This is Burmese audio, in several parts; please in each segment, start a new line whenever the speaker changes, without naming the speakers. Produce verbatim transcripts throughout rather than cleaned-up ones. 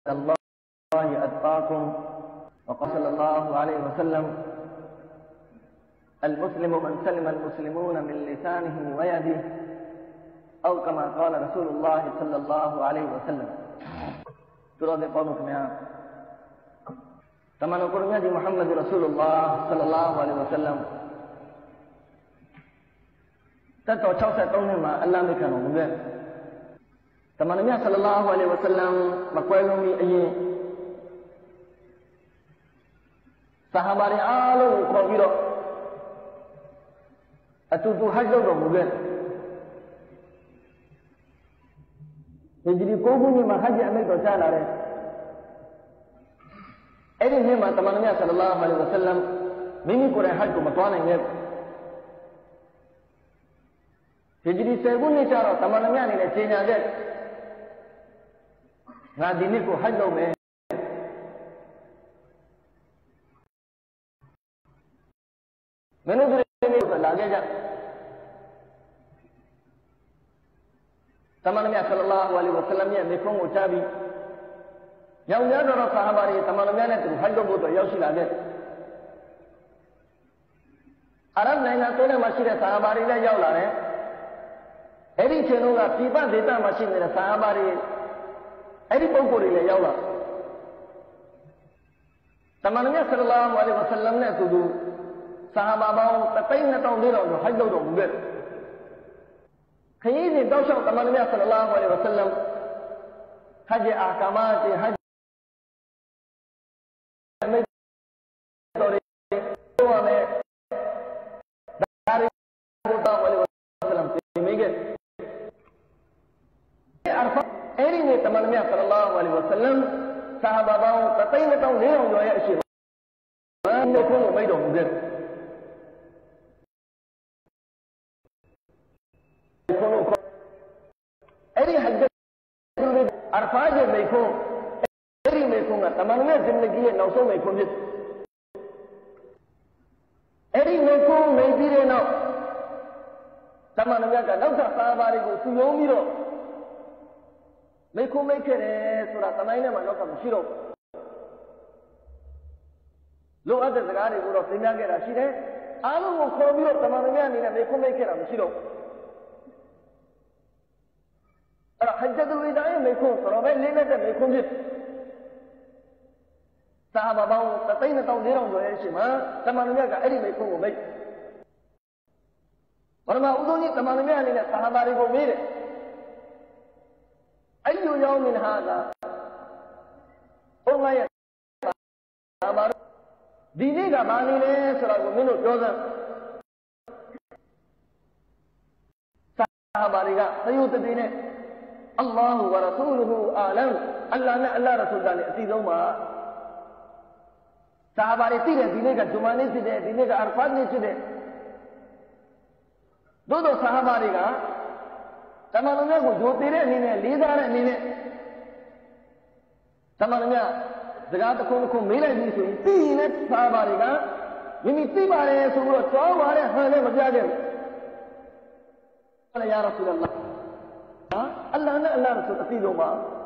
الله أتقاكم وقال صلى الله عليه وسلم المسلم من سلم المسلمون من لسانه ويده أو كما قال رسول الله صلى الله عليه وسلم تراد قومك مياه تمنى قرمي دي محمد رسول الله صلى الله عليه وسلم تتو چوسة توني ما الله مكانو مجھے تمنى مياه صلى الله عليه وسلم مقويلو مي ايه صحاباري آلو خوبيرو أتوتو حجو رو مجھے هجري كوبوني ما حج أمي دوشان عليه أدي هما تمانية صلى الله عليه وسلم ميني كوري حج مطوانا يب هجري سيبوني شارو تمانية نيني چينيا جد نا ديني کو حج لو میں منو درے میں لاگے جا تمانية صلى الله عليه وسلم يا ميكون وشابي يوم يدور الصحابة تمانية نترو حجو بوتو يوشي لازم أرام نينا تولي مشير صحابة لا يولا رहे एरी चेनोगा पीपा देता मशीन मेरे साहबारी एरी पोकोरी ले यावला तमन्ना सल्लल्लाहु अलैहि वसल्लम ने तो दो साहबाओं तकई न तो दे रहो हज दो मुगे कहीं ने दोषों तमन्ना सल्लल्लाहु अलैहि वसल्लम हज अहकामात हज में तोरे तो हमें दारी बोलता अलैहि वसल्लम मेगे एरी ने तमन्ना सल्लल्लाहु अलैहि वसल्लम साहबाओं तकई न तो दे रहो जो है शिर ने को मैं दो मुगे एरी हज अरफाज में को एरी में को तमन्ना जिंदगी है नौ सौ में को एरी में को मैं भी रे नौ तमन्ना का नौ साहबारी को सुयोमीरो मैं को मैं करे सुरा तमन्ना में नौ का मुशिरो लो अदर जगारे गुरो तिम्या के राशि है आलू को खोमीरो तमन्ना नहीं ना मैं को मैं करे मुशिरो हज्जतुल विदा में को सरोबे लेने से मैं खुद साहबाओं ततई न तो दे रहा हूं जो है शिमा तमन्ना का एरी में को मैं वरमा उदोनी तमन्ना ने साहबारी को मेरे अय्यु यौमिन हादा ओ मैं साहबार दीदी का बानी ने सरा को मिनो जोजा साहबारी का सयूत दीने الله ورسوله أعلم الله نا الله رسول الله أسيدو ما साहबारे तीरे दीने का जुमाने से दे दीने का अरफात ने से दे दो दो साहबारे का तमालुम्या को जो तीरे नीने लीदार है नीने तमालुम्या जगह तो कौन को मेरे भी से तीने साहबारे का मिमी ती बारे सुबह चौ बारे हाने मजा दे या रसूल अल्लाह अल्लाह ने अल्लाह रसूल असीदो मा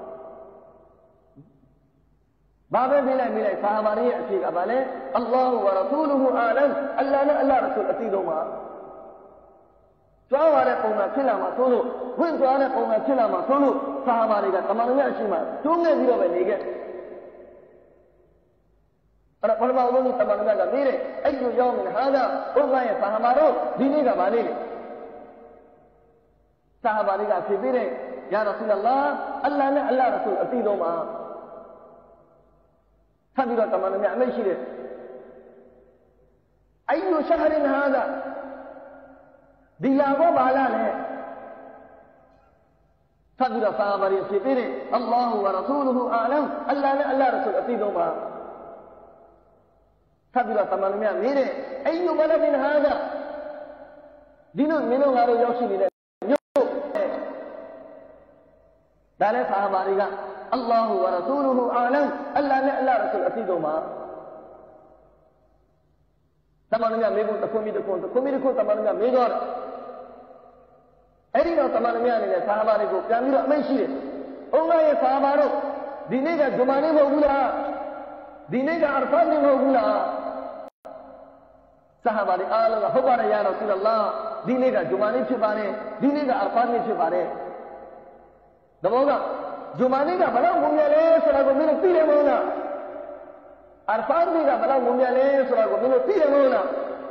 बाबे मिले मिले साहबारी असीद अबाले अल्लाह व रसूलुहु आलम अल्लाह ने अल्लाह रसूल असीदो मा चौ वाले कौमा खिला मा सोलो हुन तो वाले कौमा खिला मा सोलो साहबारी का तमाम में असीमा तुमने जीरो में लेगे और फरमा उन्होंने तमाम में का मेरे अय्यु यौमिन हादा उन्होंने साहबारो दीने का बाले साहबारी का फिर या रसूल अल्लाह अल्लाह ने अल्लाह रसूल अतीदो मा सदीरा तमन्ना में अमल शिरे अय्यु शहरिन हादा दियागो बाला ने सदीरा साहबारी फिर अल्लाह व रसूलुहु आलम अल्लाह ने अल्लाह रसूल अतीदो मा सदीरा तमन्ना में मेरे अय्यु बलदिन हादा दिनो मिनो गारो योशी ने दाले साहबारी का अल्लाह व रसूलुहु आलम अल्लाह ने अल्लाह रसूल असीदो मा तमन्ना मेगो तकोमी तको तकोमी को तमन्ना मेगोर एरी नो तमन्ना ने साहबारी को प्यामीरो अमेशी ओंगा ये साहबारो ဒီနေ့ကဂျူမာနေ့မဟုတ်ဘူးလားဒီနေ့ကအာဖာနေ့မဟုတ်ဘူးလားဆာဟာဘာတွေအားလုံးကဟုတ်ပါတယ်ယာရဆူလလာဒီနေ့ကဂျူမာနေ့ဖြစ်ပါတယ်ဒီနေ့ကအာဖာနေ့ဖြစ်ပါတယ်သဘောကဂျူမာနေ့ကဘလောက်မုံမြလဲဆိုတာကိုမင်းတို့သိတယ်မဟုတ်လားအာဖာနေ့ကဘလောက်မုံမြလဲဆိုတာကိုမင်းတို့သိတယ်မဟုတ်လား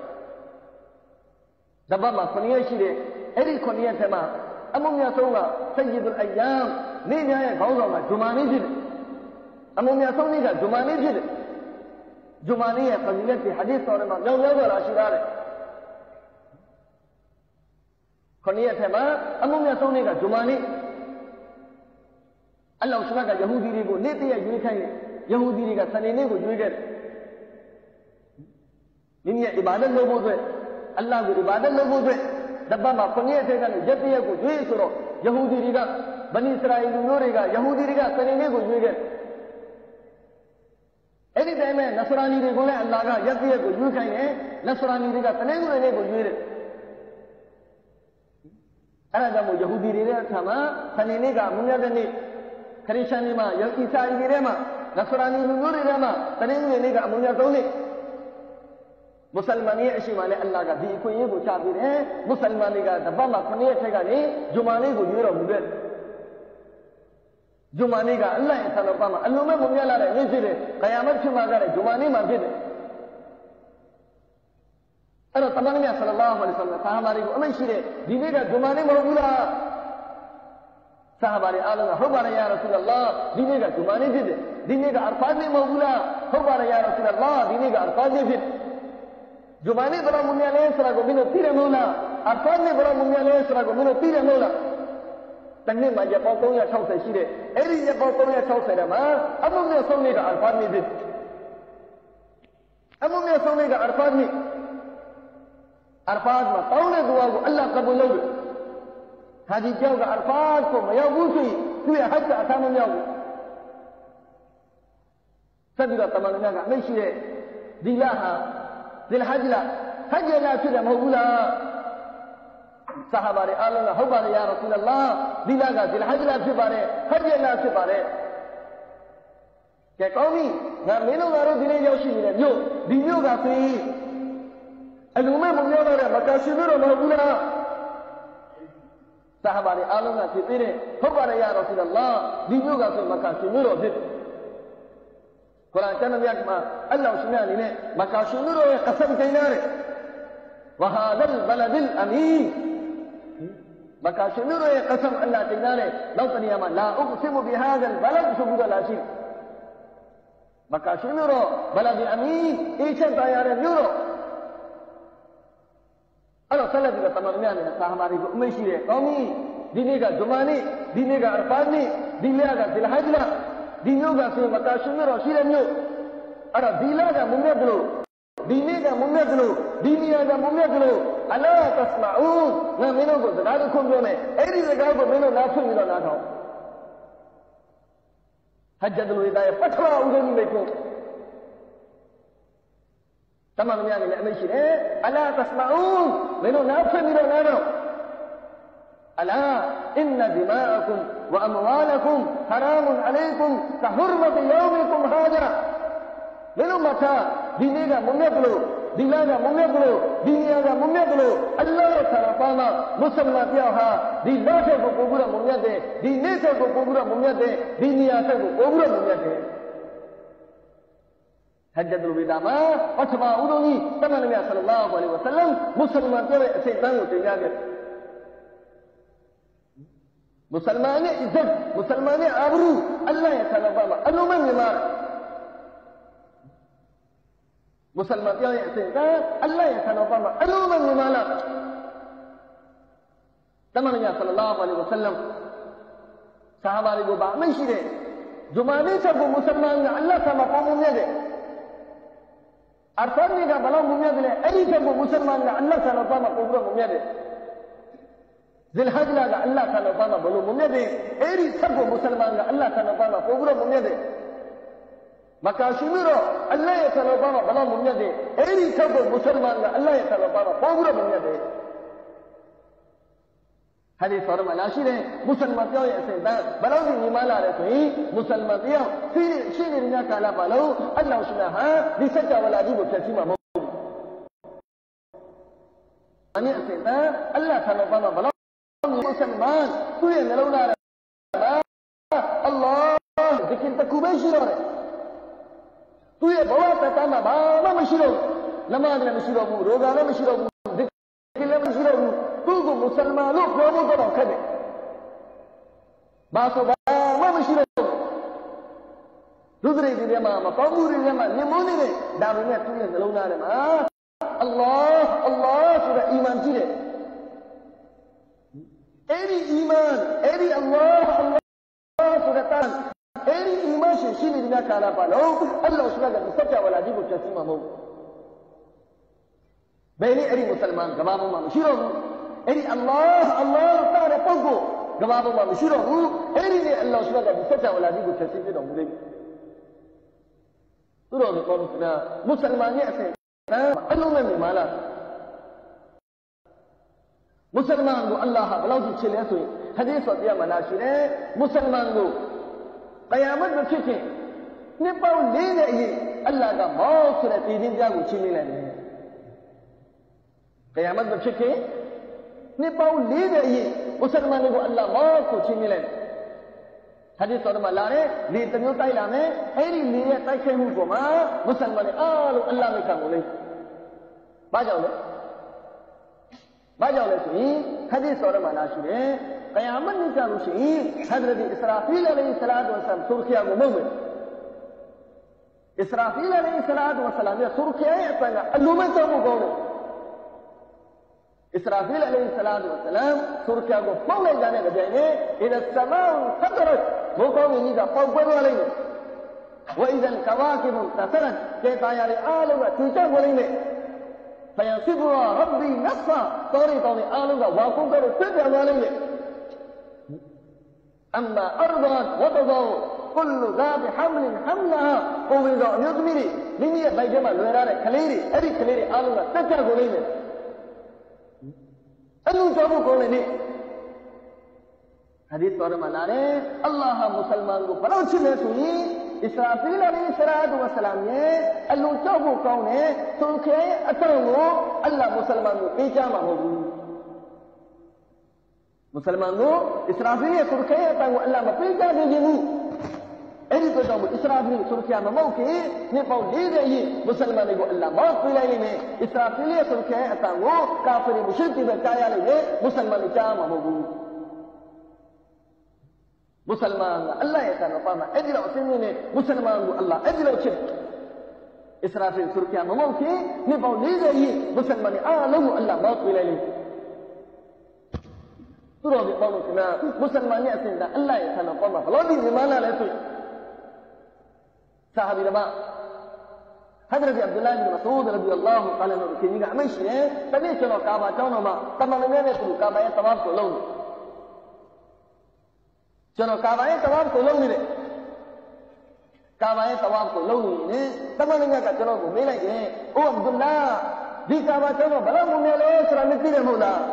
တပတ်မှာခုနှစ်ရက်ရှိတယ်အဲ့ဒီခုနှစ်ရက်ထဲမှာအမှုမြတ်ဆုံးကဆယီဒ်အလ်အယမ်နေ့ညရဲ့ခေါင်းဆောင်ကဂျူမာနေ့ဖြစ်တယ်အမှုမြတ်ဆုံးနေ့ကဂျူမာနေ့ဖြစ်တယ်ဂျူမာနေ့ရဲ့ဖဇီလတ်ရဲ့ဟာဒီသ်တော်မှာမြောက်မြောက်လာရှိရတယ်ခုနှစ်ရက်ထဲမှာအမှုမြတ်ဆုံးနေ့ကဂျူမာနေ့အလ္လာဟ်ရှ်မတ်ကယဟူဒီတွေကိုနေ့တည့်ရရွေးခိုင်းတယ်ယဟူဒီတွေကစနေနေ့ကိုရွေးခဲ့တယ်မိမိရဲ့အီဘာဒတ်လုပ်ဖို့အတွက်အလ္လာဟ်ကိုအီဘာဒတ်လုပ်ဖို့အတွက်တပတ်မှာခုနှစ်ရက်ထဲကနေရက်တည့်ရက်ကိုရွေးဆိုတော့ယဟူဒီတွေကဗနီအစ္စရာအီလူမျိုးတွေကယဟူဒီတွေကစနေနေ့ကိုရွေးခဲ့အဲ့ဒီတိုင်းမှာနဆရာနီတွေကိုလည်းအလ္လာဟ်ကရက်တည့်ရက်ကိုရွေးခိုင်းတယ်နဆရာနီတွေကစနေနေ့ကိုရွေးတယ်အဲ့ဒါကြောင့်မို့ယဟူဒီတွေရဲ့အခါမှာစနေနေ့ကမွန်းရတဲ့နေ့ခရစ်ယာန်တွေမှာယောဂီစာရီတွေထဲမှာနဆရာနီလူမျိုးတွေထဲမှာစနေနေ့ကအမွန်းရဆုံးနေ့မွတ်စလမန်ရဲ့အရှိမနဲ့အလ္လာဟ်ကဒီအခွင့်အရေးကိုချပေးတယ်မွတ်စလမန်တွေကတပတ်မှာခုနှစ်ရက်ထက်ကနေဂျူမာနေ့ကိုရွေးတော်မူတယ်ဂျူမာနေ့ကအလ္လာဟ်ရဲ့ဆန္ဒပါမှာအလုံးမဲ့မမြတ်လာတဲ့နေ့ဖြစ်တယ်ခယာမတ်ဖြစ်မှာကလည်းဂျူမာနေ့မှာဖြစ်တယ်အဲ့တော့တမန်တော်ဆလ္လာလဟ်အလိုင်းဝါဆလမ်ဆာဟာဘာတွေကိုအမိန့်ရှိတယ်ဒီနေ့ကဂျူမာနေ့မဟုတ်ဘူးလားဆာဟာဘာတွေအားလုံးကဟုတ်ပါတယ်ယာရဆူလလာဒီနေ့ကဂျူမာနေ့ဖြစ်တယ်ဒီနေ့ကအာဖာနေ့မဟုတ်ဘူးလားဟုတ်ပါတယ်ယာရဆူလလာဒီနေ့ကအာဖာနေ့ဖြစ်တယ်ဂျူမာနေ့ဘယ်လိုမမြင်လဲဆိုတာကိုမင်းတို့သိတယ်မဟုတ်လားအာဖာနေ့ဘယ်လိုမမြင်လဲဆိုတာကိုမင်းတို့သိတယ်မဟုတ်လားတနေ့မှာရပောင်းသုံးရာ၆၀ရှိတယ်အဲ့ဒီရပောင်းသုံးရာ၆၀ထဲမှာအမှုနဲ့ဆုံးနေ့ကအာဖာနေ့ဖြစ်အမှုနဲ့ဆုံးနေ့ကအာဖာနေ့အာဖာမှာတောင်းတဲ့ဒူအာကိုအလ္လာဟ်ကဘူလုပ်တယ်ဟာဒီကြောက်ကအာဖာကိုမရောက်ဘူးဆိုရင်သူ့ရဲ့ဟတ်ကအဆမ်းမမြောက်ဘူးဆက်ပြီးတော့တမန်တော်များကအမိန့်ရှိတဲ့ဒီလဟာဒီလဟဂျ်လာဟဂျ်လာဖြစ်တယ်မဟုတ်ဘူးလားဆာဟာဘာတွေအားလုံးကဟုတ်ပါတယ်ယာရဆူလလာဒီလကဒီလဟဂျ်လာဖြစ်ပါတယ်ဟဂျ်လာဖြစ်ပါတယ်ကဲကောင်းပြီငါမင်းတို့ကတော့ဒီနေ့ရောက်ရှိနေတဲ့မြို့ဒီမြို့ကဆိုရင်အလုံးမဲ့မပြောတော့တဲ့မကာရှင်တို့တော့မဟုတ်ဘူးလားဆာဟာဘာတွေအားလုံးကဖြစ်သေးတယ်ဟုတ်ပါတယ်ယာရဆူလလာဒီမြို့ကဆိုမကာရှင်တို့တော့ဖြစ်ကုရ်အာန်ကျမ်းမြတ်မှာအလ္လာဟ်ရှင်အနေနဲ့မကာရှင်တို့ရဲ့ကဆမ်ကိန်းရတယ်ဝဟာဒလ်ဘလဒ်အမီန်မကာရှင်တို့ရဲ့ကဆမ်အလ္လာဟ်ကိန်းရတယ်နောက်တနေရာမှာလာဥကဆမဘီဟာဒလ်ဘလဒ်ဆိုပြီးတော့လာရှိမကာရှင်တို့ဘလဒ်အမီန်အေးချက်သားရတဲ့မြို့တော့အဲ့တော့ဆက်လက်ပြီးတော့တမန်တော်များနဲ့ဆာဟာဘာတွေကိုအမိန့်ရှိတယ်ကောင်းပြီဒီနေ့ကဂျူမာနေ့ဒီနေ့ကအာဖာနေ့ဒီနေ့ကဒီလဟဂျ်လာဒီမျိုးကဆိုမကာရှင်မျိုးတော့ရှိတဲ့မျိုးအဲ့တော့ဒီလကမုံမြတ်ကလို့ဒီနေ့ကမုံမြတ်ကလို့ဒီနေရာကမုံမြတ်ကလို့အလာတစမာဦးငါမင်းတို့ကိုစကားတစ်ခုပြောမယ်အဲ့ဒီစကားကိုမင်းတို့နားဖွင့်ပြီးတော့နားထောင်ဟဂျ်ဒ်လူဝီဒါရဲ့ပထမဦးဆုံးမိကုတမန်တော်များလည်းအမိန့်ရှိတယ်အလာတစမာဦးမင်းတို့နားဖွင့်ပြီးတော့နားထောင်ألا إن دماءكم وأموالكم حرام عليكم كحرمة يومكم هذا منو متى دينيغا مميقلو ديناغا مميقلو دينيغا مميقلو الله تعالى مسلمان فيها دي لا تكو قبورا مميقلو دي نيتكو قبورا مميقلو دي نياتكو قبورا مميقلو حجة الوداع ما وتما أولوني تمام النبي صلى الله عليه وسلم مسلمان فيها سيدان وتنياغا مسلماني عزت مسلماني عبرو الله يتنظم أنه من يمار مسلمان يا يحسن الله يتنظم أنه من يمار تمام النبي صلى الله عليه وسلم صحابة رجوبا من شيء جماني سبب مسلمان الله سما قوم يده أرسلني كبلا مميزله أي سبب مسلمان الله سما قوم مميزله ذل حجلا کا اللہ تعالی باما بولو ممنے دے ایری سب مسلمان کا اللہ تعالی باما کوبرو ممنے دے مکاشمیرو اللہ تعالی باما بلا ممنے دے ایری سب مسلمان کا اللہ تعالی باما کوبرو ممنے دے ဟာဒီဆောရမလာရှိတဲ့မွတ်စလမန်တယောက်ရဲ့အစဉ်တန်းဘယ်တော့ဒီညီမလာတယ်ဆိုရင်မွတ်စလမန်တယောက်ရှိနေရှိနေတဲ့ကာလပါလို့အလ္လာဟ်ရှိနာဟာဒီစัจ java လာကြီးကိုဖျက်ဆီးမှာမဟုတ်ဘူးအနည်းအစဉ်တန်းအလ္လာဟ်ဆာလောပါမှာဘယ်တော့မွတ်စလမန်သူ့ရဲ့နှလုံးသားအလ္လာဟ်ဒီကိတကူပဲရှိတော့တယ်သူ့ရဲ့ဘဝတတမှာဘာမှမရှိတော့ဘူးနမတ်လည်းမရှိတော့ဘူးရောဂါလည်းမရှိတော့ဘူးဒီကိလည်းမရှိတော့ဘူးသူ့ကိုမွတ်စလမန်လို့ပြောဖို့တော့ခက်တယ်ဘာဆိုဘာမှမရှိတော့ဘူးလူတွေဒီထဲမှာမကောင်းမှုတွေထဲမှာညှို့မွန်းနေတယ်ဒါပေမဲ့သူ့ရဲ့နှလုံးသားထဲမှာအလ္လာဟ်အလ္လာဟ်ဆိုတဲ့အီမန်ကြီးတယ်အဲ့ဒီအီမန်အဲ့ဒီအလ္လာဟ်အလ္လာဟ်ဆိုတဲ့တန်အဲ့ဒီအီမန်ရှိရှိနေတဲ့ကာလပါလို့အလ္လာဟ်ရှိတဲ့စัจ java လာကြီးကိုဖျက်ဆီးမှာမဟုတ်ဘူးဘယ်နည်းအဲ့ဒီမွတ်စလမန်ကဘာမှမရှိတော့ဘူးအဲ့ဒီအလ္လာဟ်အလ္လာဟ်တာတဲ့ပုဂ္ဂိုလ်ကဘာမှမရှိတော့ဘူးအဲ့ဒီနဲ့အလ္လာဟ်ရှိတဲ့စัจ java လာကြီးကိုဖျက်ဆီးပြတော်မူလိမ့်မယ်သူတော်ဒီကောင်းကမွတ်စလမန်ရဲ့အစဉ်အလုံးနဲ့မြင်မလားမွတ်စလမန်ကိုအလ္လာဟ်ဘယ်လောက်ကြီးချစ်လဲဆိုရင်ဟဒီသ်ဆိုတရားမှာလာရှိတယ်မွတ်စလမန်ကိုကယာမတ်မဖြစ်ခင်နှစ်ပေါင်းလေးနဲ့အရင်အလ္လာဟ်ကမောဆိုတဲ့ပြည်ချင်းပြကိုချင်းနေလိုက်တယ်ကယာမတ်မဖြစ်ခင်နှစ်ပေါင်းလေးနဲ့အရင်မွတ်စလမန်တွေကိုအလ္လာဟ်မောဆိုချင်းနေလိုက်တယ်ဟဒီသ်ဆိုမှာလာတယ်လေတမျိုးတိုက်လာမယ်အဲ့ဒီလေရဲ့တိုက်ခိုက်မှုပေါ်မှာမွတ်စလမန်တွေအားလုံးအလ္လာဟ်မိတ်ခံကိုလိမ့်ဘာကြောင့်လဲဘာကြောင့်လဲဆိုရင်ဟဒီသ်ဆိုမှာလာရှိတယ်ကယာမတ်နေ့ကျလို့ရှိရင်ဟဒရတ်အစ္စရာဖီလ်အလိုင်ဆလာတ်ဝဆလမ်ဆူရခီယာကိုမုံမယ်အစ္စရာဖီလ်အလိုင်ဆလာတ်ဝဆလမ်ရဲ့ဆူရခီယာရဲ့အပန်းကအလိုမဲ့တော့မကောင်းဘူးအစ္စရာဖီလ်အလိုင်ဆလာတ်ဝဆလမ်ဆူရခီယာကိုပေါက်လိုက်တဲ့ကြိမ်နဲ့အဒ်ဆမာဖတ်ရတ်ဘုကောင်းကြီးကပေါက်ပွဲသွားလိုက်တယ်ဝအိဒ်ကဝါကီဘ်တဆရတ်ကျေတာယာရီအားလုံးကထူချဝင်လိုက်တယ်ဖယန်စီဘူရာရဘီနဆာတော်ရီတော်ရီအားလုံးကဝါကုန်းကပြပြန်သွားလိုက်တယ်أما أرضاً وتضع كل ذات حمل حملها ومنذ يضمري لمي بيجمع الوراء كليري أري كليري آلونا تجا قوليني أنو جابو قوليني حديث طوري منانے اللہ مسلمان کو پروچی میں سوئی اسرافیل علیہ السلام نے أنو جابو قولنے سوکھے اترنگو اللہ مسلمان کو پیچاما ہوگی مسلمان کو اسرافیل سرخیہ تاکو اللہ مپیجا دیجی مو ایدی تو جاؤں اسرافیل سرخیہ مموکی نیپاو لے رہی مسلمان کو اللہ موت پیلائی میں اسرافیل سرخیہ تاکو کافر مشرکی بچایا لے مسلمان چاہ مموگو مسلمان اللہ ایتا نفاما ایدی لو سنگی نے مسلمان کو اللہ ایدی لو چھر اسرافیل سرخیہ مموکی نیپاو لے رہی مسلمان آلو اللہ موت پیلائی میںသူတော်ဒီပေါင်းလို့ခင်ဗျာမွတ်စလမန်ရဲ့အစဉ်ဒါအလ္လာဟ်ရဲ့ဆန္ဒပေါ်မှာဘလို့ဒီညီမလာလဲဆိုဆာဟာဘီတော်ဟဒရတ်အဗ်ဒူလာဟ်ဘင်မဆူဒ်ရဒီအလ္လာဟူတအာလာတို့ခင်ကြီးကအမိန့်ရှိတယ်တနေ့ကျွန်တော်ကာဘာကျောင်းတော်မှာတမန်တော်နဲ့သူကာဘာရဲ့တဝါကိုလုံးကျွန်တော်ကာဘာရဲ့တဝါကိုလုံးနေတယ်ကာဘာရဲ့တဝါကိုလုံးနေတယ်တမန်တော်ကကျွန်တော်ကိုမေးလိုက်တယ်အိုအဗ်ဒူလာဒီကာဘာကျောင်းတော်ဘယ်လောက်မမြဲလဲဆိုတာမသိတယ်မဟုတ်လား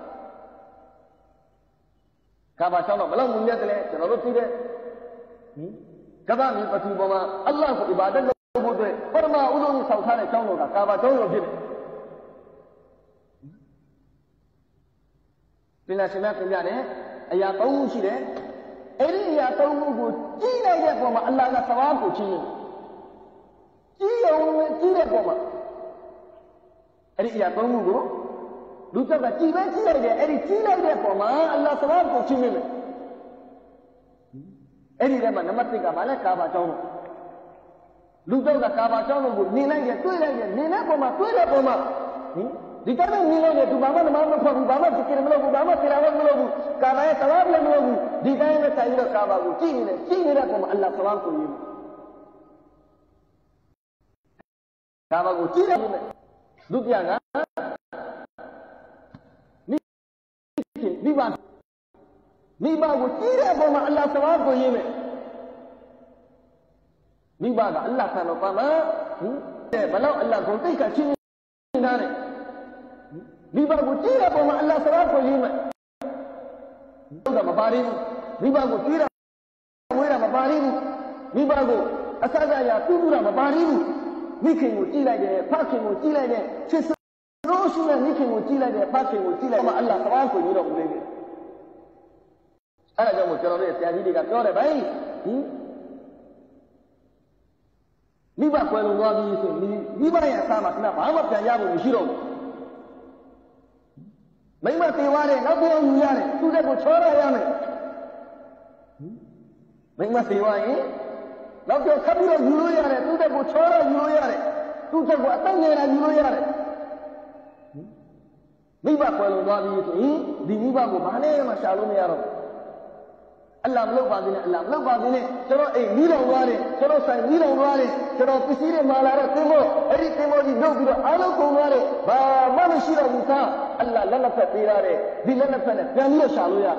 ကာဘာကျောင်းတော့ဘယ်လောက်မြတ်တယ်လဲကျွန်တော်တို့သိတယ်ကဘာမီပတိပေါ်မှာအလ္လာဟ်ကိုအီဘာဒတ်လုပ်ဖို့အတွက်ပရမဥဒုံဆောက်ထားတဲ့ကျောင်းတော်ကကာဘာကျောင်းတော်ဖြစ်တယ်ပြင်လာရှင်များပြင်ရတယ်အရာသုံးခုရှိတယ်အဲ့ဒီအရာသုံးခုကိုကြည့်လိုက်တဲ့ပုံမှာအလ္လာဟ်ကသဘာဝကိုချင်းကြည့်အောင်ကြည့်တဲ့ပုံမှာအဲ့ဒီအရာသုံးခုကိုလူတက်ကကြည်ပဲကြည့်လိုက်တယ်အဲ့ဒီကြည့်လိုက်တဲ့ပုံမှာအလ္လာဟ်သဘာဝကိုချင်းမိမယ်အဲ့ဒီထဲမှာနံပါတ်တစ်ကဘာလဲကာဘာကျောင်းတော်လူတက်ကကာဘာကျောင်းတော်ကိုနေလိုက်တယ်တွေ့လိုက်တယ်နေတဲ့ပုံမှာတွေ့တဲ့ပုံမှာဟင်ဒီကနေ့နေလိုက်တယ်သူဘာမှနမမဖတ်ဘူးဘာမှသိကြမလို့ဘူးဘာမှသိရမလို့ဘူးကာဘာရဲ့သဘာဝလည်းမလို့ဘူးဒီတိုင်းနဲ့ဆိုင်ပြီးတော့ကာဘာကိုကြည့်နေတယ်ကြည့်နေတဲ့ပုံမှာအလ္လာဟ်သဘာဝကိုရေးကာဘာကိုကြည့်တယ်ဒုတိယကမိဘမိဘကိုကြည့်တဲ့အပေါ်မှာအလ္လာဟ်သဘာဝကိုရေးမယ်မိဘကအလ္လာဟ်ဆန်တော်ပါမှာဟင်တဲ့ဘလောက်အလ္လာဟ်ကိုတိတ်ကချင်းနေတာတဲ့မိဘကိုကြည့်တဲ့အပေါ်မှာအလ္လာဟ်သဘာဝကိုရေးမယ် Udah mabari, riba go tira, muira mabari, riba go asaga ya tudura mabari, mikin go tila de, pakin go tila de, cisa rosu na mikin go tila de, pakin go tila. Sama Allah kawan ko ni ro ulege. Ana jamu choro de tiaji de ka pyo de bai. Riba ko lo wa bi so ni riba ya sa ma kana ba ma pyan ya bo ni shi ro. Mấy mà tiêu qua đây nó buông ra này, tu đây một số ra này. Mấy mà tiêu qua ấy, nó kêu khắp nơi du ra này, tu đây một số ra du ra này, tu đây một tăng này là du ra này. Mấy bà quay luôn qua đi thì đi mấy bà của bạn ấy mà sao luôn rồi. Allah meluk bagi ni, Allah meluk bagi ni. Cero eh ni long qua đi, cero sai ni long qua đi, cero kisi ni malah ada temo, eri temo di dok di dok, alo kau qua đi, bah mana sih lah kita. Allah lana fatira re, di lana fana, jamilo shalu ya.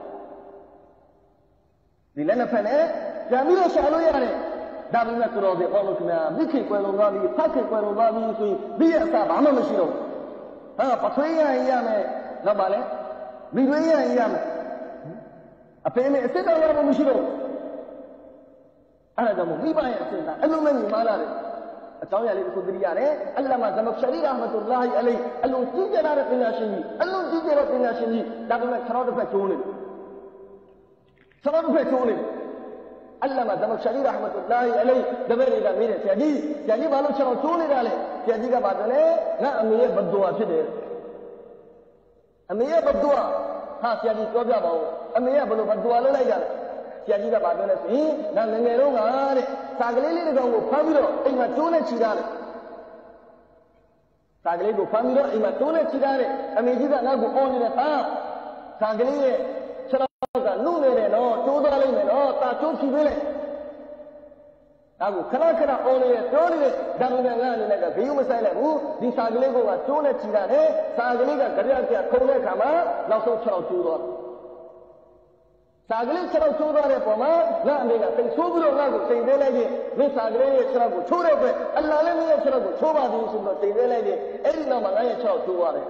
Di lana fana, jamilo shalu ya re. Dah bila cero de, orang kena bikin kau long bagi, pakai kau long bagi tu, dia tak apa mana sih lo. Ha, patutnya iya me, nak balik, bidunya iya me. Apa ini? Sekarang orang musyrik. Ada jamu riba yang sekarang. Alu mana malah ni? Tahu yang itu diriya ni. Allama Zamakhshari rahmatullahi alaih. Alu tiga ratus penasihi. Alu tiga ratus penasihi. Tapi मैं खराब पे चोले. खराब पे चोले. Allama Zamakhshari rahmatullahi alaih. दबेरे का मेरे त्यागी त्यागी वालों चलो चोले डाले. त्यागी का बात है ना अमीर बद्दुआ से दे. अमीर बद्दुआ. हाँ त्यागी क्यों जा बाओ अमीर बोलो बद्दुआ ले नहीं जाने त्यागी का बात है सही ना लेंगे लोग आरे सागले ले रहे गाँव फामिलो एक बार चोने चिरा ले सागले को फामिलो एक बार चोने चिरा ले अमीर का ना को कौन ले था सागले ये चलाओ का नू ले ले नो चोदा ले ले नो ताचो की ले Aku kena kena oleh oleh dalam dengan ni nak biu masalah bu di sagli ko ka chone chira ne sagli ka garya kya khone kama langsung chau chudo sagli chau chudo re poma na ame ka sai so biro na ko sai de lai ni ni sagli ye chau ko chore pe Allah le ni ye chau ko choba di so ko sai de lai ni eri na ma na ye chau chuwa re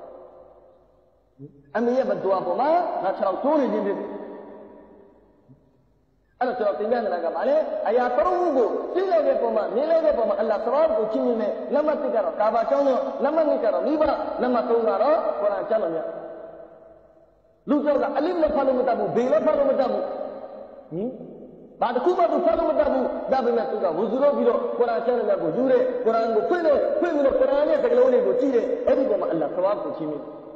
ame ye badwa poma na chau chone ni ni Allah surah tinggal dengan agama ni ayat terunggu sila ke poma nilai ke poma Allah sebab ko cini ne nama tiga ro kaba chono nama ni karo liba nama tunga ro Quran chalanya lu jaga alim la falu mutabu bela falu mutabu hmm bad ku ba falu mutabu da bina tuga huzuro biro Quran chalanya ko jure Quran ko philo philo Quran ne sagalo ne ko chire edi poma Allah sebab ko cini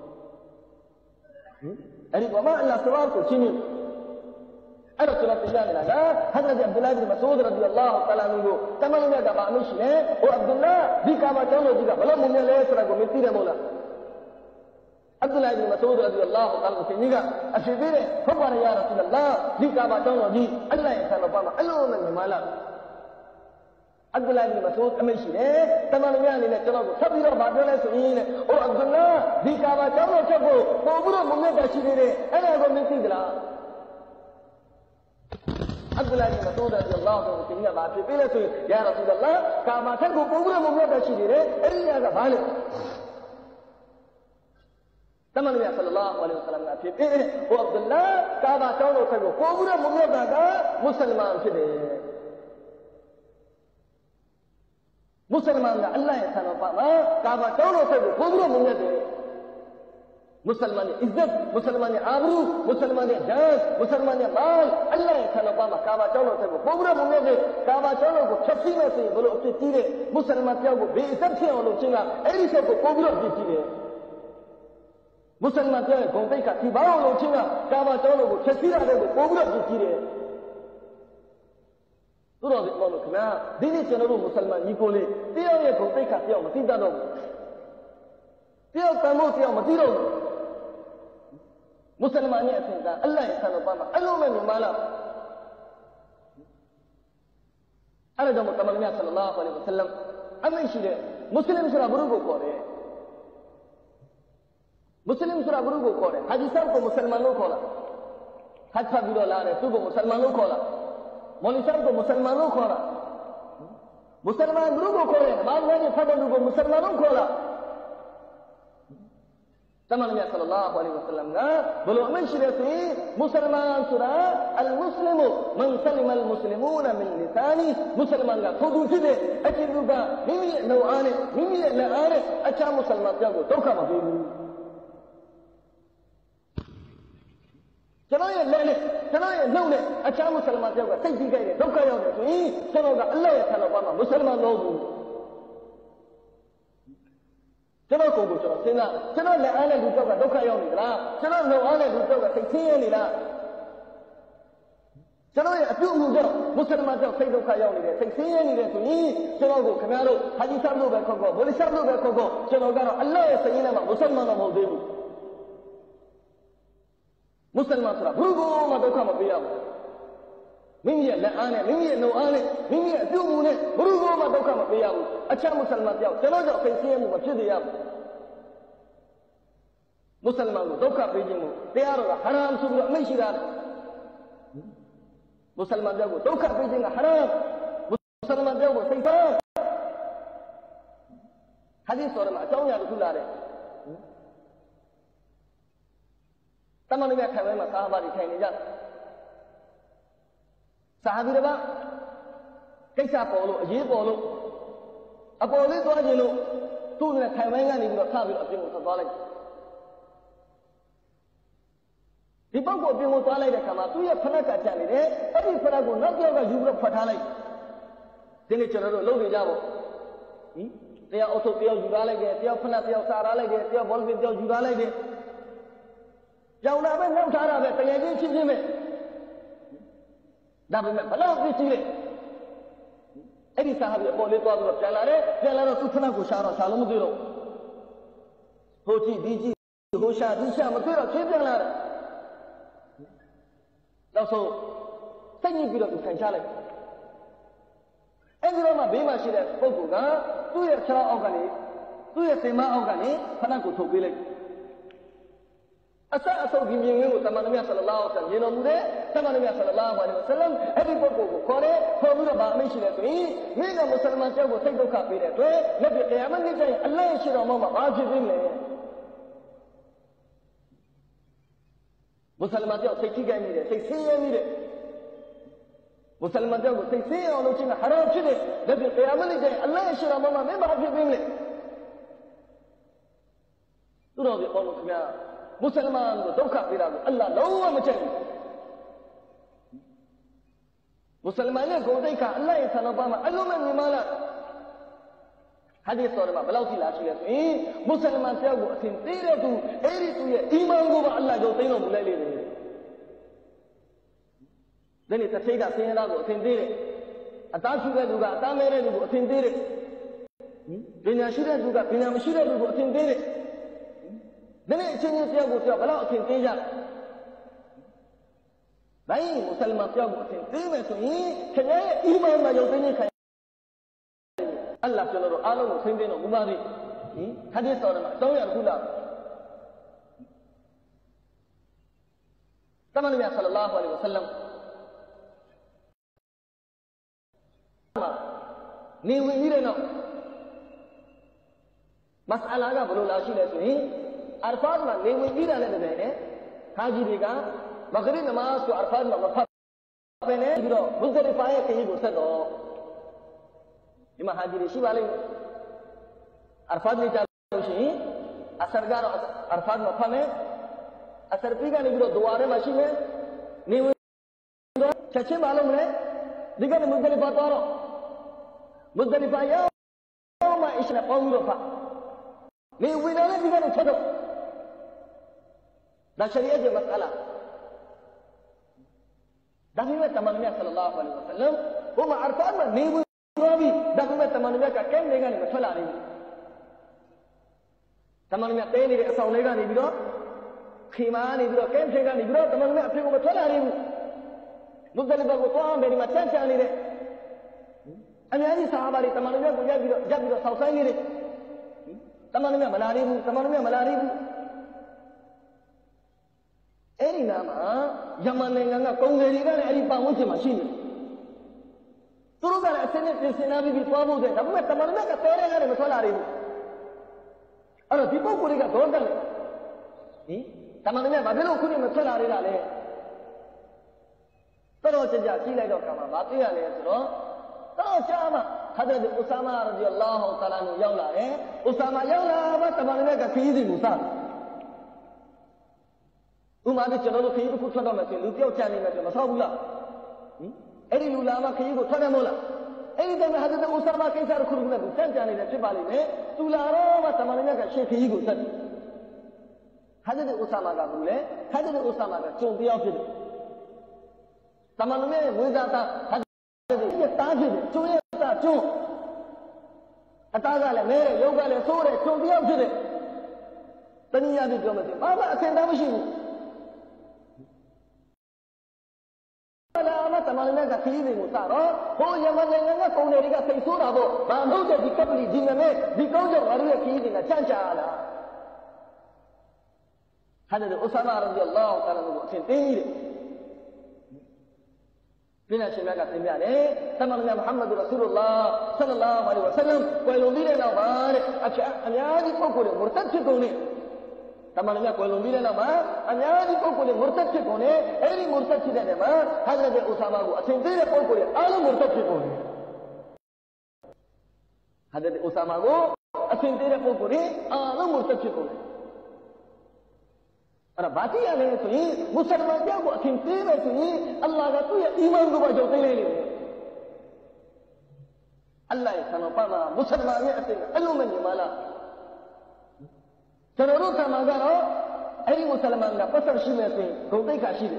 hmm edi poma Allah sebab ko cini Ada surat yang lain ada. Hadrat Abdullah bin Mas'ud radhiyallahu taala anhu. Tamannya ada Pak Mish ne. Oh Abdullah di kama chono juga. Belum punya lesra ko mesti dia mula. Abdullah bin Mas'ud radhiyallahu taala anhu juga. Asyidire, "Khabar ya Rasulullah, di kama chono di Allah yang sana pama. Allah men mala." Abdullah bin Mas'ud Mish ne. Tamannya ni ne chono ko sabira badale so ni ne. Oh Abdullah di kama chono chako. Ko buro munne da shidire. Ana ko mesti dila. Abdullah bin Mas'ud radhiyallahu anhu kini baat pe pele to ya Rasulullah kama thar ko pura mo da shi dire eriya ga bale Taman Nabi sallallahu alaihi wasallam na pe pe o Abdullah kama tawo thar ko pura mo da ga Musliman phit de Musliman ga Allah ya sana pa ma kama tawo thar ko pura mo de Musliman izzat, Musliman abru, Musliman jas, Musliman mal, Allah yang kalau pama kaaba cholo se ko pura munge de kaaba cholo ko chapsi me se bolo utte tire Musliman tya ko be izzat se ono chinga eri se ko pura di tire Musliman tya ko gontai ka ti ba ono chinga kaaba cholo ko chapsi ra de ko pura di tire Turo de mo kana dini chano ro Musliman ni ko le tiyaw ye gontai ka tiyaw ma ti da do tiyaw tamo tiyaw ma ti do Musliman ni asinda Allah yang sana pama Allah men mala Ana jamu tamannya sallallahu alaihi wasallam amai shire muslim sura buru ko kore muslim sura buru ko kore haji sahab ko muslimano kola haj pa biro la re tu ko muslimano kola moli sahab ko muslimano kola musliman buru ko kore ma ne fa ko muslimano kola Taman Nabi sallallahu alaihi wasallam ga bolo amen shi da sai musulman sura al muslimu man salima al muslimuna min lisani musulman ga to du tide ake duga mimi nau'ane mimi la'ane a cha musulman ya go dauka ma baiကျွန်တော်ရဲ့လက်နဲ့ကျွန်တော်ရဲ့နှုတ်နဲ့အခြားမွတ်စလမတယောက်ကစိတ်ကြီးကြိုက်တယ်ဒုက္ခရောက်တယ်ဆိုရင်ကျွန်တော်ကအလ္လာဟ်ရဲ့ဆန္ဒပါမှာမွတ်စလမလို့ဘူးကျွန်တော်ကိုယ်ကိုကျွန်တော်စဉ်းစားကျွန်တော်လက်အားနဲ့လူတယောက်ကဒုက္ခရောက်နေသလားကျွန်တော်နှုတ်အားနဲ့လူတယောက်ကစိတ်ဆင်းရဲနေလားကျွန်တော်ရဲ့အပြုအမူကြောင့်မွတ်စလမတယောက်စိတ်ဒုက္ခရောက်နေတယ်စိတ်ဆင်းရဲနေတယ်ဆိုရင်ကျွန်တော်ကိုခင်ဗျားတို့ဟာဂျီဆပ်လို့ပဲခေါ်ခေါ်ဘောလီဆပ်လို့ပဲခေါ်ခေါ်ကျွန်တော်ကတော့အလ္လာဟ်ရဲ့စရင်ထဲမှာမွတ်စလမတော့မဟုတ်သေးဘူးမွတ်စလမဆိုတာဘူးကိုမှဒုက္ခမပေးရဘူးမိမိရဲ့လက်အားနဲ့မိမိရဲ့နှုတ်အားနဲ့မိမိရဲ့အပြုအမူနဲ့ဘူးကိုမှဒုက္ခမပေးရဘူးအခြားမွတ်စလမတယောက်ကျွန်တော်ကြောင့်စိတ်ဆင်းရဲမှုမဖြစ်သေးရဘူးမွတ်စလမကိုဒုက္ခပေးခြင်းကိုတရားတော်ကဟာရမ်ဆိုပြီးတော့အမိန့်ရှိတာမွတ်စလမတယောက်ကိုဒုက္ခပေးခြင်းကဟာရမ်မွတ်စလမတယောက်ကိုစိတ်ထားဟာဒီဆိုရမှာအကြောင်းအရာတစ်ခုလာတယ်တမန်တော်ထိုင်ဝဲမှာဆာဟာဘာတွေထိုင်နေကြဆာဟာဘီတွေကကိစ္စပေါ်လို့အရေးပေါ်လို့အပေါ်လေးသွားခြင်းလို့သူ့နဲ့ထိုင်ဝဲကနေပြီးတော့ဆပြီးတော့အပြင်ကိုဆက်သွားလိုက်ဒီပုဂ္ဂိုလ်အပြင်ကိုသွားလိုက်တဲ့အခါမှာသူ့ရဲ့ဖနက်ကကြံနေတယ်အဲ့ဒီဖနက်ကိုနောက်ကျောက်ကယူပြီးတော့ဖွက်ထားလိုက်ဒီနေ့ကျွန်တော်တို့လုပ်နေကြပါဟင်တရားအုပ်ချုပ်တရားယူထားလိုက်တယ်တရားဖနက်တရားစားထားလိုက်တယ်တရားဘောလ်ပင်တရားယူထားလိုက်တယ်ကြောင်လာပဲနောက်ထားတာပဲတကယ်ကြီးချင်းချင်းပဲဒါပေမဲ့ဘလောက်သိကြည့်လေအဲ့ဒီဆာဟာဘီအပေါ်လေးသွားပြီးတော့ပြန်လာတယ်ပြန်လာတော့သူ့ဖနက်ကိုရှာတော့ရှာလို့မတွေ့တော့ဟိုကြည့်ဒီကြည့်ဟိုရှာဒီရှာမတွေ့တော့ချင်းပြန်လာတယ်နောက်ဆုံးစိတ်ညစ်ပြီးတော့သူထိုင်ချလိုက်အဲ့ဒီတော့မှဘေးမှာရှိတဲ့ပုဂ္ဂိုလ်ကသူ့ရဲ့ခြေအောက်ကနေသူ့ရဲ့စင်မအောက်ကနေဖနက်ကိုထုတ်ပေးလိုက်အဆက်အဆုပ်ဒီမြင်ဝင်ကိုတမန်တော်မြတ်ဆလလောလဟ်အလိုင်းဝါဆလမ်မြင်တော်မူတဲ့တမန်တော်မြတ်ဆလလောလဟ်အလိုင်းဝါဆလမ်အဲ့ဒီပုဂ္ဂိုလ်ကိုခေါ်တယ်ခေါ်ပြီးတော့ဗာအမိန့်ရှိတယ်ဆိုရင်မင်းကမွတ်စလမန်တယောက်ကိုစိတ်ဒုက္ခပေးတဲ့အတွက်လက်ပြတရားမနစ်ကျရင်အလ္လာဟ်ရှိတော်မှာဘာဖြစ်သိမလဲမွတ်စလမန်တယောက်စိတ်ကြီးကြိုက်နေတယ်စိတ်ဆင်းရဲနေတယ်မွတ်စလမန်တယောက်ကိုစိတ်ဆင်းရဲအောင်လုပ်ခြင်းကဟာရမ်ဖြစ်တယ်လက်ပြတရားမနစ်ကျရင်အလ္လာဟ်ရှိတော်မှာမင်းဘာဖြစ်သိမလဲသူတော်ပြပေါ်လို့ခင်ဗျာမွတ်စလမန်ကိုဒုက္ခပေးတာကိုအလ္လာဟ်လုံးဝမကြိုက်ဘူးမွတ်စလမန်ရဲ့ဂုဏ်သိက္ခာအလ္လာဟ်ရဲ့ဆန္ဒပါမှာအလုံးမဲ့မြင်မလားဟာဒီဆိုရမှာဘယ်လောက်ထိလာရှိလဲဆိုရင်မွတ်စလမန်တယောက်ကိုအထင်သေးတဲ့သူအဲ့ဒီသူရဲ့အီမန်ကိုပါအလ္လာဟ်ကြောင့်သိမ်းတော်မူလိုက်လေတယ်ဒီနေ့တစ်ထိပ်ကဆင်းရဲသားကိုအထင်သေးတယ်အသားရှိတဲ့သူကအသားမဲတဲ့သူကိုအထင်သေးတယ်ပညာရှိတဲ့သူကပညာမရှိတဲ့သူကိုအထင်သေးတယ်ဒီနေ့အချင်းချင်းတယောက်ကိုတယောက်ဘယ်လောက်အထင်သေးကြဘိုင်းမွတ်စလမန်တယောက်ကိုအထင်သေးမယ်ဆိုရင်ခင်ဗျားရဲ့အီမန်မှာယုံသိနေခိုင်းအလ္လာဟ်ကျွန်တော်တို့အားလုံးကိုသိသိတော့ဥပါသည်ဟင်ဟာဒီဆော်ရမှာအကြောင်းအရာတစ်ခုလားတမန်တော်မြတ်ဆလလောလဟ်အလိုင်းဝါဆလမ်နေဝင်ပြီးတဲ့နောက်မစအလာကဘယ်လိုလာရှိလဲဆိုရင်အာဖတ်မှာနေဝင်ပြီးတာလည်းတကယ်နဲ့ဟာဂျီတွေကမဂရစ်နမတ်ကိုအာဖတ်မှာမဖတ်ပဲနဲ့ပြီးတော့မုဇလီဖာရဲ့ခရီးကိုဆက်တော့ဒီမှာဟာဂျီတွေရှိပါလိမ့်မယ်အာဖတ်လေးကြလို့ရှိရင်အဆရကတော့အာဖတ်မှာဖတ်မယ်အဆရပြီးကနေပြီးတော့ဒွါထဲမှာရှိမယ်နေဝင်တော့ချက်ချင်းမလုပ်မလဲဒီကနေမုဇလီဖာသွားတော့မုဇလီဖာရောက်မှအစ္စလာမ်ပေါင်းပြီးတော့ဖတ်နေဝင်တော့လည်းဒီကနေချက်တော့ဒါရှရီအတ်ရဲ့မစအလာဒါပေမဲ့တမန်တော်မြတ်ဆလလောလဟ်အလိုင်းဝါဆလမ်ဘုမအာဖတ်မှာနေဝင်သွားပြီဒါပေမဲ့တမန်တော်မြတ်ကကဲနေကနေမထွက်လာသေးဘူးတမန်တော်မြတ်တဲနေတဲ့အဆောင်လေးကနေပြီးတော့ခေမာကနေပြီးတော့ကဲဖြေကနေပြီးတော့တမန်တော်မြတ်အဖေကိုမထွက်လာသေးဘူးမုဇလီဖာကိုသွားမယ်ဒီမှာတန်းချနေတယ်အများကြီးဆာဟာဘာတွေတမန်တော်မြတ်ကိုရပ်ပြီးတော့ရပ်ပြီးတော့ဆောက်ဆိုင်နေတယ်တမန်တော်မြတ်မလာသေးဘူးတမန်တော်မြတ်မလာသေးဘူးအဲ့ဒီနာမှာယမန်နိုင်ငံကကုံငယ်တွေကလည်းအဲ့ဒီပတ်ဝန်းကျင်မှာရှိနေသူတို့ကလည်းအစင်းနဲ့ပြင်ဆင်လာပြီးသွားဖို့တဲ့ဒါပေမဲ့တမန်တော်မြတ်ကတဲတဲ့ကနေမထွက်လာသေးဘူးအဲ့တော့ဒီပုဂ္ဂိုလ်တွေကဒေါသနဲ့တမန်တော်များဘာဖြစ်လို့ခုနှစ်မထွက်လာရတာလဲတော်တော်ကြကြကြီးလိုက်တော့ကမှာမသိရလဲဆိုတော့တော့ကြာမှဟာဒရတ်ဥဆာမာရဒီအလ္လာဟူတာလာကိုရောက်လာတယ်ဥဆာမာရောက်လာမှတမန်တော်များကခရီးစဉ်ကိုစတယ်ဥမာဒီကျွန်တော်တို့ခရီးတစ်ခုထွက်တော့မယ်ဆိုလူပြောက်ချနေမယ်ဆိုမဆောက်ဘူးလားဟင်အဲ့ဒီလူလာမှခရီးကိုထွက်တယ်မို့လားအဲ့ဒီတည်းမှာဟာဒရတ်ဥဆာမာကိစ္စတစ်ခုခုနဲ့သူစံကြနေတယ်ဖြစ်ပါလိမ့်မယ်သူလာတော့မှတမန်တော်များကရှေ့ခရီးကိုဆက်တယ်ဟာဒရတ်ဥဆာမာကဘူးလေဟာဒရတ်ဥဆာမာကကျုံတယောက်ဖြစ်တယ်တမန်တော်ရဲ့ဝိဇ္ဇာတာဟာဒရတ်ရဲ့တားဖြစ်တယ်ကျုံရဲ့တာကျုံအသားကလည်းမဲတယ်ရုပ်ကလည်းဆိုးတယ်ကျုံတယောက်ဖြစ်တယ်တနည်းအားဖြင့်ပြောမယ်ဆိုဘာမှအဆင်တမ်းမရှိဘူးလာမတမန်တော်ကခရီးတွေကိုစတော့ဟိုယမန်နိုင်ငံကကုန်တယ်တွေကစိတ်ဆိုးတာပေါ့ဘာလို့တဲ့ဒီကပလီဒီငမဲဒီကောင်းကြောင့်ငါတို့ရဲ့ခရီးတွေကချမ်းချာလာဟာဒရတ်ဥဆာမာရဒီအလ္လာဟူတာလာကိုအဆင်တင်းကြီးတယ်ပြင်းတဲ့ရှင်မြတ်ကသင်ပြတယ်တမန်တော်မြတ်မုဟမ္မဒ်ရဆူလုလာဆလ္လာလဟ်အလိုင်းဝါဆလမ်ကွယ်လွန်ပြီးတဲ့နောက်မှာတဲ့အချာအများကြီးပုဂ္ဂိုလ်တွေမုရ်တတ်ဖြစ်ကုန်တယ်တမန်တော်မြတ်ကွယ်လွန်ပြီးတဲ့နောက်မှာအများကြီးပုဂ္ဂိုလ်တွေမုရ်တတ်ဖြစ်ကုန်တယ်အဲဒီမုရ်တတ်ဖြစ်တဲ့နေမှာဟာဒရတ်ဥဆာမာကိုအဆင်သေးတဲ့ပုဂ္ဂိုလ်တွေအားလုံးမုရ်တတ်ဖြစ်ကုန်တယ်ဟာဒရတ်ဥဆာမာကိုအဆင်သေးတဲ့ပုဂ္ဂိုလ်တွေအားလုံးမုရ်တတ်ဖြစ်ကုန်တယ်အဲ့ဒါဘာတိရလဲဆိုရင်မွတ်စလမန်တယောက်ကိုအထင်သေးမယ်ဆိုရင်အလ္လာဟ်ကသူ့ရဲ့အီမန်ကိုပါကြောက်သိလိုက်လိမ့်မယ်အလ္လာဟ်ရဲ့ဆန္ဒပါမှာမွတ်စလမန်ရဲ့အသိအဲ့လိုမမြင်ပါလားကျွန်တော်တို့ဆန္ဒကတော့အဲ့ဒီမွတ်စလမန်ကပတ်သက်ရှိမယ်ဆိုရင်ဂုဏ်သိက္ခာရှိတယ်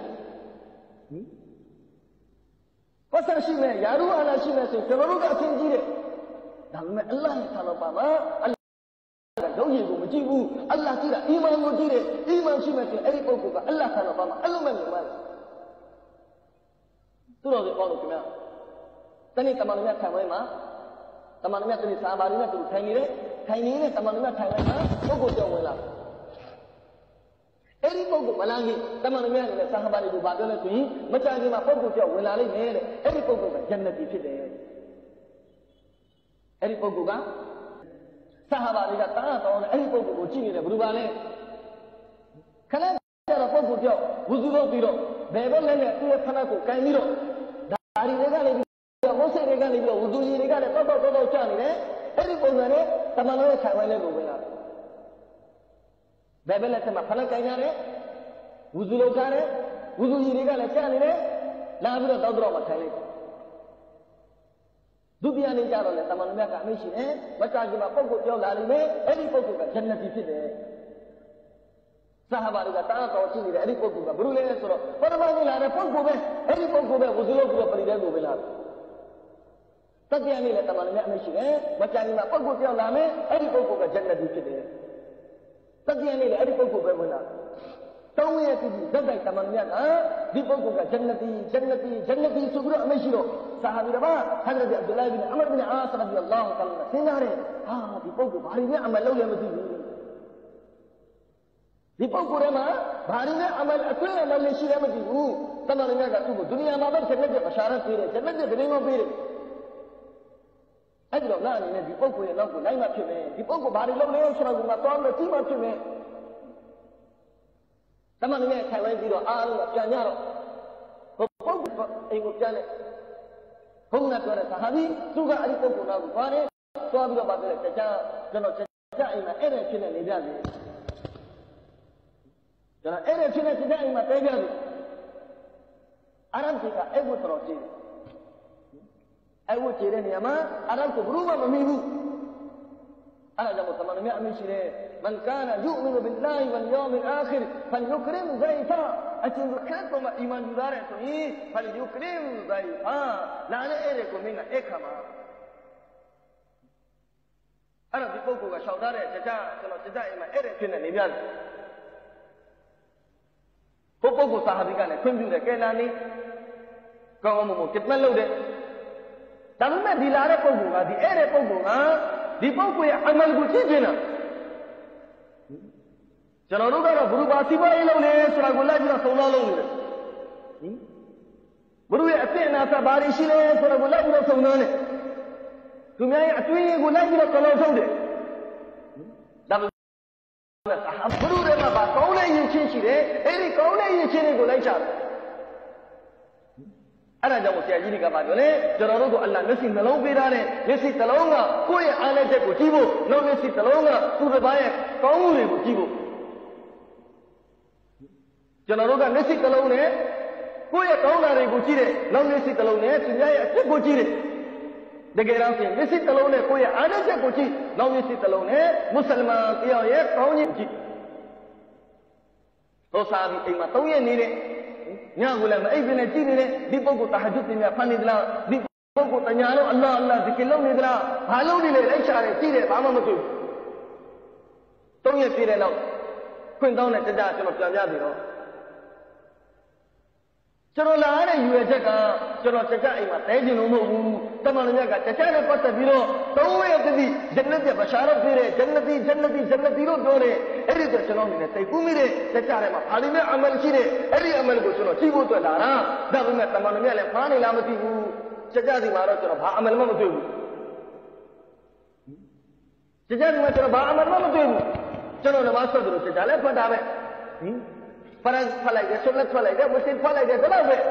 ပတ်သက်ရှိမယ်ယာရုအာလာရှိမယ်ဆိုရင်ကျွန်တော်တို့ကအထင်ကြီးတယ်ဒါပေမဲ့အလ္လာဟ်ရဲ့ဆန္ဒပါမှာလုံးရည်ကိုမကြည့်ဘူးအလ္လာဟ်ကြည့်တာအီမန်ကိုကြည့်တယ်အီမန်ရှိမှဆိုအဲ့ဒီပုဂ္ဂိုလ်ကအလ္လာဟ်ဆန္ဒပါမှာအဲ့လိုမှမြင်ပါလားသူတော်စကောလို့ခင်ဗျာတနေ့တမန်တော်မြတ်ထိုင်ဝဲမှာတမန်တော်မြတ်တနေ့စာဘာတွေနဲ့သူထိုင်နေတယ်ထိုင်နေတဲ့တမန်တော်မြတ်ထိုင်ဝဲမှာပုဂ္ဂိုလ်ကြောင့်ဝင်လာအဲ့ဒီပုဂ္ဂိုလ်မလာခင်တမန်တော်မြတ်နဲ့ဆာဟာဘာတွေကိုဗာပြောလဲဆိုရင်မကြခင်မှာပုဂ္ဂိုလ်ကြောင့်ဝင်လာလိမ့်မယ်တဲ့အဲ့ဒီပုဂ္ဂိုလ်ကဂျန်နတီဖြစ်တယ်အဲ့ဒီပုဂ္ဂိုလ်ကဆာဟာဘာတွေကတားတော်နဲ့အဲ့ဒီပုဂ္ဂိုလ်ကိုကြည့်နေတယ်ဘယ်လိုပါလဲခဏကျတော့ပုဂ္ဂိုလ်ကြောင့်ဝူဇူလုပ်ပြီးတော့ဘယ်ဘက်လဲနဲ့သူ့ရဲ့ဖဏကိုကန်ပြီးတော့ဒါရီတွေကလည်းပြီးတော့မုတ်စိတ်တွေကနေပြီးတော့ဝူဇူကြီးတွေကလည်းတောက်တောက်တောက်တောက်ကျနေတယ်အဲ့ဒီပုံစံနဲ့တမန်တော်ရဲ့ခြံဝဲလေးကိုဝင်လာတယ်ဘယ်ဘက်လဲဆက်မှာဖဏကန်ရတယ်ဝူဇူလုပ်ကြတယ်ဝူဇူကြီးတွေကလည်းကျနေတယ်လာပြီးတော့တောက်တော့မှထိုင်လိုက်ဒုတိယနေ့ကျတော့လေတမန်တော်မြတ်ကအမိန့်ရှိတယ်မကြာခင်မှာပုဂ္ဂိုလ်ပြောလာလိမ့်မယ်အဲ့ဒီပုဂ္ဂိုလ်ကဂျန်နတီဖြစ်တယ်ဆာဟာဘာတွေကတားတော်ရှိနေတယ်အဲ့ဒီပုဂ္ဂိုလ်ကဘယ်လိုလဲဆိုတော့ပထမနေ့လာတဲ့ပုဂ္ဂိုလ်ပဲအဲ့ဒီပုဂ္ဂိုလ်ပဲဝဇူလို့ပြီးတော့ပြည်တဲ့လူပဲလာတယ်တတိယနေ့လေတမန်တော်မြတ်အမိန့်ရှိတယ်မကြာခင်မှာပုဂ္ဂိုလ်ပြောလာမယ်အဲ့ဒီပုဂ္ဂိုလ်ကဂျန်နတီဖြစ်တယ်တတိယနေ့လေအဲ့ဒီပုဂ္ဂိုလ်ပဲဝင်လာတောင်းရစီဇက်တိုက်တမန်မြတ်ကဒီပုဂ္ဂိုလ်ကဂျန်နတီဂျန်နတီဂျန်နတီဆိုပြီးတော့အမိန့်ရှိတော့ဆာဟာဘီတော်ဟာဒရတ်အဗ်ဒူလာဘင်အမရ်ဘင်အာဆရဒီအလ္လာဟူတအာလာစဉ်းစားတယ်ဟာဒီပုဂ္ဂိုလ်ဘာတွေနဲ့အမလုပ်လဲမသိဘူးဒီပုဂ္ဂိုလ်ထဲမှာဘာတွေနဲ့အမအတွေ့အမလည်းရှိတယ်မသိဘူးတမန်မြတ်ကသူ့ကိုဒုနီယာမှာပဲဂျန်နတ်ရဲ့ဘရှာရတ်ပေးတယ်ဂျန်နတ်ရဲ့ဂရင်းကိုပေးတယ်အဲ့ဒီတော့ငါအနေနဲ့ဒီပုဂ္ဂိုလ်ရဲ့နောက်ကိုလိုက်မှဖြစ်မယ်ဒီပုဂ္ဂိုလ်ဘာတွေလုပ်လဲဆိုတော့ငါသွားမယ်ကြည့်မှဖြစ်မယ်တမန်တော်ရဲ့ထိုင်ဝဲပြီးတော့အားလုံးကပြန်ကြတော့ဘုပုဂ္ဂိုလ်အိမ်ကိုပြန်တယ်ဘုန်းကပြောတဲ့ဆာဟာဘီသူကအဲ့ဒီပုဂ္ဂိုလ်ကဘာလဲသွားပြီးတော့ပါတယ်တခြားကျွန်တော်တခြားအိမ်မှာအဲ့ဒါဖြစ်နေနေကြတယ်ကျွန်တော်အဲ့ဒါဖြစ်နေတခြားအိမ်မှာတဲကြတယ်အာရဗ်ကအဲ့ဝတ်တော်ကြည့်အဲ့ဝတ်ကြည့်တဲ့နေရာမှာအာရဗ်ကဘယ်လိုမှမမီဘူးအဲ့ဒါကြောင့်တမန်တော်မြတ်အမိန့်ရှိတယ်من كان يؤمن بالله واليوم الآخر فليكرم ضيفه အကျဉ်းခက်ပေါ်မှာအီမန်ယူရတယ်ဆိုရင် فليكرم ضيفه လာတဲ့အဲ့ဒီကိုမင်းကအဲ့ခါမှာအဲ့တော့ဒီပုဂ္ဂိုလ်ကရှောက်ထားတဲ့တခြားကျွန်တော်တခြားအိမ်မှာအဲ့ဒီဖြစ်နေနေပြတယ်ဘုပုဂ္ဂိုလ်ဆာဟာဘီကလည်းခွင့်ပြုတယ်ကဲလာနေကောင်းကောင်းမွန်မွန်ကစ်မတ်လုပ်တယ်ဒါပေမဲ့ဒီလာတဲ့ပုဂ္ဂိုလ်ကဒီအဲ့ဒီပုဂ္ဂိုလ်ကဒီပုဂ္ဂိုလ်ရဲ့အမန်ကိုကြည့်နေတာကျွန်တော်တို့ကတော့ဘုရုပါစီပွားရေးလုပ်နေဆိုတာကိုလိုက်ပြီးတော့သုံးသားလုပ်နေတယ်ဘုရုရဲ့အသိအနာဆက်ဘာတွေရှိလဲဆိုတာကိုလိုက်ပြီးတော့သုံးသားနေသူများရဲ့အတွေ့အကြုံကိုလိုက်ပြီးတော့ကလောထုတ်တယ်ဒါဘုရုထဲမှာပါကောင်းတဲ့ရည်ချင်းရှိတယ်အဲ့ဒီကောင်းတဲ့ရည်ချင်းတွေကိုလိုက်ချတယ်အဲ့ဒါကြောင့်ဆရာကြီးတွေကပါပြောလေကျွန်တော်တို့ကအလ္လာဟ်မျက်စိနှလုံးပေးထားတဲ့မျက်စိတစ်လုံးကကိုယ့်ရဲ့အားနဲ့ချက်ကိုကြည့်ဖို့နောက်မျက်စိတစ်လုံးကသူတစ်ပါးရဲ့ကောင်းမှုတွေကိုကြည့်ဖို့ကျွန်တော်တို့ကမျက်စိတစ်လုံးနဲ့ကိုယ့်ရဲ့ကောင်းတာတွေကိုကြည့်တယ်နောက်မျက်စိတစ်လုံးနဲ့သူများရဲ့အဖြစ်ကိုကြည့်တယ်တကယ်တော့မျက်စိတစ်လုံးနဲ့ကိုယ့်ရဲ့အားနဲ့ချက်ကိုကြည့်နောက်မျက်စိတစ်လုံးနဲ့မွတ်စလမန်တယောက်ရဲ့ကောင်းခြင်းကြည့်သောစာပြီးအိမ်မှာသုံးရက်နေတဲ့ညကိုလည်းမအိပ်ဘဲနဲ့ကြည့်နေတဲ့ဒီပုဂ္ဂိုလ်တဟဂျွတ်တင်မြတ်ဖန်နေသလားဒီပုဂ္ဂိုလ်တညာလုံးအလ္လာဟ်အလ္လာဟ်ဇီကလုပ်နေသလားဘာလုပ်နေလဲလိုက်ရှာတယ်ကြည့်တယ်ဘာမှမတွေ့ဘူးသုံးရက်ပြည့်တဲ့နောက်ခွင့်တောင်းတဲ့ကြကြကျွန်တော်ပြန်ပြပြီတော့ကျွန်တော်လာရတဲ့ယူရချက်ကကျွန်တော်ကြကြအိမ်မှာတဲကျင်လို့မဟုတ်ဘူးတမန်တော်မြတ်ကကြကြနဲ့ပတ်သက်ပြီးတော့သုံးရက်တည်းဂျန်နတ်ရဲ့ဘရှာရတ်ပေးတဲ့ဂျန်နတီဂျန်နတီဂျန်နတီလို့ပြောတယ်အဲ့ဒီတော့ကျွန်တော်အနေနဲ့တိတ်ကူးမိတဲ့ကြကြထဲမှာအာလီမဲအမလ်ရှိတဲ့အဲ့ဒီအမလ်ကိုကျွန်တော်ကြည့်ဖို့အတွက်လာတာဒါပေမဲ့တမန်တော်မြတ်လည်းမှားနေလားမသိဘူးကြကြဒီမှာတော့ကျွန်တော်ဘာအမလ်မှမတွေ့ဘူးကြကြဒီမှာကျွန်တော်ဘာအမလ်မှမတွေ့ဘူးကျွန်တော်နမတ်ဆက်လို့ကြကြလည်းဖတ်တာပဲဟင်ဖရတ်ဖတ်လိုက်တယ်ဆွတ်လက်ဖတ်လိုက်တယ်မွတ်စလင်ဖတ်လိုက်တယ်ဒါတော့ပဲ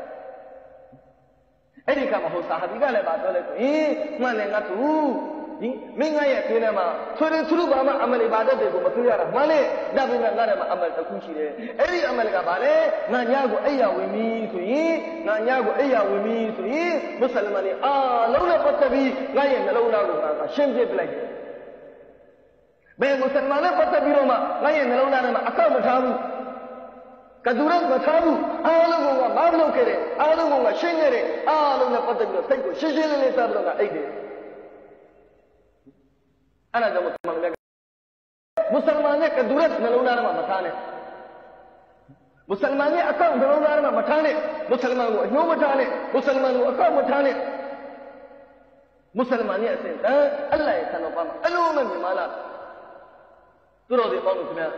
အဲ့ဒီကမှာဟိုဆာဟာဘီကလည်းပါပြောလိုက်ဆိုရင်မှန်တယ်ငါသူဒီမင်းငါရဲ့အတွင်းထဲမှာဆွေတွေသူတို့ဘာမှအမလီဘာဒတ်တွေကိုမတွေ့ရတာမှန်လေဒါပေမဲ့ငါထဲမှာအမလတစ်ခုရှိတယ်အဲ့ဒီအမလကဘာလဲငါညကိုအိယာဝင်ပြီဆိုရင်ငါညကိုအိယာဝင်ပြီဆိုရင်မွတ်စလမန်တွေအားလုံးနဲ့ပတ်သက်ပြီးငါရဲ့နှလုံးသားကိုငါရှင်းပြပလိုက်တယ်ဘယ်မွတ်စလမန်နဲ့ပတ်သက်ပြီးတော့မှငါရဲ့နှလုံးသားထဲမှာအကောက်မထားဘူးကဒူရတ်မထားဘူးအားလုံးကမလုပ်ခဲ့တယ်အားလုံးကရှင်းခဲ့တယ်အားလုံးနဲ့ပတ်သက်ပြီးတော့စိတ်ကိုရှင်းရှင်းလင်းလင်းစားပြီးတော့ငါအိတ်တယ်အဲ့ဒါကြောင့်မွတ်စလမန်တွေကမွတ်စလမန်ရဲ့ကဒူရတ်နှလုံးသားထဲမှာမထားနဲ့မွတ်စလမန်ရဲ့အကောက်နှလုံးသားထဲမှာမထားနဲ့မွတ်စလမန်ကိုအညှိုးမထားနဲ့မွတ်စလမန်ကိုအကောက်မထားနဲ့မွတ်စလမန်ရဲ့အစဉ်တန်အလ္လာဟ်ရဲ့ဆန္ဒပါမှာအလုံးမဲ့မြင်မလားသူတော်တွေပေါင်းလို့ခင်ဗျာ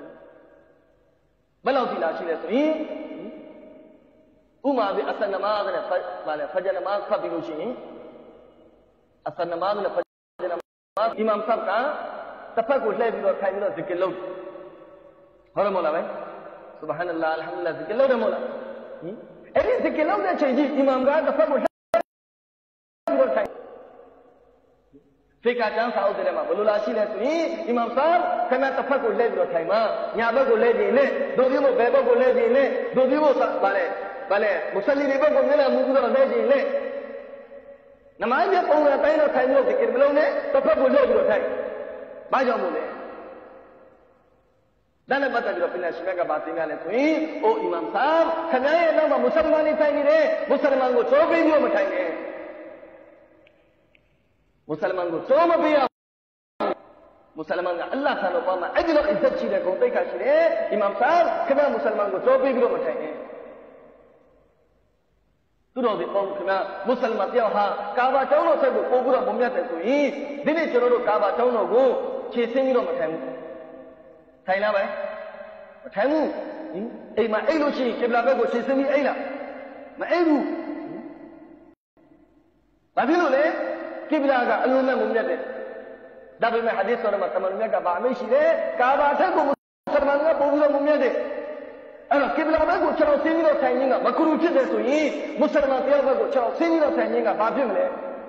ဘယ်လောက်ဒီလာရှိလဲဆိုရင်ဥမာပြီးအစနမားနဲ့ဗာလဲဖဂျာနမားဖတ်ပြီးလို့ရှိရင်အစနမားနဲ့ဖဂျာနမားအီမမ်ဆပ်ကတစ်ဖက်ကိုလှည့်ပြီးတော့ထိုင်ပြီးတော့ဇီကီလုပ်ဟုတ်တယ်မဟုတ်လားပဲဆူဘဟာနလာအလ်ဟမ်ဒူလ ဇီကီလုပ်တယ်မဟုတ်လားဟင်အဲ့ဒီဇီကီလုပ်တဲ့ချိန်ကြီးအီမမ်ကတစ်ဖက်ကိုလှည့်ပြီးတော့ထိုင်ဖေကာကျမ်းစာအုပ်ထဲမှာဘယ်လိုလာရှိလဲဆိုရင်အီမမ်ဆာခဏတစ်ဖက်ကိုလှည့်ပြီးတော့ထိုင်မှာညာဘက်ကိုလှည့်ပြီးနဲ့ဒိုပြီးမို့ဘယ်ဘက်ကိုလှည့်ပြီးနဲ့ဒိုပြီးမို့ဗာလဲဗာလဲမုဆလီတွေဘက်ကိုမျက်နှာမူပြီးတော့လှည့်ပြီးနဲ့နမကြီးပုံစံတိုင်းတော့ထိုင်လို့ဒီကိမလုံးနဲ့တစ်ဖက်ကိုလှည့်ပြီးတော့ထိုင်ဘာကြောင့်မို့လဲဒါနဲ့ပတ်သက်ပြီးတော့ပြင်ရှိကဘာသင်ရလဲဆိုရင်အိုအီမမ်ဆာခင်ဗျားရဲ့နောက်မှာမုဆလမန်တွေထိုင်နေတယ်မုဆလမန်ကိုကြောပေးပြီးတော့မထိုင်နဲ့မွတ်စလမန်ကိုကြောမပေးရမွတ်စလမန်ကအလ္လာဟ်ဆန်တော်ပါမှာအဲ့ဒီလိုအစ်ဇတ်ရှိတဲ့ဂုဏ်သိက္ခာရှိတယ်အီမမ်ဆာခင်ဗျားမွတ်စလမန်ကိုကြောပေးပြီးတော့မထိုင်နဲ့သူတော်ဒီပေါင်းခင်ဗျားမွတ်စလမန်တယောက်ဟာကာဘာကျောင်းတော်ဆက်ကိုပို့ပြီးတော့မမြတ်တယ်ဆိုရင်ဒီနေ့ကျွန်တော်တို့ကာဘာကျောင်းတော်ကိုခြေဆင်းပြီးတော့မထိုင်ဘူးထိုင်လားပဲမထိုင်ဘူးအိမ်မှာအိတ်လို့ရှိရင်ကိဘလာဘက်ကိုခြေဆင်းပြီးအိတ်လားမအိတ်ဘူးဘာဖြစ်လို့လဲကိဘလာကအလုံးမဲ့မမြတ်တယ်ဒါပေမဲ့ဟာဒီသ်တော်မှာတမန်တော်မြတ်ကဘာအမိန့်ရှိတယ်ကာဘာထက်ကိုမွတ်စလမန်ကပို့ပြီးတော့မမြတ်တယ်အဲ့တော့ကိဘလာဘက်ကိုခြေတော်ဆင်းပြီးတော့ထိုင်ခြင်းကမကရူဖြစ်တယ်ဆိုရင်မွတ်စလမန်တယောက်ဘက်ကိုခြေတော်ဆင်းပြီးတော့ထိုင်ခြင်းကဘာဖြစ်မလဲ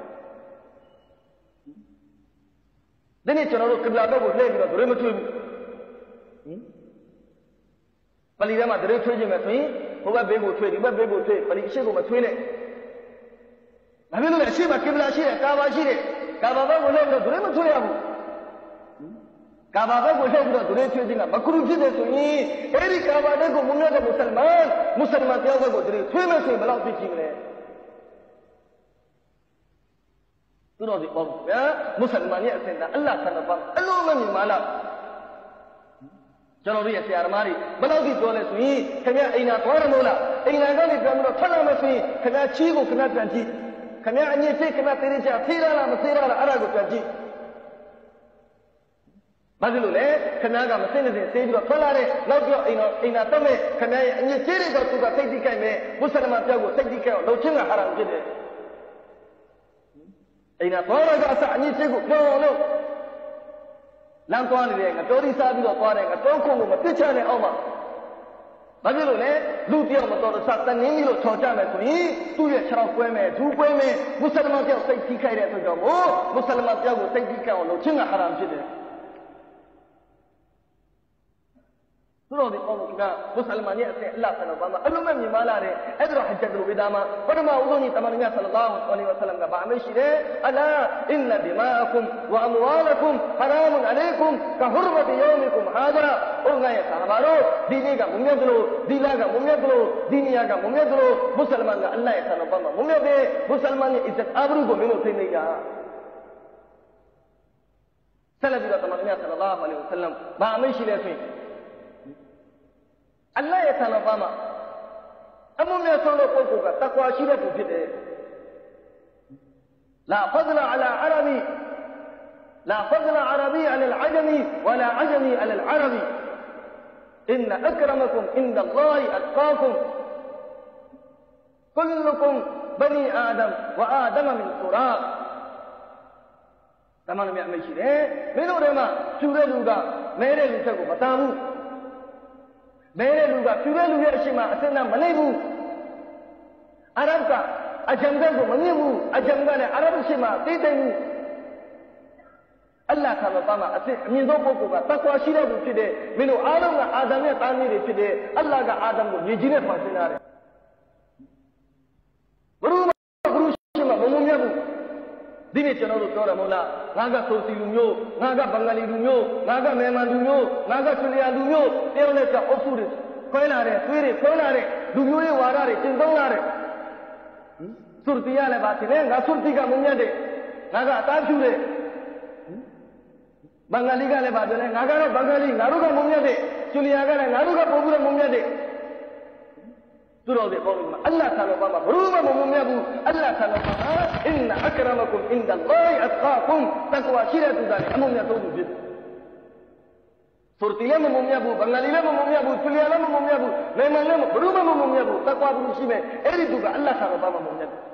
ဒီနေ့ကျွန်တော်တို့ကိဘလာဘက်ကိုလှည့်ပြီးတော့ဒရွေးမထွေးဘူးပလီထဲမှာဒရွေးထွေးခြင်းပဲဆိုရင်ဟိုဘက်ဘေးကိုထွေးဒီဘက်ဘေးကိုထွေးပလီအရှိကိုမထွေးနဲ့ဘာဖြစ်လို့လဲအရှိမကိဘလာရှိတယ်ကာဘာရှိတယ်ကာဘာဘက်ကိုလှည့်ပြီးတော့ဒရွေးမထွေးရဘူးကာဘာဘက်ကိုလှည့်ပြီးတော့ဒရွေးထွေးခြင်းကမကရူဖြစ်တယ်ဆိုရင်အဲ့ဒီကာဘာတဲ့ကိုမုန်းတဲ့မွတ်စလမန်မွတ်စလမန်တယောက်ဘက်ကိုဒရွေးထွေးမယ်ဆိုရင်ဘယ်လောက်ဖြစ်ကြည့်မလဲသူတော်ဒီပေါ့ဗျာမွတ်စလမန်ရဲ့အစဉ်သားအလ္လာဟ်ဆန္ဒပါအလုံးမမြင်မလားကျွန်တော်တို့ရဲ့ဆရာသမားတွေဘယ်လောက်ထိပြောလဲဆိုရင်ခင်ဗျအိမ်နာသွားရမို့လားအိမ်နာကနေပြန်ပြီးတော့ထွက်လာမယ်ဆိုရင်ခင်ဗျချီးကိုခင်ဗျပြန်ကြည့်ခင်ဗျအညစ်အကြေးခင်ဗျသေးသေးချာသေးရလားမသေးရလားအဲ့ဒါကိုပြန်ကြည့်ဘာဖြစ်လို့လဲခင်ဗျကမစင်နေစင်သေးပြီးတော့ထွက်လာတဲ့နောက်ပြောအိမ်တော်အိမ်နာတက်မဲ့ခင်ဗျရဲ့အညစ်အကြေးတွေတော့သူကစိတ်တိကြိုက်မဲ့မွတ်စလမန်ပြောက်ကိုစိတ်တိကြိုက်အောင်လှုပ်ချင်းကဟာရမ်ဖြစ်တယ်အိမ်နာသွားရကအစအညစ်အကြေးကိုပြောလို့လမ်းသွားနေတဲ့ကတော်ရီစားပြီးတော့သွားတယ်ကတောခုံကိုမပြစ်ချနဲ့အောက်မှာဘာဖြစ်လို့လဲလူတယောက်မတော်တဆတနင်းပြီးလို့ထော်ကြမယ်ဆိုရင်သူ့ရဲ့ခြေထောက်ကွဲမယ်ဒူးကွဲမယ်မွတ်စလမတယောက်စိတ်ထိခိုက်တဲ့အတွက်ကြောင့်မို့မွတ်စလမတယောက်ကိုစိတ်ထိခိုက်အောင်လုပ်ခြင်းကဟာရမ်ဖြစ်တယ်သူတော်ဒီပေါင်းကမွတ်စလမရဲ့အစ်အလ္လာဟ်ဆလ္လာဟူအလိုမဲ့မြင်မလာတဲ့အဲ့ဒါဟဂျ်ဂျ်ဝေဒါမှာပထမဦးဆုံးညီတမန်တော်မြတ်ဆလ္လာဟူအလိုင်ဝါဆလမ်ကဗာမရှိတယ်အလာအင်နဒီမာအကွမ်ဝအမဝါလကွမ်ဟရာမန်အလိုင်ကွမ်ကဟူရမတ်ယောမီကွမ်ဟာဒါအိုငါရဲ့ဆာဟာဘာတို့ဒီနေ့ကမုံမြတ်ကလို့ဒီလကမုံမြတ်ကလို့ဒီနေရာကမုံမြတ်ကလို့မွတ်စလမကအလ္လာဟ်ရဲ့ဆလ္လာဟူမှာမုံမြတ်တဲ့မွတ်စလမရဲ့အစ္စအာဘရုကိုမင်းတို့သိနေကြဆက်လက်ပြီးတော့တမန်တော်မြတ်ဆလ္လာဟူအလိုင်ဝါဆလမ်ဗာမရှိတယ်ဆိုရင်အလ္လာဟ်ရဲ့ဆလ္လာဟူမှာအမှုများဆုံးတဲ့ပုဂ္ဂိုလ်ကတကွာရှိတဲ့သူဖြစ်တယ်လာဖဒလအလာအရဘီလာဖဒလအရဘီအလအဂျမီဝလာအဂျမီအလအရဘီအင်အကရမကုမ်အင်ဒလ္လာဟ်အတကာကုမ်ကုလကုမ်ဘနီအာဒမ်ဝအာဒမမင်တူရာတမန်တော်မြတ်အမိန့်ရှိတယ်မင်းတို့ထဲမှာဖြူတဲ့လူကမဲတဲ့လူချက်ကိုမတန်ဘူးမဲတဲ့လူကဖြူတဲ့လူရဲ့အရှိမအစင်းနဲ့မလိုက်ဘူးအာရဗ်ကအဂျမ်ကကိုမမြင်ဘူးအဂျမ်ကလည်းအာရဗ်ရှိမသိသိဘူးအလ္လာဟ်ဆလ္လာဟူမှာအစ်အမြင့်ဆုံးပုဂ္ဂိုလ်ကတကွာရှိတဲ့သူဖြစ်တဲ့မင်းတို့အားလုံးကအာဒမ်ရဲ့သားသမီးတွေဖြစ်တဲ့အလ္လာဟ်ကအာဒမ်ကိုမြေကြီးနဲ့ဖန်ဆင်းထားတယ်ဘုရားဘုရားရှိမမုံမြတ်ဘူးဒီနေ့ကျွန်တော်တို့ပြောတယ်မဟုတ်လားငါကဆိုစီလူမျိုးငါကဘင်္ဂလီလူမျိုးငါကမြန်မာလူမျိုးငါကဆွေလျာလူမျိုးတယောက်နဲ့ကြောက်အုပ်စုတွေခွဲလာတယ်သွေးတွေခွဲလာတယ်လူမျိုးရေးဝါဒတွေကျင့်သုံးလာတယ်ဆုရတီရလည်းပါသင်ငါဆုရတီကမုံမြတ်တယ်ငါကအသားဖြူတယ်ဘင်္ဂလီကလည်းပါပြောတယ်ငါကတော့ဘင်္ဂလီငါတို့ကမုံမြတ်တယ်ဆွေလျာကလည်းငါတို့ကပို့ပြီးတော့မုံမြတ်တယ်သူတော်တွေပေါင်းလို့အလ္လာဟ်ဆလ္လာဟူမှာဘယ်လိုမှမမြတ်ဘူးအလ္လာဟ်ဆလ္လာဟူဟာအင်နအကရမကုမ်အင်ဒလ္လာဟ်အတကာကုမ်တကွာရှိတဲ့သူသားတွေအမုံမြတ်ဆုံးသူဖြစ်ဆိုရတီလည်းမမမြတ်ဘူးဘင်္ဂလီလည်းမမမြတ်ဘူးဆွေလျာလည်းမမမြတ်ဘူးနိုင်ငံလည်းဘယ်လိုမှမမြတ်ဘူးတကွာဘူးရှိမယ်အဲ့ဒီသူကအလ္လာဟ်ဆလ္လာဟူမှာမမြတ်ဘူး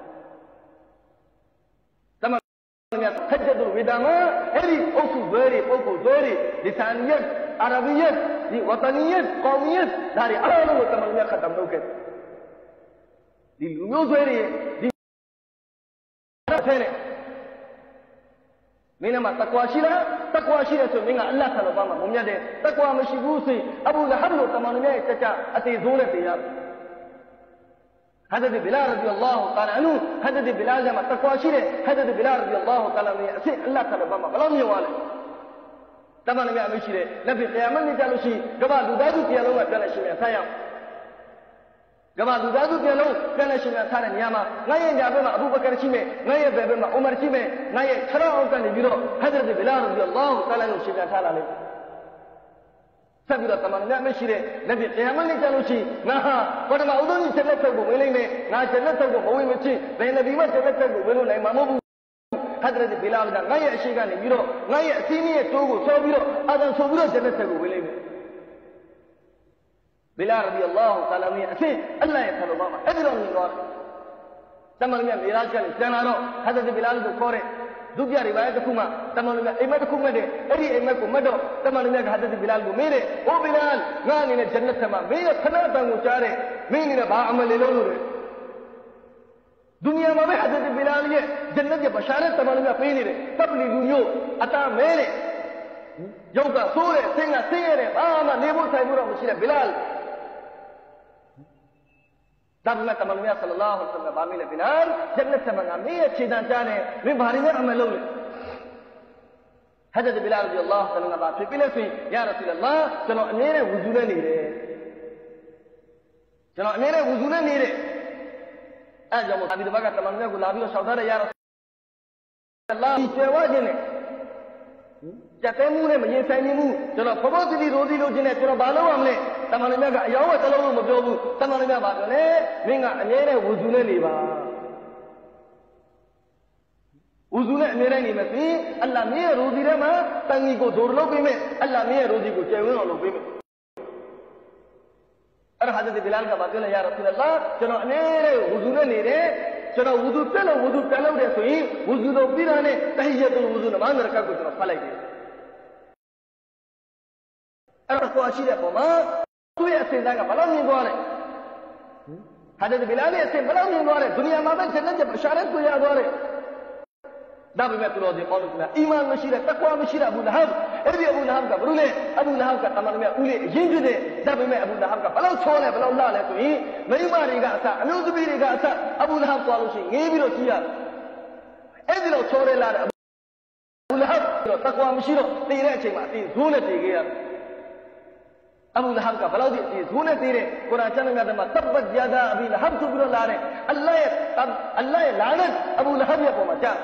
တမန်တော်မြတ်ဟဂျ်ဂျ်ဝေဒါမှာအဲ့ဒီအုပ်စုတွေပုဂ္ဂိုလ်တွေလီဆာနီယတ်အာရဘီယတ်ဒီဝတနီယတ်ကောမီယတ်ဒါတွေအားလုံးကိုတမန်တော်မြတ်ခတ်တမ်လုပ်ခဲ့ဒီလူမျိုးဆွဲတွေဒီအဲ့ထဲနဲ့မင်းကတကွာရှိလားတကွာရှိတယ်ဆိုမင်းကအလ္လာဟ်ဆလ္လာဟူမှာမမြတ်တယ်တကွာမရှိဘူးဆိုအဘူလဟဘ်လို့တမန်တော်ရဲ့ကြကြအသေးဆုံးနဲ့တရားحضرت بلال رضی اللہ تعالی عنہ حضرت بلال جما تقواရှိတယ်حضرت بلال رضی اللہ تعالی عنہအစ်အလ္လာဟ်ဆလ္လာဟူမှာဘယ်လိုမြင်သွားလဲတမန်တော်ရဲ့အမိရှိတယ်လက်ပြီးတရားမနေ့ကြလို့ရှိကမ္ဘာလူသားစုတရားလုံးကပြန်လဲရှင်ပြန်ဆက်ရအောင်ကမ္ဘာလူသားစုပြန်လုံးပြန်လဲရှင်ပြန်ထားတဲ့နေရာမှာငါရဲ့ညာဘက်မှာအဘူဘကာရှိမယ်ငါရဲ့ဘက်ဘက်မှာအိုမာရှိမယ်ငါရဲ့ခရောအောက်ကနေပြီးတော့ حضرت بلال رضی اللہ تعالی عنہရှင်ပြန်ထားလာလိမ့်ဆက်ပြီးတော့တမန်တော်မရှိတဲ့လက်ပြီးတရားမနေ့ကြလို့ရှိငါဟာပထမဦးဆုံးချက်လက်ချက်ကိုဝင်လိမ့်မယ်ငါချက်လက်ချက်ကိုမဝင်မချင်းဘယ်နဗီမချက်လက်ချက်ကိုဝင်လို့နိုင်မှာမဟုတ်ဘူးحضرت بلالကငါရဲ့အရှိကနေပြီးတော့ငါရဲ့အစည်းရဲ့တိုးကိုဆောပြီးတော့အာဒံဆိုပြီးတော့ချက်လက်ချက်ကိုဝင်လိမ့်မယ်بلال رضی اللہ تعالی عنہအစ်အလ္လာဟ်ရဲ့ဆလ္လာဟူမှာအဲ့ဒီတော့မြင်သွားတယ်တမန်တော်မိရာဂျ်ကလည်းကျန်လာတော့ حضرت بلال ကိုခေါ်တဲ့ဒုတိယရိဝါယတ်တစ်ခုမှတမန်တော်မြတ်အိမ်မက်တစ်ခုမှတဲ့အဲ့ဒီအိမ်မက်ကိုမတ်တော့တမန်တော်မြတ်ကဟာဒတ်ဘီလာကိုမေးတယ်အိုဘီလာငါအနေနဲ့ဂျန်နတ်ထဲမှာမင်းရဲ့ခဏတန်ကိုကြားတယ်မင်းအနေနဲ့ဘာအမလေးလုံးလို့လဲဒုနီယာမှာပဲဟာဒတ်ဘီလာရဲ့ဂျန်နတ်ရဲ့ဘရှာရတ်တမန်တော်မြတ်ပေးနေတယ်တပ်လီလူမျိုးအတာမဲတဲ့ရုပ်ကဆိုးတဲ့ဆင်းကဆင်းရဲတဲ့ဘာမှနေဖို့ဆိုင်ဖို့တော့မရှိတဲ့ဘီလာဒါပေမဲ့တမန်တော်မြတ်ဆလ္လာလဟ်အလိုင်းဝါဆလမ်ဗာမေးလေဘီလာဂျန်နတ်ထဲမှာငါမင်းရဲ့ခြေတံကြားတယ်မင်းဘာတွေနဲ့အမလုံးလဲحضرت بلال رضی اللہ تعالی عنہဖြစ်ပြီးလဲဆိုရင်ယာရဆူလလာကျွန်တော်အမြဲတမ်းဝူဇူနဲ့နေတယ်ကျွန်တော်အမြဲတမ်းဝူဇူနဲ့နေတယ်အဲကြောင့်မို့ဒီတစ်ပတ်ကတမန်တော်မြတ်ကိုလာပြီးတော့ရှောက်ထားတဲ့ယာရဆူလလာဒီကျေဝခြင်းနဲ့ကြက်တဲမှုနဲ့မရင်ဆိုင်နိုင်ဘူးကျွန်တော်ဖဖို့စီတီရိုစီလိုခြင်းနဲ့ကျွန်တော်ဘာလုပ်ရမလဲတမန်တော်မြတ်ကအယောဝတလုံးလို့မပြောဘူးတမန်တော်မြတ်ကပြောလေမင်းကအမြဲတမ်းဝူဇူနဲ့နေပါဝူဇူနဲ့အမြဲတမ်းနေမယ်ဆိုအလ္လာဟ်မင်းရဲ့ရိုဇီထဲမှာတန်ကြီးကိုဒိုလုပ်ပေးမယ်အလ္လာဟ်မင်းရဲ့ရိုဇီကိုကျယ်ဝန်းအောင်လုပ်ပေးမယ်အဲ့ဒါဟာဇတ်ဘီလာကဘာပြောလဲယာရဆူလလာကျွန်တော်အမြဲတမ်းဝူဇူနဲ့နေတယ်ကျွန်တော်ဝူဇူတက်လို့ဝူဇူတက်လို့တဲ့ဆိုရင်ဝူဇူလုပ်ပြီးတာနဲ့တဟီယတ်တုလ်ဝူဇူနမာဇ်ရကတ်ကိုကျွန်တော်ဖတ်လိုက်တယ်အဲ့ဒါကွာရှိတဲ့ပုံမှာသူ့ရဲ့အစဉ်သားကဘလောက်မြင်သွားလဲဟာဒီဘီလာရဲ့အစဉ်ဘလောက်မြင်သွားလဲဒုနီယာမှာပဲဂျန်နတ်ရဲ့ရှာရက်ကိုရသွားတယ်ဒါပေမဲ့သူတော်စင်ပေါင်းလို့ကအီမန်မရှိတဲ့တကွာမရှိတဲ့အဘူလဟဘ်အဲ့ဒီအဘူလဟဘ်ကဘယ်လိုလဲအဘူလဟဘ်ကတမန်တော်မြတ်ဦးလေးအရင်ဖြစ်တဲ့ဒါပေမဲ့အဘူလဟဘ်ကဘလောက်ချောလဲဘလောက်လှလဲဆိုရင်မိန်းမတွေကအစအမျိုးသမီးတွေကအစအဘူလဟဘ်သွားလို့ရှိရင်ငေးပြီးတော့ကြည့်ရတယ်အဲ့ဒီလောက်ချောရဲလာတဲ့အဘူလဟဘ်တော့တကွာမရှိတော့တည်တဲ့အချိန်မှာအတင်းဇိုးနဲ့တည်ခဲ့ရတယ်အဘူလဟဘ်ကဘလောက်ဒီဇိုးနဲ့တည်တဲ့ကုရ်အာန်ကျမ်းမြတ်မှာတဘတ်ယာဒါအဘီလဟဘ်ဆိုပြီးတော့လာတဲ့အလ္လာဟ်ရဲ့အလ္လာဟ်ရဲ့လာနတ်အဘူလဟဘ်ရဲ့ပုံမှာကြား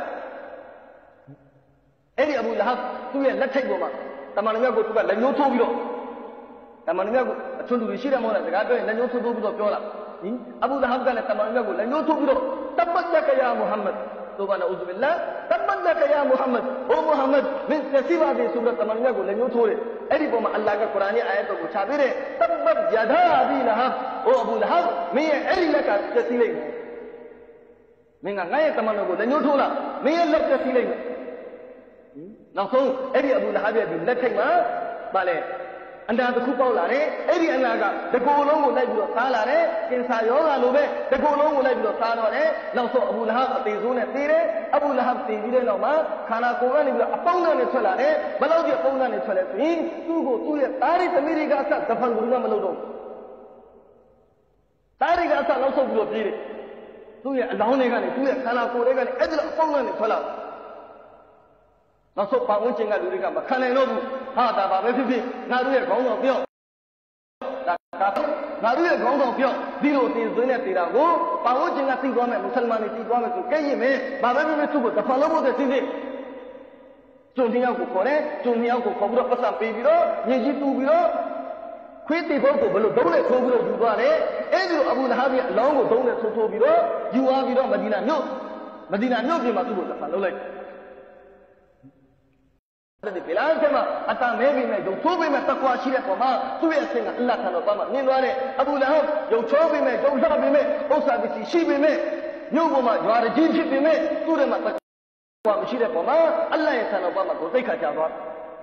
အဲ့ဒီအဘူလဟဘ်သူ့ရဲ့လက်ထိပ်ပေါ်မှာတမန်တော်မြတ်ကိုသူကလက်ညှိုးထိုးပြီးတော့တမန်တော်မြတ်ကိုအချွန်းသူတွေရှိတယ်မဟုတ်လားစကားပြောရင်လက်ညှိုးထိုးထိုးပြီးတော့ပြောလာဟင်အဘူလဟဘ်ကလည်းတမန်တော်မြတ်ကိုလက်ညှိုးထိုးပြီးတော့တဘတ်လကယာမုဟမ္မဒ်ဆိုပါနအူဇူဘီလာတဘတ်လကယာမုဟမ္မဒ်အိုမုဟမ္မဒ်မင်းစီပါသေးဆိုပြီးတော့တမန်တော်မြတ်ကိုလက်ညှိုးထိုးတယ်အဲ့ဒီပုံမှာအလ္လာဟ်ကကုရ်အာန်ရဲ့အာယတ်တော်ကိုချပေးတယ်တဘတ်ယာဒါအဘီလဟဘ်အိုအဘူလဟဘ်မင်းရဲ့အဲ့ဒီလက်ကပြည့်စည်လိုက်မယ်မင်းကငါရဲ့တမန်တော်ကိုလက်ညှိုးထိုးလာမင်းရဲ့လက်ပြည့်စည်လိုက်မယ်နောက်ဆုံးအဲ့ဒီအဘူလဟဘ်ရဲ့ဒီလက်ထိပ်မှာဗာလေအန္တာတစ်ခုပေါက်လာတယ်အဲ့ဒီအန္တာကတကူလုံးကိုလိုက်ပြီးတော့စားလာတယ်ကင်ဆာယောဂါလိုပဲတကူလုံးကိုလိုက်ပြီးတော့စားတော့တယ်နောက်ဆုံးအဘူလဟဘ်အသေးဆုံးနဲ့သေတယ်အဘူလဟဘ်သေပြီးတဲ့နောက်မှာခန္ဓာကိုယ်ကနေပြီးတော့အပေါင်းနဲ့ထွက်လာတယ်ဘယ်လောက်ကြီးအပေါင်းနဲ့ထွက်လဲဆိုရင်သူ့ကိုသူ့ရဲ့သားရိသမီးတွေကအစဒဖန်ကူကမလုပ်တော့သားရိကအစနောက်ဆုံးပြီးတော့ပြေးတယ်သူ့ရဲ့အလောင်းတွေကနေသူ့ရဲ့ခန္ဓာကိုယ်တွေကနေအဲ့ဒီလိုအပေါင်းနဲ့ထွက်လာနောက်ဆုံးပတ်ဝန်းကျင်ကလူတွေကမခံနိုင်တော့ဘူးဟာဒါပါပဲဖြစ်ဖြစ်ငါတို့ရဲ့ခေါင်းဆောင်ပြော့ဒါကငါတို့ရဲ့ခေါင်းဆောင်ပြော့ဒီလိုတင်သွင်းတဲ့တေတာကိုပတ်ဝန်းကျင်ကသိသွားမယ်မွတ်စလမန်တွေသိသွားမယ်ဆိုကဲရင်မယ်ဘာပဲဖြစ်ဖြစ်သူ့ကိုတစ်ဖန်လုံးဖို့တဲ့စီစဉ်ကျွန်းတရားကိုခေါ်တယ်ကျွန်းတရားကိုခေါ်ပြီးတော့ပတ်စံပေးပြီးတော့ညင်ကြီးတူပြီးတော့ခွေးတေဖို့ကိုဘယ်လိုဒုံးနဲ့ထိုးပြီးတော့ယူသွားတယ်အဲ့ဒီလိုအဘူလဟဘ်ရဲ့အလောင်းကိုဒုံးနဲ့ထိုးထိုးပြီးတော့ယူသွားပြီးတော့မဒီနာမြို့မဒီနာမြို့ပြင်မှာသူ့ကိုတစ်ဖန်လုံးလိုက်ဒီဘီလာဆမ်အတန်မဲပြီးမဲ့ရုပ်ချိုးပြီးမဲ့တကွာရှိတဲ့ပုံမှာသူ့ရဲ့အဆင့်ကအလ္လာဟ်ထံတော်ဘာမှမြင်သွားတဲ့အဘူလဟဘ်ရုပ်ချိုးပြီးမဲ့ရုပ်လှပြီးမဲ့ဥစ္စာပစ္စည်းရှိပြီးမဲ့မြို့ပေါ်မှာရွာကြီးဖြစ်ပြီးမဲ့သူ့ထဲမှာတကွာမရှိတဲ့ပုံမှာအလ္လာဟ်ရဲ့ထံတော်ဘာမှကိုသိခါကြသွား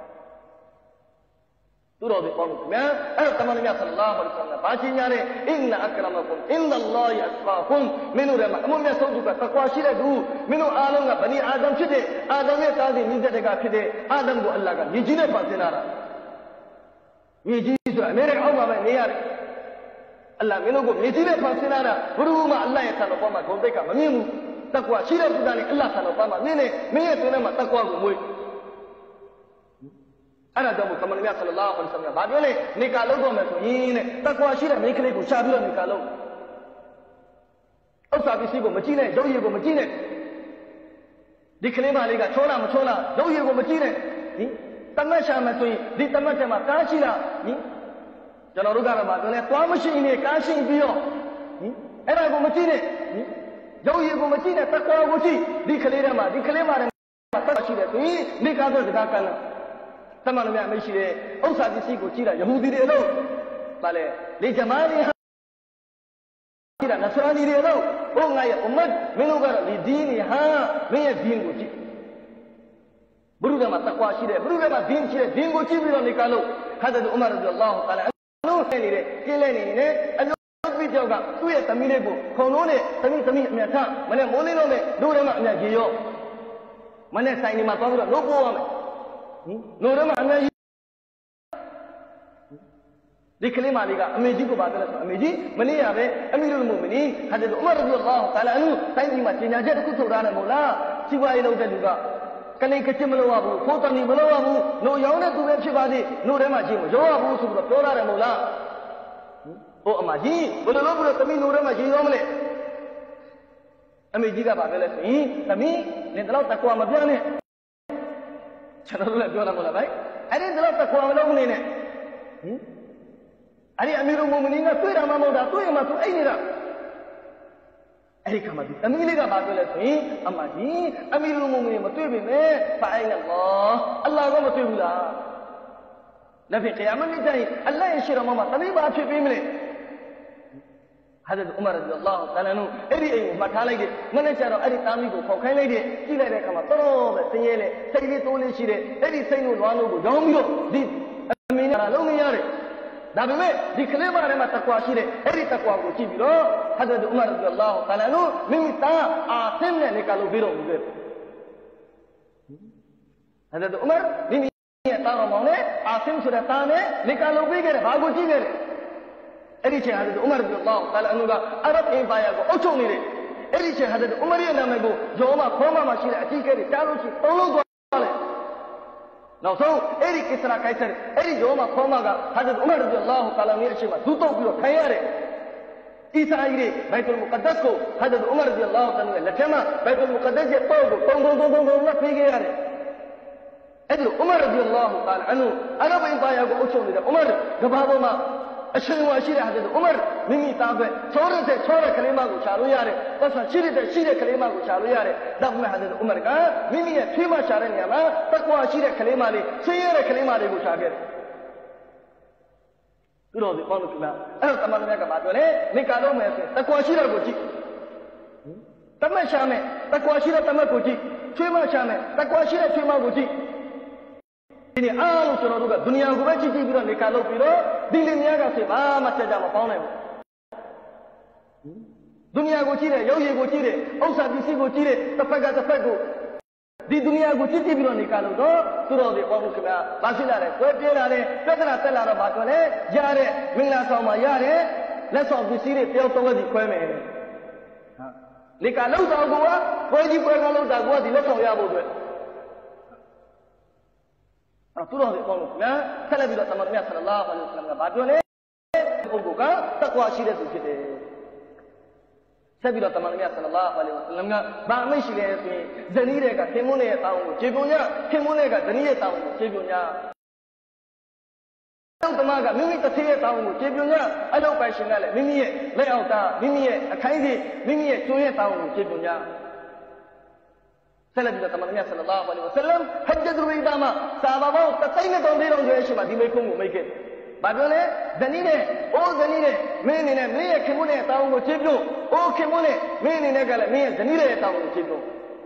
သူတော်ဒီပေါင်းလို့ခင်ဗျာအဲ့တော့တမန်တော်မြတ်ဆလ္လာဟူအလိုင်းဝါဆလမ်ဘာချင်းညာတဲ့အင်နာအကရမကွမ်အင်နာလာဟ်အစဖာကွမ်မင်းတို့ရဲ့အမှုမြတ်ဆုံးသူကတကွာရှိတဲ့သူမင်းတို့အားလုံးကဗနီအာဒမ်ဖြစ်တဲ့အာဒမ်ရဲ့သားစဉ်မြင့်တဲ့ကဖြစ်တဲ့အာဒမ်ကိုအလ္လာဟ်ကမြေကြီးနဲ့ပတ်စင်လာတာမြေကြီးဆိုအမေရိကန်အောက်မှာပဲနေရတယ်အလ္လာဟ်မင်းတို့ကိုမြေကြီးနဲ့ပတ်စင်လာတာဘုရားမှာအလ္လာဟ်ရဲ့ဆန္ဒပေါ်မှာဂုဏ်သိက္ခာမမြင်ဘူးတကွာရှိတဲ့သူကနေအလ္လာဟ်ဆန္ဒပေါ်မှာမြင်နေမင်းရဲ့သွေးထဲမှာတကွာကိုမွေးအဲ့ဒါကြောင့်သမဏေမြတ်ဆလ္လာဟူအလိုင်းဝါဆလမ်ကဘာပြောလဲနေကာလုံးတော့မယ်ဆိုရင်တဲ့တကွာရှိတဲ့မိန်းကလေးကိုရှာပြီးတော့နေကာလုံးဥစ္စာပစ္စည်းကိုမကြည့်နဲ့ရုပ်ရည်ကိုမကြည့်နဲ့ဒီကလေးမလေးကချောလားမချောလားရုပ်ရည်ကိုမကြည့်နဲ့ဟင်တမတ်ရှာမယ်ဆိုရင်ဒီတမတ်ထဲမှာကားရှိလားဟင်ကျွန်တော်တို့ကတော့မပြောလဲသွားမရှိနေကားရှိပြီးတော့ဟင်အဲ့ဒါကိုမကြည့်နဲ့ဟင်ရုပ်ရည်ကိုမကြည့်နဲ့တကွာကိုကြည့်ဒီကလေးထဲမှာဒီကလေးမလေးမှာတတ်ရှိတယ်ဆိုရင်နေကာဆိုစကားကမ်းလားသမန်တော်များမရှိတဲ့ဥစ္စာပစ္စည်းကိုကြည့်တာယဟူဒီတွေလို့ဗာလေလေဂျမားတွေဟာကြည့်တာနဆရာနီတွေလို့ဘုံငါရဲ့အမတ်မင်းတို့ကတော့ဒီဒီနေဟာမင်းရဲ့ဒီင်ကိုကြည့်ဘုရုကမှာတကွာရှိတယ်ဘုရုကမှာဒီင်ရှိတယ်ဒီင်ကိုကြည့်ပြီးတော့နေကလို့ဟာဒတ်ဥမာရဒီအလ္လာဟူတအာလာအလုံးနေနေတဲ့ကျင်းလဲနေနေအမျိုးသမီးကြောက်ကသူ့ရဲ့သမီးလေးကိုခုံလုံးနဲ့သမီးသမီးအမြတ်ထမနဲ့မိုးလေးလုံးနဲ့တို့ထဲမှာအမြတ်ကြီးရောမနဲ့ဆိုင်နေမှာသွားပြီးတော့လုပ်ပိုးရမယ်နိုရမအမေကြီးဒီကလေးမလေးကအမေကြီးကိုပါတယ်ဆိုအမေကြီးမနေ့ကပဲအမီရုလ်မူမီနီဟာဒတ်ဥမာရဒီအလ္လာဟူတအာလာအနုတိုင်းပြည်မှာပညာချက်တစ်ခုထုတ်ထားတယ်မို့လားစီပွားရေးလုပ်တဲ့လူကကလေးကချစ်မလို့ရဘူးဖိုးတန်ကြီးမလို့ရဘူးနိုရောင်းတဲ့သူပဲဖြစ်ပါစေနိုထဲမှာချင်းမရောရဘူးဆိုပြီးတော့ပြောရတယ်မို့လားဟိုအမကြီးဘယ်လိုလုပ်ပြီးတော့သမီးနိုထဲမှာရှင်ရောမလဲအမေကြီးကပါပဲလဲဆိုရင်သမီးနင်တော့တကွာမပြောနဲ့ကျွန်တော်တို့လည်းပြောတာမဟုတ်လားဗျအဲ့ဒီတော့တခွာမလုံးနေနဲ့ဟင်အဲ့ဒီအမီရုလ်မူမီနီကတွေ့တာမှမဟုတ်တာတွေ့ရမှသူအိတ်နေတာအဲ့ဒီကမှဒီအမီလေးကဘာပြောလဲဆိုရင်အမကြီးအမီရုလ်မူမီနီမတွေ့ပေမဲ့ဖာအိနအလ္လာဟ်အလ္လာဟ်ကမတွေ့ဘူးလားလက်ဖြစ်တရားမနေ့တိုင်းအလ္လာဟ်ရဲ့ရှိတော်မှာတမိဘာဖြစ်ပေးမလဲဟာဒတ်ဥမာရဒီအလ္လာဟူတအာလာနုအဲ့ဒီအိမ်ကိုမှတ်ထားလိုက်တယ်နည်းနည်းကျတော့အဲ့ဒီသားမီးကိုဖောက်ခိုင်းလိုက်တယ်ကြည့်လိုက်တဲ့အခါမှာတော်တော်ပဲဆင်းရဲလေစိတ်လေးတိုးလေးရှိတဲ့အဲ့ဒီစိတ်လို့လွားလို့ကိုရောင်းပြီးတော့ဒီမင်းကလုံးနေရတယ်ဒါပေမဲ့ဒီကလေးမထဲမှာတကွာရှိတယ်အဲ့ဒီတကွာကိုကြည့်ပြီးတော့ဟဇရတ်ဥမာရဒီအလ္လာဟူတအာလာနုမိမိသားအာဆင်းနဲ့နေကလို့ပြီးတော့မူခဲ့ဟဇရတ်ဥမာမိမိရဲ့သားတော်မောင်နဲ့အာဆင်းဆိုတဲ့သားနဲ့နေကလို့ပြီးခဲ့တယ်ဘာကိုကြည့်ခဲ့လဲအဲ့ဒီချိန်ဟဇရတ်ဥမာရဒီအလ္လာဟူတအာလာနုကအရဗ်အင်ပါယာကိုအုပ်ချုပ်နေတယ်အဲ့ဒီချိန်ဟဇရတ်ဥမာရဲ့နာမည်ကိုရောမခေါမမရှိတဲ့အကြီးကဲတွေတားလို့ရှိသုံးလုံးသွားတယ်နောက်ဆုံးအဲ့ဒီကိစ္စရာကိုက်ဆက်အဲ့ဒီရောမခေါမကဟဇရတ်ဥမာရဒီအလ္လာဟူတအာလာရဲ့အရှိမသူ့တော့ပြီးတော့ခံရတယ်အီစာအီတွေဘိုက်တုလ်မုကဒတ်ကိုဟဇရတ်ဥမာရဒီအလ္လာဟူတအာလာရဲ့လက်ထက်မှာဘိုက်တုလ်မုကဒတ်ရဲ့တော့ကိုတုံတုံတုံတုံတုံနဲ့ဖေးခဲ့ရတယ်အဲ့ဒီဥမာရဒီအလ္လာဟူတအာလာအနုအရဗ်အင်ပါယာကိုအုပ်ချုပ်နေတဲ့ဥမာကဘာပေါ်မှာအရှင်ဝါရှိတဲ့ဟဇရတ်ဥမာမိမိသားပဲချောရတဲ့ချောရကလေးမကိုရှာလို့ရတယ်။ပတ်စံရှိတဲ့ရှိတဲ့ကလေးမကိုရှာလို့ရတယ်။ဒါပေမဲ့ဟဇရတ်ဥမာကမိမိရဲ့ဖြေးမရှာတဲ့နေရာမှာတကွာရှိတဲ့ကလေးမလေးဆင်းရဲတဲ့ကလေးမလေးကိုရှာခဲ့တယ်။သူတော်ဒီပေါင်းလို့ခင်ဗျာအဲ့တော့တမန်တော်ကဘာပြောလဲနေကာလုံးမယ်ဆိုတကွာရှိတဲ့ကိုကြည့်။တမက်ရှာမယ်တကွာရှိတဲ့တမက်ကိုကြည့်။ဖြေးမရှာမယ်တကွာရှိတဲ့ဖြေးမကိုကြည့်ဒီနေ့အားလုံးကျွန်တော်တို့ကဒုနီယာကိုပဲကြည့်ကြည့်ပြီးတော့နေကာလုပ်ပြီးတော့ဒီလင်များကဆိုဘာမှချက်ကြမပေါင်းနိုင်ဘူးဒုနီယာကိုကြည့်တယ်ရုပ်ရည်ကိုကြည့်တယ်ဥစ္စာပစ္စည်းကိုကြည့်တယ်တစ်ဖက်ကတစ်ဖက်ကိုဒီဒုနီယာကိုကြည့်ကြည့်ပြီးတော့နေကာလို့တော့သူတော်တွေပေါ်မှုခင်ဗျာဘာဖြစ်လာလဲကွဲပြေးလာတယ်ပြဿနာတက်လာတော့ဘာပြောလဲရတဲ့မင်္ဂလာဆောင်မှာရတဲ့လက်ဆောင်ပစ္စည်းတွေတယောက်သုံးဝက်စီခွဲမယ်ဟာနေကာလောက်တော့ကိုကခွဲကြီးခွဲကလောက်တာကိုကဒီလက်ဆောင်ရဖို့အတွက်သူတော်တွေပေါ့လို့ညာဆက်လက်ပြီးတော့သမန်မြတ်ဆလ္လာလဟ်အလိုင်းဝါဆလမ်ကဘာပြောလဲပုဂ္ဂိုလ်ကတက္ကွာရှိတဲ့သူဖြစ်တယ်ဆက်ပြီးတော့သမန်မြတ်ဆလ္လာလဟ်အလိုင်းဝါဆလမ်ကဘာအမိန့်ရှိလဲဆိုရင်ဇနီးတွေကခင်မွန်းရဲ့တောင်းကိုခြေပြုံညာခင်မွန်းတွေကဇနီးရဲ့တောင်းကိုခြေပြုံညာတောင်းတမကမိမိတစ်သေးရဲ့တောင်းကိုခြေပြုံညာအလုပ်ပိုင်ရှင်ကလည်းမိမိရဲ့လက်အောက်သားမိမိရဲ့အခိုင်းကြီးမိမိရဲ့ကျိုးရဲ့တောင်းကိုခြေပြုံညာဆက်လက်ပြီးတော့တမန်တော်မြတ်ဆလ္လာလဟ်အလိုင်းဝါဆလမ်ဟဂျ်ဂျ်ရူဝီဒါမှာစာဘာဘောတသိန်းနဲ့တောင်းသေးတော်ဆိုရရှိမှဒီမိကုံးကိုမိတ်ခဲ့ဘာပြောလဲဇနီးနဲ့အိုးဇနီးနဲ့မင်းအနေနဲ့မင်းရဲ့ခင်မွန်းရဲ့တောင်းကိုခြေပြုံးအိုးခင်မွန်းနဲ့မင်းအနေနဲ့ကလည်းမင်းရဲ့ဇနီးရဲ့တောင်းကိုခြေပြုံး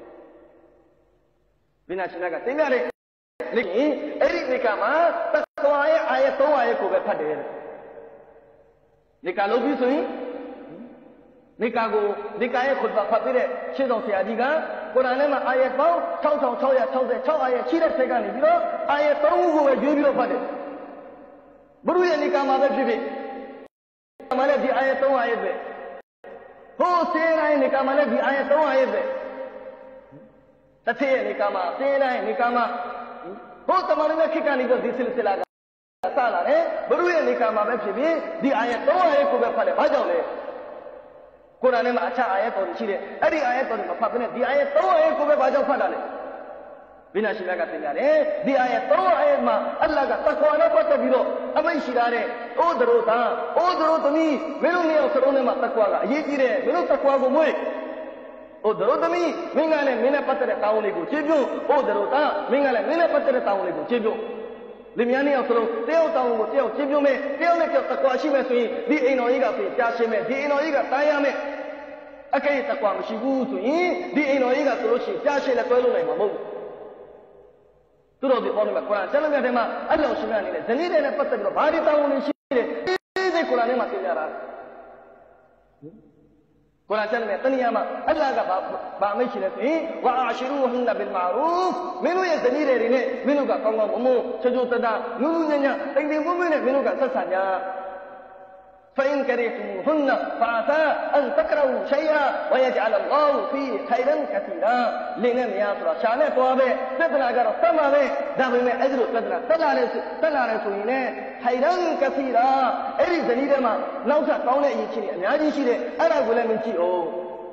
ဘိနာရှင်ကတင်ပြတယ်လေအဲ့ဒီနိကာမှာတက္ဝါရဲ့အာယတ်သုံးအာယတ်ကိုပဲဖတ်တယ်နိကာလို့ပြီးဆိုရင်နိကာကိုနိကာရဲ့ခွတ်ဘာဖတ်တဲ့ရှင်းတော်ဆရာကြီးကကုရ်အာန်ထဲမှာအာယတ်ပေါင်း၆၆၆၆၆အာယတ်ရှိတဲ့စိတ်ကနေပြီးတော့အာယတ်သုံးခုကိုပဲရွေးပြီးတော့ဖတ်တယ်ဘုရုရဲ့နိကာမှာပဲဖြစ်ဖြစ်အမှန်နဲ့ဒီအာယတ်သုံးအာယတ်ပဲဟိုစေတိုင်းနိကာမှာလည်းဒီအာယတ်သုံးအာယတ်ပဲတစ်ထည့်ရဲ့နိကာမှာစေတိုင်းနိကာမှာဟိုတမန်တော်ရဲ့ခေတ်ကနေပြီးတော့ဒီဆလစလာကစလာတယ်ဘုရုရဲ့နိကာမှာပဲဖြစ်ဖြစ်ဒီအာယတ်သုံးအာယတ်ကိုပဲဖတ်တယ်ဘာကြောင့်လဲကုရ်အာန်ထဲမှာအခြားအာယတ်တော်တွေရှိတယ်အဲ့ဒီအာယတ်တော်တွေမဖတ်ဘဲနဲ့ဒီအာယတ်သုံးအာယတ်ကိုပဲဘာကြောင့်ဖတ်တာလဲဘိနာရှင်ကတင်ပြတယ်ဒီအာယတ်သုံးအာယတ်မှာအလ္လာဟ်ကတက္ကွာနဲ့ပတ်သက်ပြီးတော့အမိန့်ရှိထားတဲ့အိုးတို့သားအိုးတို့သမီးမင်းတို့နှစ်ယောက်စလုံးထဲမှာတက္ကွာကအရေးကြီးတယ်မင်းတို့တက္ကွာကိုမွေးအိုးတို့သမီးမင်းကလည်းမင်းနဲ့ပတ်သက်တဲ့တာဝန်တွေကိုခြေပြုတ်အိုးတို့သားမင်းကလည်းမင်းနဲ့ပတ်သက်တဲ့တာဝန်တွေကိုခြေပြုတ်လင်မယားနှစ်ယောက်စလုံးတယောက်တောင်းကိုတယောက်ခြေပြုတ်မယ်တယောက်နဲ့တယောက်တက္ကွာရှိမယ်ဆိုရင်ဒီအိမ်တော်ကြီးကဆိုရင်ကြားရှင်းမယ်ဒီအိမ်တော်ကြီးကတားရမယ်အကဲတကွာမရှိဘူးဆိုရင်ဒီအိမ်တော်ကြီးကဆိုလို့ရှိရင်ကြားရှင်းလက်တွဲလို့နိုင်မှာမဟုတ်ဘူးသူတို့ဒီပေါ်မှာကုရ်အာန်ကျမ်းမြတ်ထဲမှာအလ္လာဟ်ရှင်အနေနဲ့ဇနီးတွေနဲ့ပတ်သက်ပြီးတော့ဘာတွေတောင်းဝင်ရှိတယ်ဒီဒီကုရ်အာန်ထဲမှာသင်ပြတာကုရ်အာန်ကျမ်းမြတ်တနည်းမှာအလ္လာဟ်ကဘာဘာအမိန့်ရှိလဲဆိုရင်ဝါအာရှီရူဟွန်နဘီလ်မာရူဖ်မင်းတို့ရဲ့ဇနီးတွေနဲ့မင်းတို့ကကောင်းကောင်းမွန်မွန်ချောချောတတနူးနူးညံ့ညံ့တိမ်တိမ်မွန်းမွန်းနဲ့မင်းတို့ကဆက်ဆံကြفإن كرهتموهن فعسى أن تكرهوا شيئا ويجعل الله فيه خيرا كثيرا لنا مياسرا شانه توابه تدنا غير تمامه دابمه اجر تدنا تلاره تلاره سوينه خيرا كثيرا اري زنيده ما نوسا قاونه ايي چيني အများကြီးရှိတယ်အဲ့ဒါကိုလည်းမကြည့်အောင်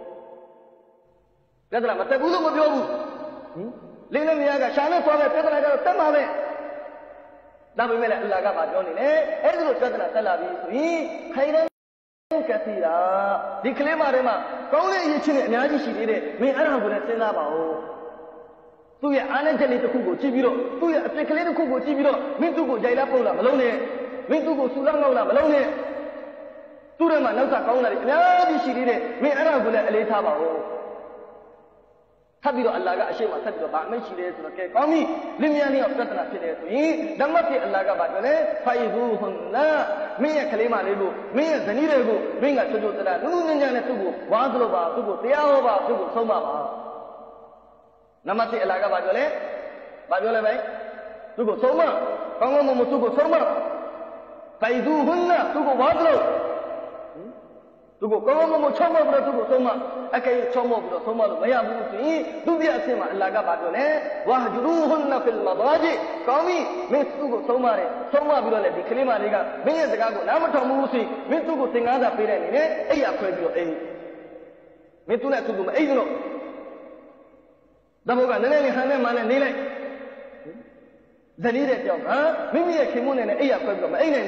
ပြဿနာမတက်ဘူးလို့မပြောဘူးဟင်လင်းနဲ့မယားကရှာနဲ့သွားပဲပြဿနာကတော့တက်မှာပဲဒါပေမဲ့လည်းအလ္လာဟ်ကဘာပြောနေလဲအဲ့ဒီလိုပြဿနာတက်လာပြီဆိုရင်ခိုင်ရန်ကစီရာဒီကလေးမတွေမှာကောင်းတဲ့အရေးချင်းတွေအများကြီးရှိသေးတယ်မင်းအဲ့ဒါကိုလည်းစဉ်းစားပါဦးသူ့ရဲ့အားနဲ့ချက်လေးတစ်ခုကိုကြည့်ပြီးတော့သူ့ရဲ့အပြစ်ကလေးတစ်ခုကိုကြည့်ပြီးတော့မင်းသူ့ကိုကြိုက်လားပုတ်လားမလုံးနဲ့မင်းသူ့ကိုဆူလားငေါ့လားမလုံးနဲ့သူ့ထဲမှာနောက်ထပ်ကောင်းတာတွေအများကြီးရှိသေးတယ်မင်းအဲ့ဒါကိုလည်းအလေးထားပါဦး Tabiro Allaga Ashema Tabiro Bamachi is okay. Kami, Limiani of Katana Pide, Damati Allaga Batale, Faizu Huna, Mia Kalima Lebu, Mia Zaniregu, Minga Tujuta, Nunana Tubu, Wazlova, Tubu, Tiaova, Tubu, Soma. Namati Allaga Batale, Batole Bay, Tubu Soma, Kongo Tubu Soma, Faizu Huna, Tubu Wazlo. Tugu Kongo Chomo Tugu Soma, Aka Chomo Soma, Mayabusi, Dubia Sima, Laga Batone, Wahjuruhunna Fil Mabaji, Kami, Miss Tugu Somare, Soma Bule, the Kalima Liga, Minya Gago, Namatamusi, Mitugu Singada Pirene, Aya Quebio A. Mituna Tugu, Aino. Daboga, Nene Hane Man Nile. The leader job, huh? Mimia Kimun and Aya Quebio, Ainen.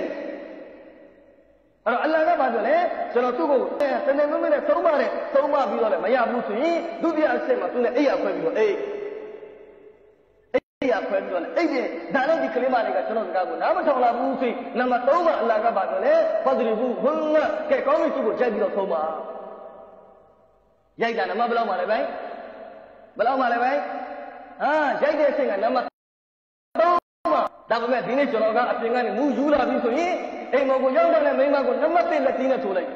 Allah ka badole chalo tu ko tane meme ne soma ne soma bi do le maya bu so yin dutiya aset ma tu ne aiya khwe bi do ai aiya khwe bi do le ai de da le di kalima le ka chalo saka ko na ma thong la bu so number three ma Allah ka badole fadribu hunna ke kaum mi tu ko jai bi do soma yai da nama balaw ma le bai balaw ma le bai ha jai de aset ka number three ma da ba me di ne chalo ka apin ka ni mu yu la bi so yin Hey, Mogo Young and Maymago, number ten Latina to like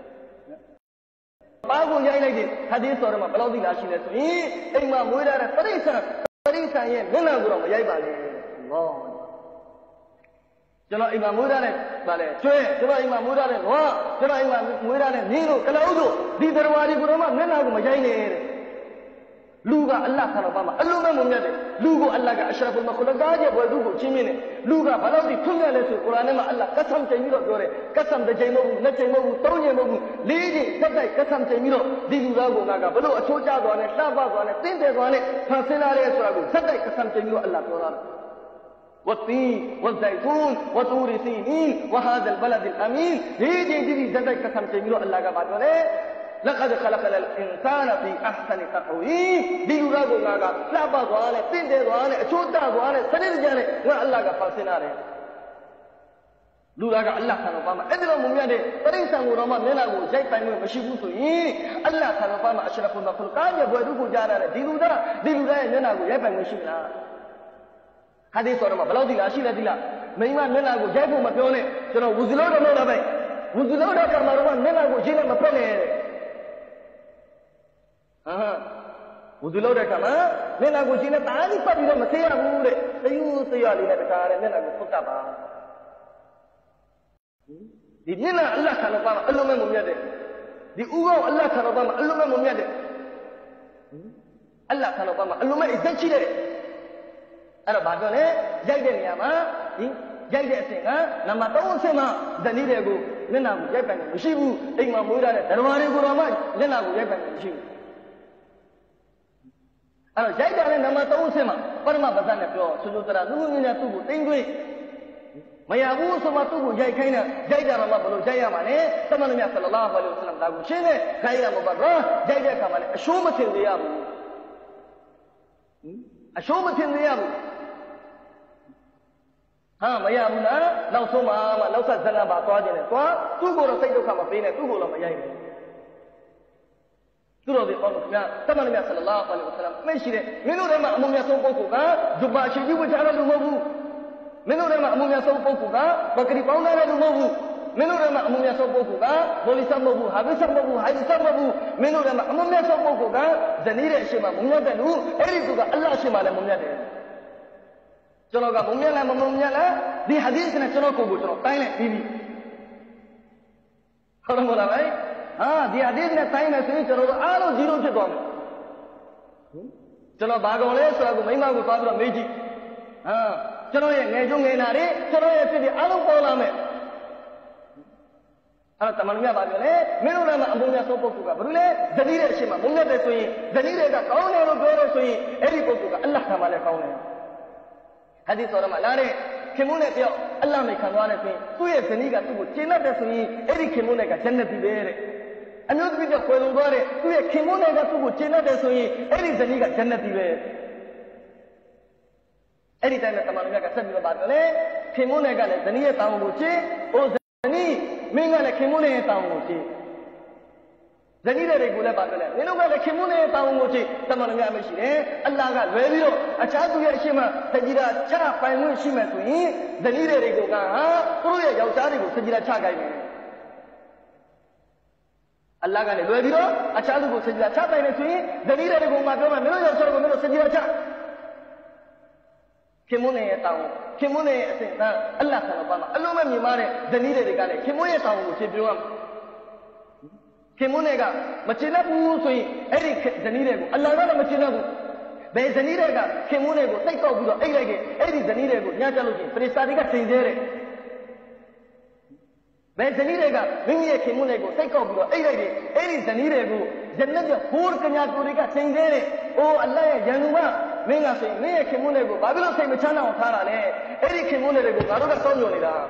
Bago Yai Hadith or Malodi National. Hey, Mamuda, Parisa, Parisa, Nana Guru, Yaibali. Jala Imamuda, Bale, Chue, Jala Imamuda, Wa, Jala Imamuda, Nino, Kalaudu, Didarwadi Gurama, Nana Majaine. Luga Allah Kanabama, Aluma Munade, Lugo Allah Ashraful Makulagaja, Wadugo, Chimine, Luga, Baladi, Tunales, Uranema Allah, Kasam Temiro Dore, Kasam the Jamo, Natemo, Tonya Mogu, Lady, Tatai, Kasam Temiro, Dilugo Naga, Balo, a Choja on it, Lava on it, Tinte on it, Pansenare Sragu, Tatai, Kasam Temiro Allah Torah. والطين والزيتون وطور سينين وهذا البلد الأمين هذه دي زي قسم تميلو الله قبل لقد خلقنا الإنسان في أحسن تقويم ديلو راغو ناغا لا باغواله تين دغواله چوتا غواله سنير جانه نا الله کا فاسناره لوراغا الله تعالی فاما ادرا مومياده پريسان کو روما مينا کو جاي پاي مي مشي بو سو يين الله تعالی فاما اشرف المخلوقات يا بو کو جا رہا ديلو دا ديلو دا مينا کو جاي پاي مشي نا حدیث اور ما بلاو دی لاشی لا دیلا ميما مينا کو جاي بو ما پيو نے چلو وزلو دا نو دا بھائی وزلو دا کر مارو مينا کو جينا ما پنے हाँ उजुलो रे कमा मैं ना कुछ ने ताली पड़ी रे मथे आ बुरे तयू तयाली ने कहा रे मैं ना कुछ पता बा दी ना अल्लाह ताला पा अल्लाह में मुमिया दे दी उगो अल्लाह ताला पा अल्लाह में मुमिया दे अल्लाह ताला पा अल्लाह में इज्जत छी दे अरे बात ने जाई दे निया मा जाई दे असें का नमा तो से मा दनी रे को मैं ना जाई पे मुशी बु एक मा मोइरा ने दरबारे को रमा ले ना को जाई पे मुशी अरे जाई जाने नमा तो से मा परमा बसा ने प्यो सुजु तरा नु नु ने तू को तिंग दुई मया बु सो मा तू को जाई खाइन जाई जा रमा बोलो जाई या माने तमन मिया सल्लल्लाहु अलैहि वसल्लम दा को छे ने खाइरा मुबर्रा जाई जा का माने अशोम थिन दिया बु अशोम थिन दिया बु हां मया बु ना नौ सो मा मा नौ सा जना बा तो जे ने तो तू को रो सई दुख मा पे ने तू को रो मया ही तुरो दे और क्या तमन में सल्लल्लाहु अलैहि वसल्लम मैं शिरे मेनू रे मा अमुमिया सो को का जुबा शिजी वो जाना लु मबू मेनू रे मा अमुमिया सो को का बकरी पाउना रे लु मबू मेनू रे मा अमुमिया सो को का बोली सब मबू हाबी सब मबू हाई सब मबू मेनू रे मा अमुमिया सो को का जनीरे शिमा मुमिया दे लु एरी तो का अल्लाह शिमा ले मुमिया दे चलो का मुमिया ले मुमिया ले दी हदीस ने चलो को चलो ताई ने बीवी और बोला भाई हाँ दी हदीस ने ताई ने सुनी चलो आलो जीरो से दो चलो भागो ले चलो को महिमा को पादरो मेजी हाँ चलो ये नेजो ने नारे चलो ये फिर आलो बोला में अरे तमन्या भागो ले मेनू रे अमुमिया सो को का बरुले जनीरे शिमा मुन्ने दे सोई जनीरे का कौन है वो गोरे सोई एरी को का अल्लाह का मालिक कौन है हदीस और मालारे खेमुने पियो अल्लाह में खनवाने से तू ये जनी का तू को चेना दे सोई एरी खेमुने का जन्नत दी बेरे अनुद भी जो कोई लोग रे तू ये खेमुने का तू को चेना दे सोई एरी जनी का जन्नत दी बेरे एरी टाइम में तमन्या का सब बात ले खेमुने का ले जनी ये ताऊ मुझे ओ जनी मिंगा ले खेमुने ये ताऊ मुझे ဇနီးတွေကိုလည်းပါတယ်မင်းတို့ကလည်းခင်မွန်းတဲ့တောင်းကိုကြည့်တမန်တော်များမရှိတယ်အလ္လာဟ်ကလွယ်ပြီးတော့အခြားသူရဲ့အရှိမစကြည်တာချပိုင်ခွင့်ရှိမှဆိုရင်ဇနီးတွေကိုကဟာသူတို့ရဲ့ယောက်ျားတွေကိုစကြည်တာချခိုင်းတယ်အလ္လာဟ်ကလည်းလွယ်ပြီးတော့အခြားသူကိုစကြည်တာချပိုင်နေဆိုရင်ဇနီးတွေကိုမှပြောမှမင်းတို့ယောက်ျားကိုမင်းတို့စကြည်တာချခင်မွန်းရဲ့တောင်းခင်မွန်းရဲ့အစဉ်အသန်းအလ္လာဟ်ဆန္ဒပါမှာအလုံးမမြင်မာတဲ့ဇနီးတွေကလည်းခင်မွန်းရဲ့တောင်းကိုဖြေပြောရမယ်ခင်မွန်းတွေကမချင်တတ်ဘူးဆိုရင်အဲ့ဒီဇနီးတွေကိုအလ္လာဟ်ကလည်းမချင်တတ်ဘူးဘယ်ဇနီးတွေကခင်မွန်းတွေကိုတိတ်ကောက်ပြီးတော့အိတ်လိုက်ခဲ့အဲ့ဒီဇနီးတွေကိုညှကြလို့ရှိရင်ပရိသတ်တွေကချိန်သေးတယ်ဘယ်ဇနီးတွေကမိမိရဲ့ခင်မွန်းတွေကိုတိတ်ကောက်ပြီးတော့အိတ်လိုက်ခဲ့အဲ့ဒီဇနီးတွေကိုဂျန်နတ်ရဲ့ဟိုးကညာတူတွေကချိန်သေးတယ်အိုးအလ္လာဟ်ရဲ့ယံသူမမင်းကဆိုရင်မင်းရဲ့ခင်မွန်းတွေကိုဘာဖြစ်လို့စိတ်မချမ်းသာအောင်ထားတာလဲအဲ့ဒီခင်မွန်းတွေကိုငါတို့ကစောင့်ညွှန်နေတာ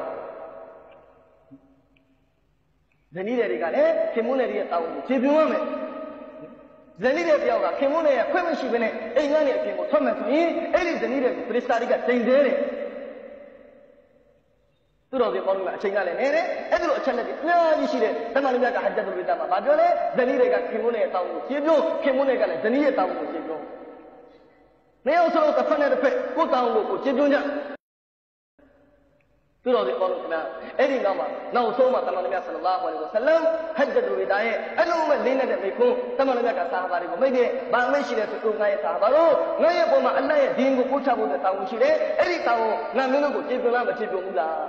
ဇနီးတွေကလည်းခင်မွန်းတွေရဲ့တောင်းကိုခြေပြုံးရမယ်ဇနီးတွေတယောက်ကခင်မွန်းတွေရဲ့ခွင့်မရှိဘဲနဲ့အိမ်ကနေအပြင်ကိုထွက်မယ်ဆိုရင်အဲ့ဒီဇနီးတွေကိုပရိသတ်တွေကချိန်သေးတယ်သူတော်တွေပေါင်းလို့အချိန်ကလည်းနေတယ်အဲ့ဒါလိုအချက်လက်တွေအများကြီးရှိတယ်တမန်တော်များကဟဂျ်တ်ဝိဒါမှာဗာပြောလဲဇနီးတွေကခင်မွန်းတွေရဲ့တောင်းကိုခြေပြုံးခင်မွန်းတွေကလည်းဇနီးရဲ့တောင်းကိုခြေပြုံးနေအောင်ဆိုတော့တစ်ဖက်နဲ့တစ်ဖက်ကိုတောင်းကိုကိုခြေပြုံးကြသူတော်တွေပေါင်းလို့ခင်ဗျာအဲ့ဒီနောက်မှာနောက်ဆုံးမှာတမန်တော်များဆလ္လာဟူအလိုင်ဝါဆလမ်ဟဂျ်တ်ဝိဒါရဲ့အလုံးမဲ့လေးနဲ့တဲ့မိခွန်းတမန်တော်များကဆာဟာဘာတွေကိုမိတ်တယ်ဗာမိတ်ရှိတဲ့သူငါရဲ့ဆာဟာဘာတို့ငါရဲ့ပုံမှာအလ္လာဟ်ရဲ့ဒီင်ကိုပို့ချဖို့တဲ့တောင်းရှိတယ်အဲ့ဒီတောင်းကိုငါမင်းတို့ကိုခြေပြုံးလားမခြေပြုံးဘူးလား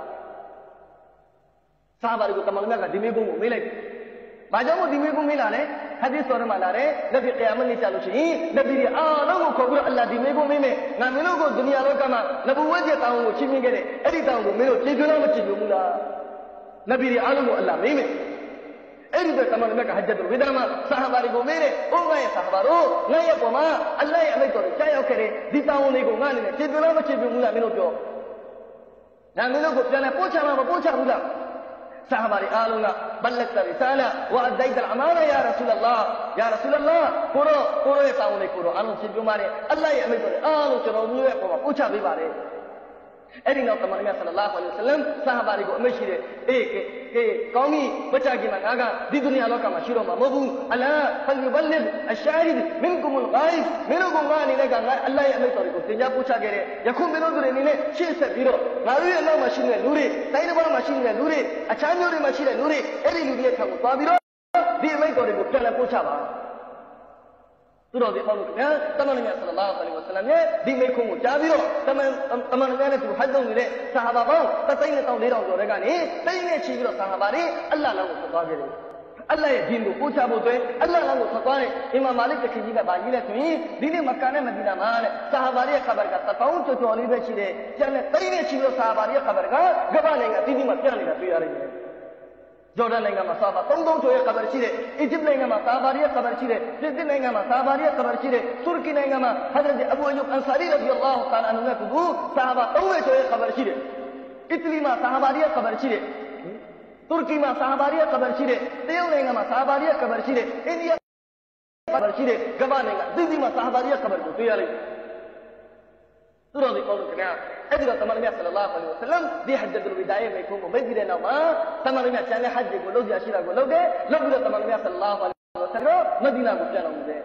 ဆာဟာဘာတွေကိုတမန်တော်များကဒီမိခွန်းကိုမေးလိုက်ဘာကြောင့်မို့ဒီမိခွန်းမေးလာလဲဟဒီသ်တော်မှာလာတယ်လက်ပြတရားမနေ့ကြလို့ရှိရင်လက်ပြအားလုံးကိုခေါ်ပြီးတော့အလ္လာဟ်ဒီမိခွန်းမေးမယ်ငါမင်းတို့ကိုဒုနီယာလောကမှာနဗူဝတ်ရဲ့တောင်းကိုချင်းမြင်ခဲ့တယ်အဲ့ဒီတောင်းကိုမင်းတို့ခြေပြုံးလားမခြေပြုံးဘူးလားလက်ပြအားလုံးကိုအလ္လာဟ်မေးမယ်အဲ့ဒီတော့တမန်တော်မြတ်ကဟဂျ်တ်ဝိဒါမှာဆာဟာဘာတွေကိုမေးတယ်အိုးငါရဲ့ဆာဟာဘာတို့ငါရဲ့ပေါ်မှာအလ္လာဟ်ရဲ့အမိန့်တော်ကိုကြားရောက်ခဲ့တယ်ဒီတောင်းလေးကိုငါအနေနဲ့ခြေပြုံးလားမခြေပြုံးဘူးလားမင်းတို့ပြောငါမင်းတို့ကိုပြန်လဲပို့ချမှာမပို့ချဘူးလားဆာဟာဘာတွေအားလုံးကဘလတ်တရီဆာလာဝအဒိုက်တအမာနာယာရဆူလလာယာရဆူလလာကိုရောကိုရောရဲ့တောင်းလေးကိုရောအားလုံးခြေပြုံးပါတယ်အလ္လာဟ်ရဲ့အမိန့်တော်အားလုံးကျွန်တော်တို့ရဲ့ပေါ်မှာပို့ချပေးပါတယ်အဲ့ဒီနောက်တမန်တော်မြတ်ဆလ္လာဟူအလိုင်ဝါဆလမ်ဆာဟာဘာတွေကိုအမိန့်ရှိတယ်အေးကေကေကောင်းပြီမချခင်မှာငါကဒီဒုနီယာလောကမှာရှိတော့မှာမဟုတ်ဘူးအလာဖလ်ယူဘလစ်အရှာဟီဒ်မင်ကုမလ်ဂိုင်မင်းတို့ကငါအနေနဲ့ကငါအလ္လာဟ်ရဲ့အမိန့်တော်တွေကိုသင်ကြားပို့ချခဲ့တယ်ယခုမင်းတို့တွေအနေနဲ့ရှေ့ဆက်ပြီးတော့ငါတို့ရဲ့နောက်မှာရှိနေတဲ့လူတွေတိုင်းတစ်ပါးမှာရှိနေတဲ့လူတွေအခြားမျိုးတွေမှာရှိတဲ့လူတွေအဲ့ဒီလူတွေရဲ့ထံကိုသွားပြီးတော့ဒီအမိန့်တော်တွေကိုပြန်လည်ပို့ချပါသူတော်ဒီပေါလို့ခင်ဗျာတမန်တော်မြတ်ဆလ္လာဟူအလိုင်ဝါဆလမ်ရဲ့ဒီမိခွန်းကိုကြားပြီးတော့တမန်တမန်တော်မြတ်နဲ့သူဟဂျ်လုပ်နေတဲ့ဆာဟာဘာပေါင်းတစ်သိန်းနဲ့တောင်းလေးတောင်ကျော်တဲ့ကနေသိန်းနဲ့ချီပြီးတော့ဆာဟာဘာတွေအလ္လာဟ်လောင်းကိုဆက်သွားခဲ့တယ်အလ္လာဟ်ရဲ့ဒီင်ကိုပို့ချဖို့အတွက်အလ္လာဟ်လောင်းကိုဆက်သွားတယ်အီမာမ်မာလစ်တခင်ကြီးကဗာကြီးလဲဆိုရင်ဒီနေ့မက္ကာနဲ့မဒီနာမှာတဲ့ဆာဟာဘာတွေရဲ့ခါဘာကတစ်ပေါင်းကျော်ကျော်လေးပဲရှိတယ်ကျန်တဲ့သိန်းနဲ့ချီပြီးတော့ဆာဟာဘာတွေရဲ့ခါဘာကကမ္ဘာနိုင်ငံအသီးသီးမှာပြန့်နေတာတွေ့ရတယ်ဂျော်ဒန်နိုင်ငံမှာဆာဘာသုံးသုံးကျော်ရဲ့ခါဘာရှိတယ်အီဂျစ်နိုင်ငံမှာဆာဘာရဲ့ခါဘာရှိတယ်ပြင်သစ်နိုင်ငံမှာဆာဘာရဲ့ခါဘာရှိတယ်တူရကီနိုင်ငံမှာဟဒရတ်အဘူအယူဘ်အန်ဆာရီရဒီအလ္လာဟူတာအာလာအန်ဟူနဲ့ကူဆာဘာသုံးကျော်ရဲ့ခါဘာရှိတယ်အီတလီမှာဆာဘာရဲ့ခါဘာရှိတယ်တူရကီမှာဆာဘာရဲ့ခါဘာရှိတယ်တရုတ်နိုင်ငံမှာဆာဘာရဲ့ခါဘာရှိတယ်အိန္ဒိယခါဘာရှိတယ်ကမ္ဘာနိုင်ငံအသီးသီးမှာဆာဘာရဲ့ခါဘာကိုတွေ့ရလိမ့်မယ်သူတော်ဒီပေါလို့ခင်ဗျာအဲ့ဒီတော့တမန်တော်မြတ်ဆလ္လာဟူအလိုင်ဝါဆလမ်ဒီဟဂျ်တ်ဝိဒါရဲ့မိခွန်းကိုမိတ်ပြီးတဲ့နောက်မှာတမန်တော်မြတ်ကျန်တဲ့ဟဂျ်ကိုလုပ်ကြရှိတာကိုလုပ်တယ်လုပ်ပြီးတော့တမန်တော်မြတ်ဆလ္လာဟူအလိုင်ဝါဆလမ်မဒီနာကိုပြန်တော်မူတယ်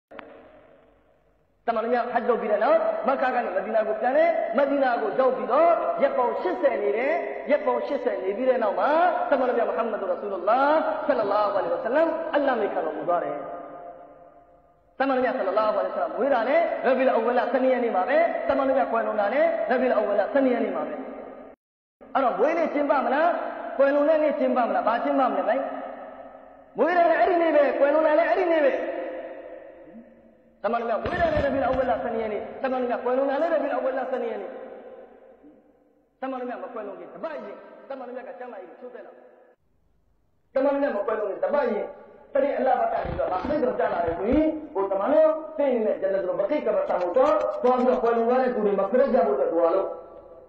တမန်တော်မြတ်ဟဂျ်လုပ်ပြီးတဲ့နောက်မက္ကာကနေမဒီနာကိုပြန်တယ်မဒီနာကိုရောက်ပြီးတော့ရက်ပေါင်းရှစ်ဆယ်နေတယ်ရက်ပေါင်းရှစ်ဆယ်နေပြီးတဲ့နောက်မှာတမန်တော်မြတ်မုဟမ္မဒ်ရဆူလုလာဆလ္လာဟူအလိုင်ဝါဆလမ်အလ္လာဟ်မိခံတော်မူသွားတယ်တမန်တော်မြတ်ဆလ္လာဟူအလိုင်ဝါဆလမ်ဝေးတာနဲ့ရဘီလ်အဝလဆနီယနေ့မှာပဲတမန်တော်မြတ်ကွယ်လွန်တာနဲ့ရဘီလ်အဝလဆနီယနေ့မှာပဲအဲ့တော့ဝေးနေ့ကျင်းပမလားကွယ်လွန်တဲ့နေ့ကျင်းပမလားဘာကျင်းပမလဲဗျဝေးတယ်လည်းအဲ့ဒီနေ့ပဲကွယ်လွန်တာလည်းအဲ့ဒီနေ့ပဲတမန်တော်မြတ်ဝေးတယ်လည်းရဘီလ်အဝလဆနီယနေ့တမန်တော်မြတ်ကွယ်လွန်တာလည်းရဘီလ်အဝလဆနီယနေ့တမန်တော်မြတ်မကွယ်လွန်ခင်တပတ်ရင်တမန်တော်မြတ်ကကျမ်းမာရေးချိုးသက်လာတမန်တော်မြတ်မကွယ်လွန်ခင်တပတ်ရင်တတိအလ္လာဟ်ဘတ်တာပြီးတော့အမိန့်တော်ကြားလာတယ်ဆိုရင်ကိုတမန်တော်သိနေတဲ့ဂျန်နတ်တော်ဘခိကဘတ်တာမို့တော့သွားပြီးတော့ကွယ်လွန်တဲ့သူတွေမခရက်ကြဖို့အတွက်တော်လို့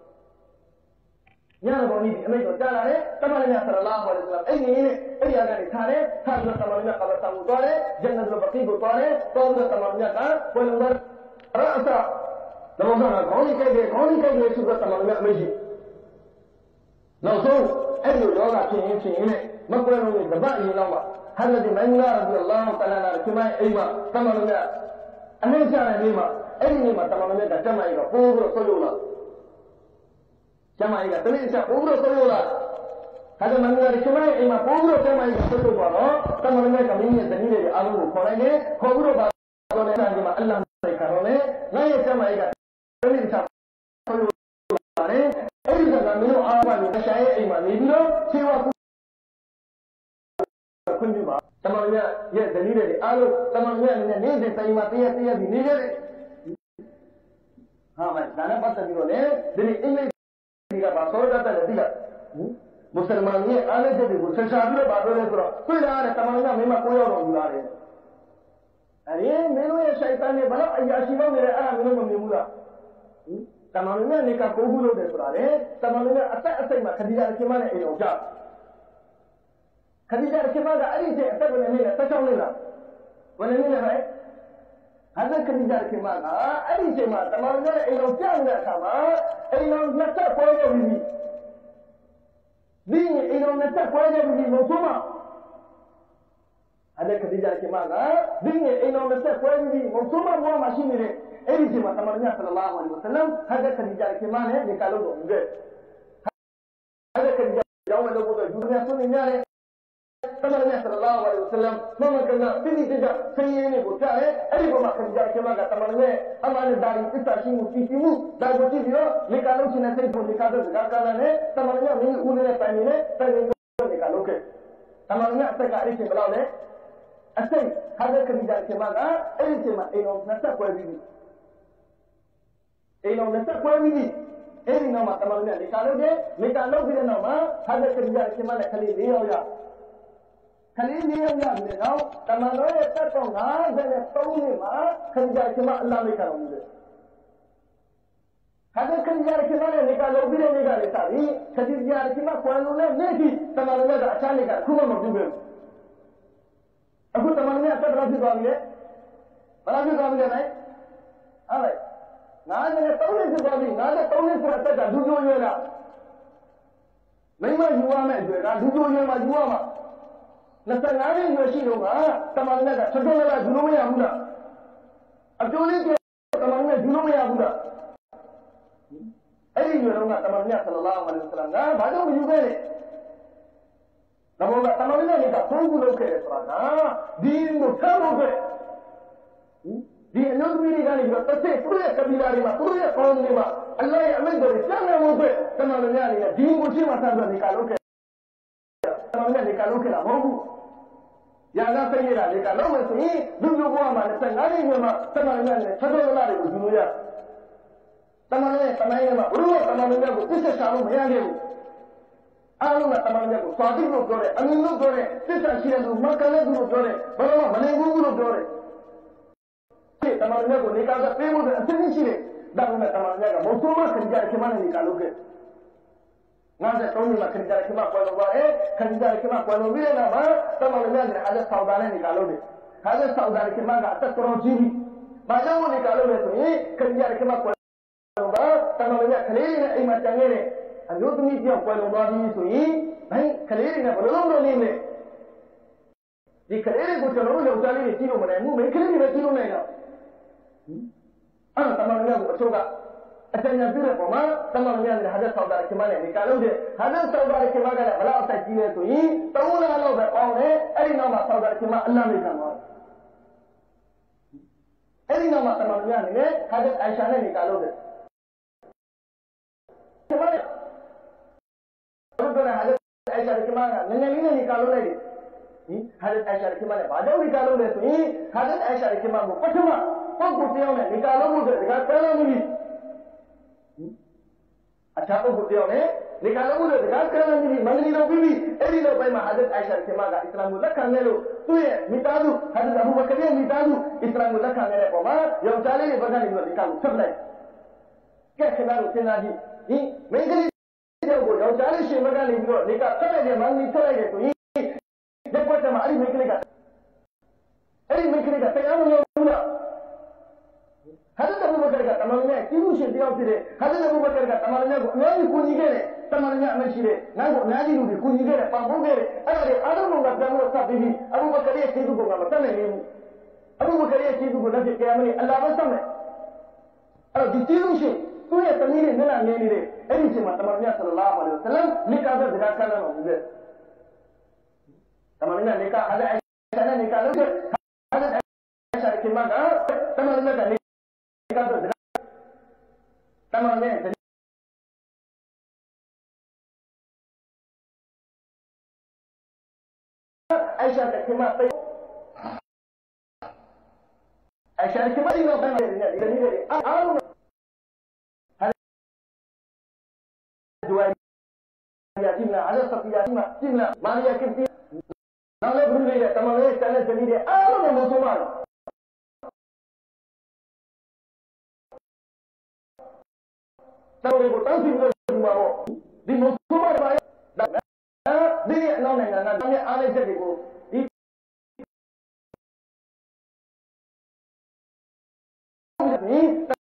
ညတော်ပေါ်ကြီးအမိန့်တော်ကြားလာတယ်တမန်တော်မြတ်ဆလ္လာဟူအလိုင်ဝါဆလမ်အဲ့ဒီနဲ့အဲ့ဒီအကနေထားတယ်ထားပြီးတော့တမန်တော်မြတ်ကဘတ်တာမို့သွားတယ်ဂျန်နတ်တော်ဘခိကိုသွားတယ်သွားပြီးတော့တမန်တော်မြတ်ကကွယ်လွန်တဲ့ရအစာတော်ကခေါင်းကြီးကြိုက်တယ်ခေါင်းကြီးကြိုက်တယ်ဆိုတော့တမန်တော်မြတ်အမိန့်ရှိနောက်ဆုံးအဲ့ဒီလောကဖြစ်ရင်ဖြစ်ရင်နဲ့မကွဲလုံးနဲ့တပတ်အရင်တော့မှဟာဇရတ်မိုင်မူနာရဒီအလ္လာဟူတအာလာခင်မအိမ်မှာတမန်တော်များအနှိမ့်ချတဲ့နေ့မှာအဲ့ဒီနေ့မှာတမန်တော်များကကျမကြီးကပိုးပြီးတော့ဆွလို့လာကျမကြီးကတနေ့ချက်ပိုးပြီးတော့ဆွလို့လာဟာဇရတ်မိုင်မူနာခင်မအိမ်မှာပိုးပြီးတော့ကျမကြီးကဆွလို့သွားတော့တမန်တော်များကမင်းရဲ့ဇနီးတွေအားလုံးကိုခေါ်လိုက်တယ်ခေါ်ပြီးတော့ပါတော့တဲ့အဲဒီမှာအလ္လာဟ်နဲ့ခေါ်တော့လေငါရဲ့ကျမကြီးကတနေ့ချက်ဆွလို့လာတယ်အဲ့ဒီကမင်းတို့အားပါလို့တခြားရဲ့အိမ်မှာနေပြီးတော့ခြေဝါခွင့်ပြုပါတမန်တော်ရဲ့ဇနီးတွေအားလုံးတမန်တော်ရဲ့အနေနဲ့နေ့စဉ်တိုင်မှာတည့်ရတည့်ရပြီးနေကြတယ်ဟာမဒါနဲ့ပတ်သက်ပြီးတော့လေဒီနေ့အင်္ဂလိပ်တွေကပါသောတာတဲ့တိကမွတ်စလမန်ရဲ့အားလည်းတဲ့ကိုဆက်စားပြီးတော့ပါပြောလဲဆိုတော့တွေ့လာတဲ့တမန်တော်ကမင်းမကိုရောက်တော့ယူလာတယ်အဲဒီမင်းတို့ရဲ့ရှိုက်တန်းတွေဘာလို့အရာရှိပေါင်းနေလဲအဲ့ဒါမင်းတို့မမြင်ဘူးလားတမန်တော်နဲ့နေကကိုဘူးလို့တယ်ဆိုတာလေတမန်တော်ကအသက်အစိတ်မှာခဒီဂျာခင်မနဲ့အိမ်အောင်ကြခဒီဂျာခင်မကအဲ့ဒီချိန်အသက်ဝင်နေလဲဆက်ချောင်းနေလားဝင်နေလဲဟဲ့အဲ့ဒါခဒီဂျာခင်မကအဲ့ဒီချိန်မှာတမန်တော်ရဲ့အိမ်အောင်ကြောက်နေတဲ့အခါမှာအိမ်အောင်လက်ဆက်ပွဲရပြီဒီအိမ်အောင်လက်ဆက်ပွဲရပြီလို့ဆိုမှအဲ့ဒါခဒီဂျာခင်မကဒီအိမ်အောင်လက်ဆက်ပွဲရပြီလို့ဆိုမှဘောမှာရှိနေတဲ့အဲ့ဒီချိန်မှာတမန်တော်ဆလ္လာလဟ်အလိုင်းဝါဆလမ်ဟာဒခဒီဂျာခင်မနဲ့ဒီကလို့တော့ဦးတဲ့ဟာဒခဒီဂျာရောင်းမလို့တော့ယူရဆွနေရတယ်တမန်တော်ဆလ္လာလဟ်အလိုင်းဝါဆလမ်မမကနာတိတိကျကျဆင်းရဲနေကိုကြားရဲအဲ့ဒီပေါ်မှာခဒီဂျာခင်မကတမန်တော်ရဲ့အမှန်နဲ့ဒါရီသစ္စာရှိမှုကြည်ကြည်မှုဒါကိုကြည့်ပြီးတော့လေကလုံးရှင်တဲ့စိတ်ကိုလေကတဲ့စကားကလည်းနဲ့တမန်တော်ရဲ့မင်းဦးနေတဲ့တိုင်နေနဲ့တိုင်နေလေကလုံးခဲ့တမန်တော်ရဲ့အသက်ကအဲ့ဒီချိန်ဘယ်လောက်လဲအစိတ်ဟာဒခဒီဂျာခင်မကအဲ့ဒီချိန်မှာအိမ်တော်နှစ်ဆက်ပွဲပြီးအိမ်တော်နဲ့ဆက်ပွဲပြီးအဲ့ဒီနောက်မှာတမန်တော်နဲ့လေကာလုပ်တယ်လေကာလုပ်ပြီးတဲ့နောက်မှာဟာဇက်ခရီးယာခင်မနဲ့ခလေး၄ယောက်ရခလေး၄ယောက်ရပြီးတဲ့နောက်တမန်တော်ရဲ့တက်တော့ငါးဆယ်နဲ့သုံးနှစ်မှာခရီးယာခင်မအလ္လာဟ်မိတ်ကတော်မူတယ်ဟာဇက်ခရီးယာခင်မနဲ့လေကာလုပ်ပြီးတဲ့နေ့ကလည်းစပြီးခရီးယာခင်မကွယ်လွန်တဲ့နေ့ထိတမန်တော်နဲ့ကအချမ်းလေးကခုမှမပြုဘူးအခုတမန်တော်နဲ့အသက်တော်ဖြစ်သွားပြီလေဘာလို့ဖြစ်သွားပြီလဲနိုင်ဟုတ်လားငါးနဲ့သုံးနှစ်ဖြစ်သွားပြီငါးနဲ့သုံးနှစ်ဆိုတဲ့အသက်ကဒူးကျိုးရွယ်လားမိမယူရမယ့်အတွက်ကဒူးကျိုးရွယ်မှာယူရမှာနှစ်ဆယ်ငါးနှစ်ရွယ်ရှိတော့ကတမန်နဲ့ကချက်တော့လည်းယူလို့မရဘူးလားအကျိုးလေးကျတမန်နဲ့ယူလို့မရဘူးလားအဲ့ဒီရွယ်တော့ကတမန်နဲ့ဆလ္လာလဟ်အလိုင်းဝါဆလမ်ကဘာကြောင့်မယူခဲ့လဲဒါမှမဟုတ်တမန်နဲ့ကဖုန်းကူလုပ်ခဲ့တယ်ဆိုတာကဒီကိုထားဖို့ပဲဒီအလုပ်တွေကနေပြီးတော့တစ်ဆက်သူ့ရဲ့ကပီလာတွေမှာသူ့ရဲ့ကောင်းတွေမှာအလ္လာဟ်ရဲ့အမိန့်တော်ကိုစံနေဖို့အတွက်တမန်တော်များအနေနဲ့ဒီကိုရှိမှဆက်ပြီးနေကလုပ်ခဲ့တမန်တော်များနေကလုပ်ခဲ့တာမဟုတ်ဘူး။ညာကစိတ်ရတာလေကလုပ်မယ်ဆိုရင်လူလူဘဝမှာနှစ်ငါးနှစ်မှာတမန်တော်များနဲ့ချက်တော်လာတွေကိုယူလို့ရတမန်တော်ရဲ့တမန်ရဲ့မှာဘုရားတမန်တော်များကိုပြစ်ချက်ချလို့မရခဲ့ဘူး။အားလုံးကတမန်တော်များကိုစွာတိလို့ပြောတယ်အမြင်လို့ပြောတယ်ပြစ်ချက်ရှိတဲ့လူမကလည်းသူလို့ပြောတယ်ဘာလို့မနေဘူးလို့ပြောတယ်တမန်တော်ကိုနေကားကပေးဖို့အသင်းရှိတယ်ဒါပေမဲ့တမန်တော်ကမဆိုးမခရီးကြခင်မနဲ့နေကားလုပ်ခဲ့ငါတဲ့သုံးနှစ်မှာခရီးကြခင်မကွယ်လို့ပါအဲခရီးကြခင်မကွယ်လို့ပြီးတဲ့နောက်မှာတမန်တော်ကလည်းအားဆောက်တာနဲ့နေကားလုပ်တယ်အားဆောက်တာခင်မကအသက်တော်ကြီးပြီးဘာကြောင့်နေကားလုပ်လဲဆိုရင်ခရီးကြခင်မကွယ်လို့ပါတမန်တော်ကကလေးနဲ့အိမ်မှာတန်ခဲ့တဲ့အမျိုးသမီးပြောင်းကွယ်လို့သွားပြီးဆိုရင်ဘယ်ကလေးတွေနဲ့ဘယ်လိုလုပ်လို့နေလဲဒီကလေးတွေကိုကျွန်တော်တို့ယောက်ျားလေးတွေကြည့်လို့မနိုင်ဘူးမိန်းကလေးတွေပဲကြည့်လို့နိုင်တော့အဲ့တော့တမန်တော်ကိုအချို့ကအတញ្ញပြုတဲ့ပုံမှာတမန်တော်ရဲ့ဟာဒတ်ဆောက်တာခင်မနဲ့ဒီကလုံးတဲ့ဟာဒတ်ဆောက်တာခင်မကလည်းဘလောက်အသက်ကြီးလဲဆိုရင်သုံးလလောက်ပဲပေါင်းတယ်အဲ့ဒီနောက်မှာဆောက်တာခင်မအလ္လာဟ်မိတ်ကမှာအဲ့ဒီနောက်မှာတမန်တော်ရဲ့ဟာဒတ်အိုင်ရှာနဲ့ဒီကလုံးတဲ့ခင်မနဲ့ဘုရားဟာဒတ်အိုင်ရှာခင်မကနည်းနည်းလေးနဲ့ဒီကလုံးလိုက်တယ်ဟာဒတ်အိုင်ရှာခင်မနဲ့ဘာကြောင့်ဒီကလုံးလဲဆိုရင်ဟာဒတ်အိုင်ရှာခင်မကိုပထမပုဂ္ဂိုလ်တယောက်နဲ့ဒီကလုံးမှုတဲ့ဒီကတန်းလုံးမှုအခြားပုဂ္ဂိုလ်တယောက်နဲ့ဒီကလုံးမှုတဲ့ဒီကတန်းလုံးမှုမန္တလေးတော်ပြီးပြီအဲ့ဒီနောက်ပိုင်းမှာဟာဒတ်အိုင်ရှာခင်မကအစ္စလာမ်ကိုလက်ခံခဲ့လို့သူ့ရဲ့မိသားစုဟာဒတ်အဘူဘကရရဲ့မိသားစုအစ္စလာမ်ကိုလက်ခံခဲ့တဲ့ပုံမှာယောက်ျားလေးတွေဘက်ကနေပြီးတော့ဒီကကိုဆက်လိုက်ကဲခင်ဗျားတို့စဉ်းစားကြည့်ဒီမိန်းကလေးတယောက်ကိုယောက်ျားလေးရှင်ဘက်ကနေပြီးတော့ဒီကဆက်လိုက်တဲ့မန္တလေးဆက်လိုက်တဲ့ဆိုရင်ဒီကွက်မှာအဲ့ဒီမိန်းကလေးကအဲ့ဒီမိန်းကလေးကတရားမလို့ဘူးလားဟာဒတ်အဘူဘကရကတမန်တော်နဲ့ကြီးမှုရှင်တယောက်ဖြစ်တဲ့ဟာဒတ်အဘူဘကရကတမန်တော်ကိုအများကြီးကူညီခဲ့တယ်တမန်တော်များအမရှိတဲ့နောက်ကိုအများကြီးလူတွေကူညီခဲ့တယ်ပံ့ပိုးခဲ့တယ်အဲ့ဒါတွေအားလုံးကပြန်လို့စပ်ပြီးအဘူဘကရရဲ့ကျေးဇူးကမဆက်နိုင်ဘူးအဘူဘကရရဲ့ကျေးဇူးကိုလက်ဖြစ်ကြရမလို့အလ္လာဟ်ပဲဆက်မယ်အဲ့တော့ဒီကျေးဇူးရှင်သူ့ရဲ့သမီးနဲ့မျက်နှာမြင်နေတဲ့အဲ့ဒီအချိန်မှာတမန်တော်မြတ်ဆလ္လာလဟ်အလိုင်းဝါဆလမ်နိကာတဲ့စကားကမ်းလာလို့တဲ့တမန်တော်မြတ်နိကာအဲ့ဒါအဲ့ဒါနိကာလို့တဲ့အဲ့ဒါအဲ့ဒါကိမကတမန်တော်မြတ်ကနိကာတဲ့စကားတမန်တော်မြတ်အိုင်ရှာတကိမပိအိုင်ရှာကိမဒီလိုပဲနေတယ်ဒီနေ့တွေအားလုံးYa timna ada safiya timna timna Maria Kipti nale buru ya tamale tane jeli de alo ne musulman tahu ko tahu sih ko bawo di musulman ba ya di no ne na na ne ale je ko di ni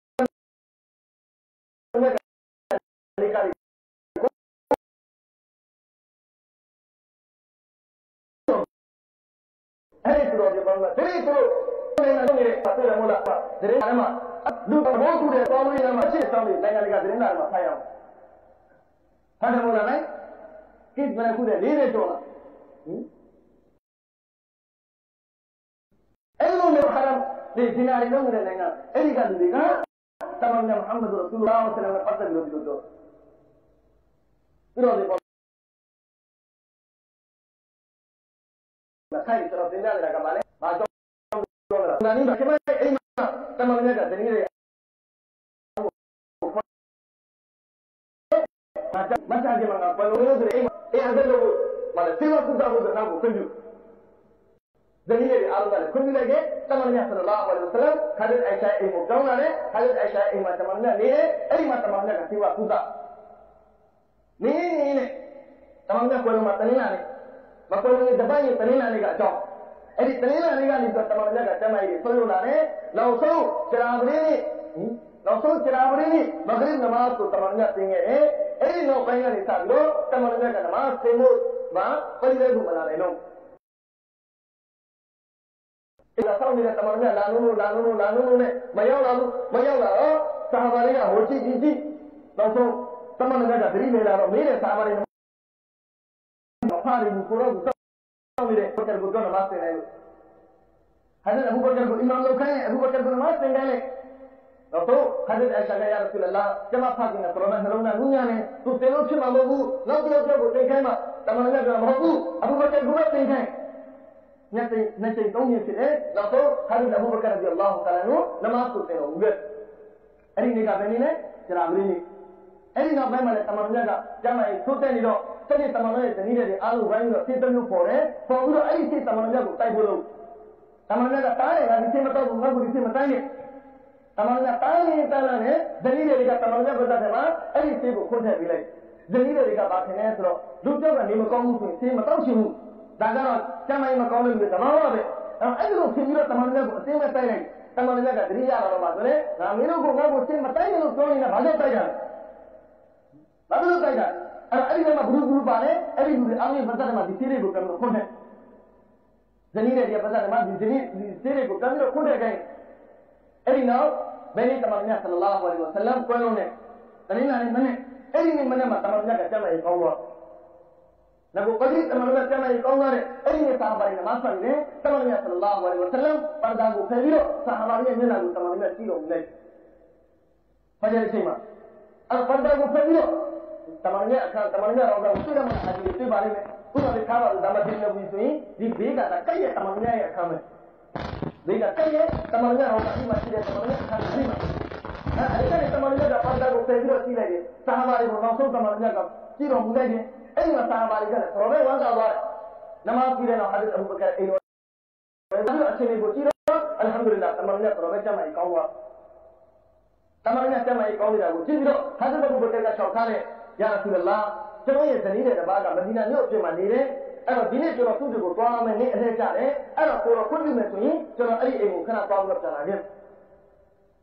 Hari itu dia bangga. Dari itu, orang yang ni pasti dah mula. Dari mana? Dua bawa tu dia kalau ni nama cik sambil lain lagi dari mana sayang. Ada mula ni? Kit mana kuda lele tu lah. Elok ni haram di sini ada orang yang dengar. Ini kan dia. Tamamnya Muhammad Rasulullah sallallahu alaihi wasallam pasti begitu tu. Terus dia Kai terus tinggal di dalam balik, macam mana ni bagaimana ini teman-teman kita ini macam macam dia mengambil kalau itu ini eh ada logo mana siapa sudah sudah nak kunjung jadi ini Allah kunjung lagi teman-teman Sallallahu Alaihi Wasallam hadis Aisyah ini mukawan ada hadis Aisyah ini macam mana ni ini macam mana kita siapa sudah ni ni teman-teman kalau macam ni ni Makanya ni depan ni terina ni kat cok. Jadi terina ni kan itu teman-teman kat camai ni. Selalu lah ni, langsung cerah beri ni, langsung cerah beri ni. Maghrib namaz tu teman-teman tinggal eh. Ini no kaya ni sabdo teman-teman kat namaz semut, bah, pergi tu mana ni no. Ila tahu ni teman-teman lalu lalu lalu ni, mayau lalu mayau lalu sahabat ni hoci gigi, langsung teman-teman kat beri ni lalu ni sahabat ni. Hari ini kurang tahu ni deh, Bakar Bakar namaz tengah. Hadis Abu Bakar Bakar imam loh kan, Abu Bakar Bakar namaz tengah ni. Lalu hadis Aisyah ya Rasulullah, jemaah pagi nak corona corona dunia ni, tu telur cuma mahu, nak telur cuma boleh tengah mah, teman-teman cuma mahu, Abu Bakar Bakar tengah. Nanti nanti tahu ni sih, lalu hadis Abu Bakar radhiyallahu taala nu namaz tu tengah ubat. Hari ni kau ni ni, cerah beri ni. Hari ni apa mana teman-teman kat jemaah itu tengah ni doh. Jadi teman-teman ini dari alu bayi itu kita ni pore, pore ini sih teman-teman aku tay bolu. Teman-teman aku tay, lagi sih mata bunga budi sih mata ni. Teman-teman tay ni tanah ni, jadi dari kita teman-teman kita sama, ini sih bukan saya bilang. Jadi dari kita baca ni tu, lucu kan ni macam musuh, sih mata usiu. Dagar macam ini macam ni kita mahu apa? Ini lu sih bila teman-teman aku sih mata ni, teman-teman aku dari jalan orang macam ni, kami lu bukan sih mata ni lu kau ni nak baca tay kan? Baca tay kan? Ada nama guru-guru balik, ada guru awal pasal nama di sini bukan kode. Jadi dia pasal nama di sini di sini bukan kode kan. Ada nama bani temannya Sallallahu Alaihi Wasallam kalau ni, tadi nani mana? Ada ni mana mata temannya kacau mai kau. Nabi Qadir temannya kacau mai kau ni. Ada ni sahabat ni masa ni temannya Sallallahu Alaihi Wasallam pada aku kebiro sahabatnya ni nabi temannya kilo ni. Macam ni mah. Al pada aku kebiro. Temannya akan temannya orang sudah menghadiri itu balik ni. Sudah dikawal dalam diri nabi itu di bega tak kaya temannya yang kami. Bega kaya temannya orang ini masih dia temannya akan terima. Nah, ada ni temannya dapat pada aku kebiro sih lagi. Sahabat itu langsung temannya kau kilo muda ni. Ini masa sahabat itu kan. Kalau orang tak ada nama kita nak hadis Abu Bakar ini. Kalau aceh ni bocor, alhamdulillah temannya kalau macam ini kau buat. Temannya macam ini kau tidak bocor. Hadis Abu Bakar ka syaukan ni. Ya Rasulullah, cuma yang seni dia baga Madinah ni cuma ni deh. Kalau bini cuma tu juga tua mana ni ada cara. Kalau kalau pun ni macam ni, cuma ada ilmu kena tahu apa cara dia.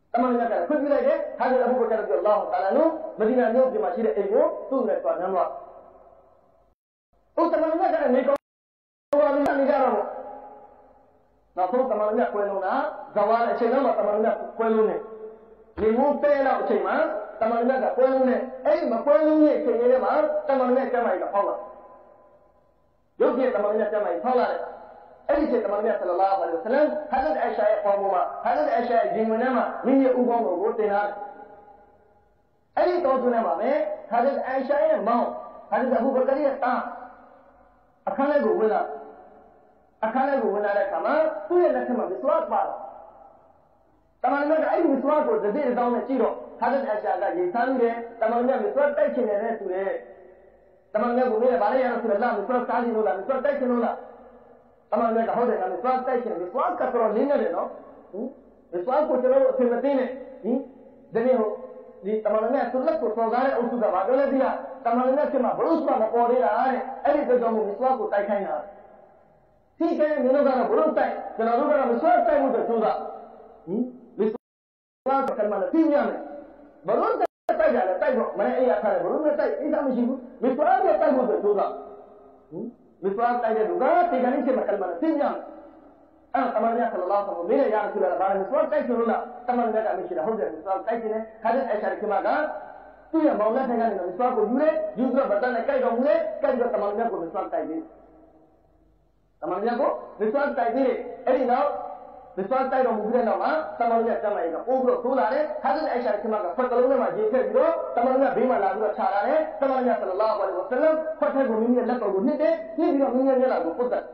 တမန်တော်ကခွင့်ပြုလိုက်တယ်ဟာဇ်အဘူဘကာရဒီအလာဟူတာလာနုမဒီနာမြို့ပြင်မှာရှိတဲ့အိမ်ကိုသူ့နဲ့သွားနမ်းသွားဥတမန်တော်ကနေကောင်းသွားပြီးနေကြတော့နောက်ဆုံးတမန်တော်ကွယ်လုံးတာဇဝါအချိန်လောက်မှာတမန်တော်ကွယ်လုံးနေနေမိုးတဲတော့အချိန်မှာတမန်တော်ကကွယ်လုံးနေအဲ့မကွယ်လုံးရဲ့အချိန်လေးမှာတမန်တော်ကျမ်းမာကြီးကဟောက်လာရုပ်ပြတမန်တော်ကျမ်းမာကြီးဟောက်လာတယ်အဲ့ဒီချိန်တမန်တော်ဆလလာဟူအလိုင်ဝါဆလမ်ဟာဇ်အိုင်ရှာရဲ့ပေါ်မှာဟာဇ်အိုင်ရှာရဲ့ဂျင်ဝင်ထဲမှာမိမိဥကောင်းကိုတင်လာတယ်အဲ့ဒီတော့သူနဲ့မှာပဲဟာဇ်အိုင်ရှာရဲ့မောင်ဟာဇ်အဘူဘကာရဲ့တာအခန်းလေးကိုဝင်လာအခန်းလေးကိုဝင်လာတဲ့အခါမှာသူ့ရဲ့လက်ထက်မှာဝစ်ဝတ်ပါတော့တမန်တော်ကအဲ့ဒီဝစ်ဝတ်ကိုတစ်သေးတောင်းနဲ့ကြည့်တော့ဟာဇ်အိုင်ရှာကရေဆန်းတယ်တမန်တော်ကဝစ်ဝတ်တိုက်ချင်တယ်နဲ့သူရဲ့တမန်တော်ကဘယ်နဲ့ဗာလဲရတော့ဆိုတော့ဝစ်ဝတ်စားကြည့်လို့လားဝစ်ဝတ်တိုက်ချင်လို့လားတမန်တော်ကဟုတ်တယ်ငါဝစ်ဝတ်တိုက်ချင်တယ်ဝစ်ဝတ်ကတော့လင်းနေတယ်နော်ဟင်ဝစ်ဝတ်ကိုကျွန်တော်တို့အထင်မသိနဲ့ဟင်ဒီနေ့ဟိုဒီတမန်တော်နဲ့သူ့လက်ကိုစော်ကားတဲ့အုပ်စုကဘာပြောလဲဒီကတမန်တော်နဲ့ဖြစ်မှာဘလို့မှမပေါ်သေးတာတဲ့အဲ့ဒီကြောင့်မို့ဝစ်ဝတ်ကိုတိုက်ခိုင်းတာဒီကဲမင်းတို့ကတော့ဘလို့တိုက်ကျွန်တော်တို့ကတော့ဝစ်ဝတ်တိုက်မှုတော့ကြိုးစားဟင်ဝစ်ဝတ်ကမှလည်းသိညာမယ်ဘလို့တိုက်ကြလဲတိုက်တော့မင်းအဲ့ရခါတယ်ဘလို့နဲ့တိုက်အိမ်မရှိဘူးဝစ်ဝတ်နဲ့တိုက်မှုတော့ကြိုးစားဟင်ဝစ်ဝတ်တိုက်တဲ့လူကဒီကနေ့ချက်မှကမှလည်းသိညာအဲ့တမန်တော်ဆလလာဟူအလိုင်ဝါဆလမ်မင်းရရဆိုလာဘာလဲဝစ်ဝတ်တိုက်ချင်လို့လားတမန်တော်ကမရှိတာဟုတ်တယ်ဝစ်ဝတ်တိုက်ချင်တယ်ဟာဇ်အိုင်ရှာကမှကသူ့ရဲ့မောင်လက်ထက်ကနေဝစ်ဝတ်ကိုယူတယ်ယူပြီးတော့ဗတန်နဲ့ကြိုက်တော်မူတယ်ကြိုက်တော့တမန်တော်ကိုဝစ်ဝတ်တိုက်တယ်တမန်တော်ကိုဝစ်ဝတ်တိုက်တယ်အဲ့ဒီနောက်ဝစ်ဝတ်တိုက်တော်မူပြီးတဲ့နောက်မှာတမန်တော်ကျမ်းမာရေးကပို့ပြီးတော့ထိုးလာတယ်ဟာဇ်အိုင်ရှာကမှကဖတ်ကလုံးထဲမှာရေးထည့်ပြီးတော့တမန်တော်ဘေးမှာလာပြီးတော့ခြာလာတယ်တမန်တော်ဆလလာဟူအလိုင်ဝါဆလမ်ဖတ်ထက်ကိုမိမိရဲ့လက်တော်ကိုနှစ်တယ်နှစ်ပြီးတော့မိမိရဲ့မျက်နှာကိုပုတ်တယ်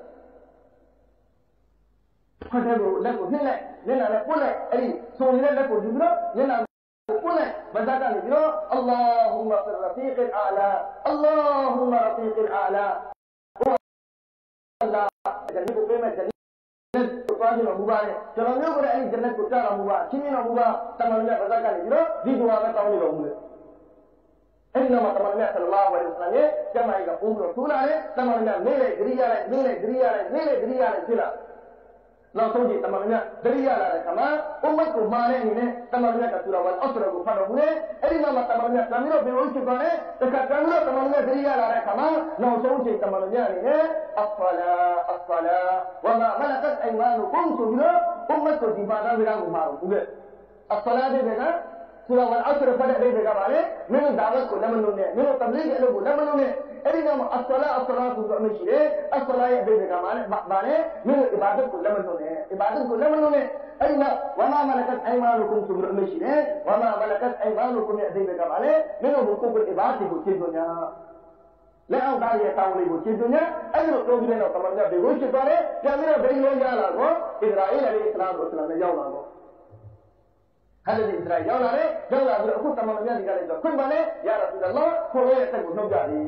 ဖတ်တဲ့ကိုလက်ကိုနှိမ့်လိုက်မျက်နှာနဲ့ပုတ်လိုက်အဲ့ဒီဆိုနေတဲ့လက်ကိုယူပြီးတော့မျက်နှာကိုပုတ်လိုက်မဇာကနေပြီးတော့အလ္လာဟူမဖီရဖီက်အလာအလ္လာဟူမရဖီက်အလာအလ္လာဂျန်နတ်ကိုပေးမယ်ဂျန်နတ်ကိုပါကြတော်မူပါတယ်ကျွန်တော်မျိုးကလည်းအဲ့ဒီဂျန်နတ်ကိုကြားတော်မူပါချင်းချင်းတော်မူပါတမန်တော်ကဗဇာကနေပြီးတော့ဒီဒွါကတောင်းနေတော်မူတယ်အဲ့ဒီနောက်မှာတမန်တော်ဆလလာဟူအလိုင်ဝါဆလမ်ရဲ့ကျမ်းမာရေးကပို့ပြီးတော့ထူလာတယ်တမန်တော်နေလေဂရိရလိုက်နေလေဂရိရလိုက်နေလေဂရိရလိုက်ဖြစ်လာနောက်ဆုံးဒီတမန်တော်ဒရိယလာတဲ့ခါမှာအုမ္မတ်ကိုမာတဲ့အနေနဲ့တမန်တော်ကဆူရာဝတ်အစရကိုဖတ်တော်မူတယ်အဲ့ဒီနောက်မှာတမန်တော်ကံပြီးတော့ဘေဝိဖြစ်သွားတယ်တခါကံပြီးတော့တမန်တော်ဒရိယလာတဲ့ခါမှာနောက်ဆုံးချိန်တမန်တော်အနေနဲ့အဖလာအဖလာဝမာမလကတ်အိမ်မာနုကုမ်ဆိုပြီးတော့အုမ္မတ်ကိုဒီဘာသာစကားကိုမှာလို့ဦးတယ်အဖလာတဲ့ကဆူရာဝတ်အစရဖတ်တဲ့တဲ့ကပါလေမင်းတို့ဒါဝတ်ကိုလက်မလုံးနဲ့မင်းတို့တဘလီဂ်အလုပ်ကိုလက်မလုံးနဲ့အဲ့ဒီနောက်မှာအဆလာအဆလာဆိုတော့မရှိတယ်အဆလာရဲ့အဘိဓိကမှာလည်းဗာလဲမင်းတို့အဘာဒတ်ကိုလက်မလုံးနဲ့အဘာဒတ်ကိုလက်မလုံးနဲ့အဲ့ဒီနောက်ဝမာမလကတ်အိမ်မာနုကုမ်ဆိုတော့မရှိတယ်ဝမာမလကတ်အိမ်မာနုကုမ်ရဲ့အဘိဓိကမှာလည်းမင်းတို့ကိုကိုယ်အဘာဒတ်ကိုရှင်းပြညာလက်အောင်သားရဲ့တောင်းလေးကိုရှင်းပြညာအဲ့ဒီလိုပြောပြီးတဲ့နောက်တမန်တော်ဘေဝိဖြစ်သွားတယ်ပြန်ပြီးတော့ဒိလိုရလာတော့ဣသရာအီလ်အလိုင်ဆလာမ်ကိုဆလာမ်နဲ့ရောက်လာတော့ဟာဇ်ဣသရာရောက်လာတယ်ရောက်လာပြီးတော့အခုတမန်တော်များဒီကလည်းတော့ခွင့်ပါလေယာရဆူလလာကိုယ့်ရဲ့အသက်ကိုနှုတ်ကြတယ်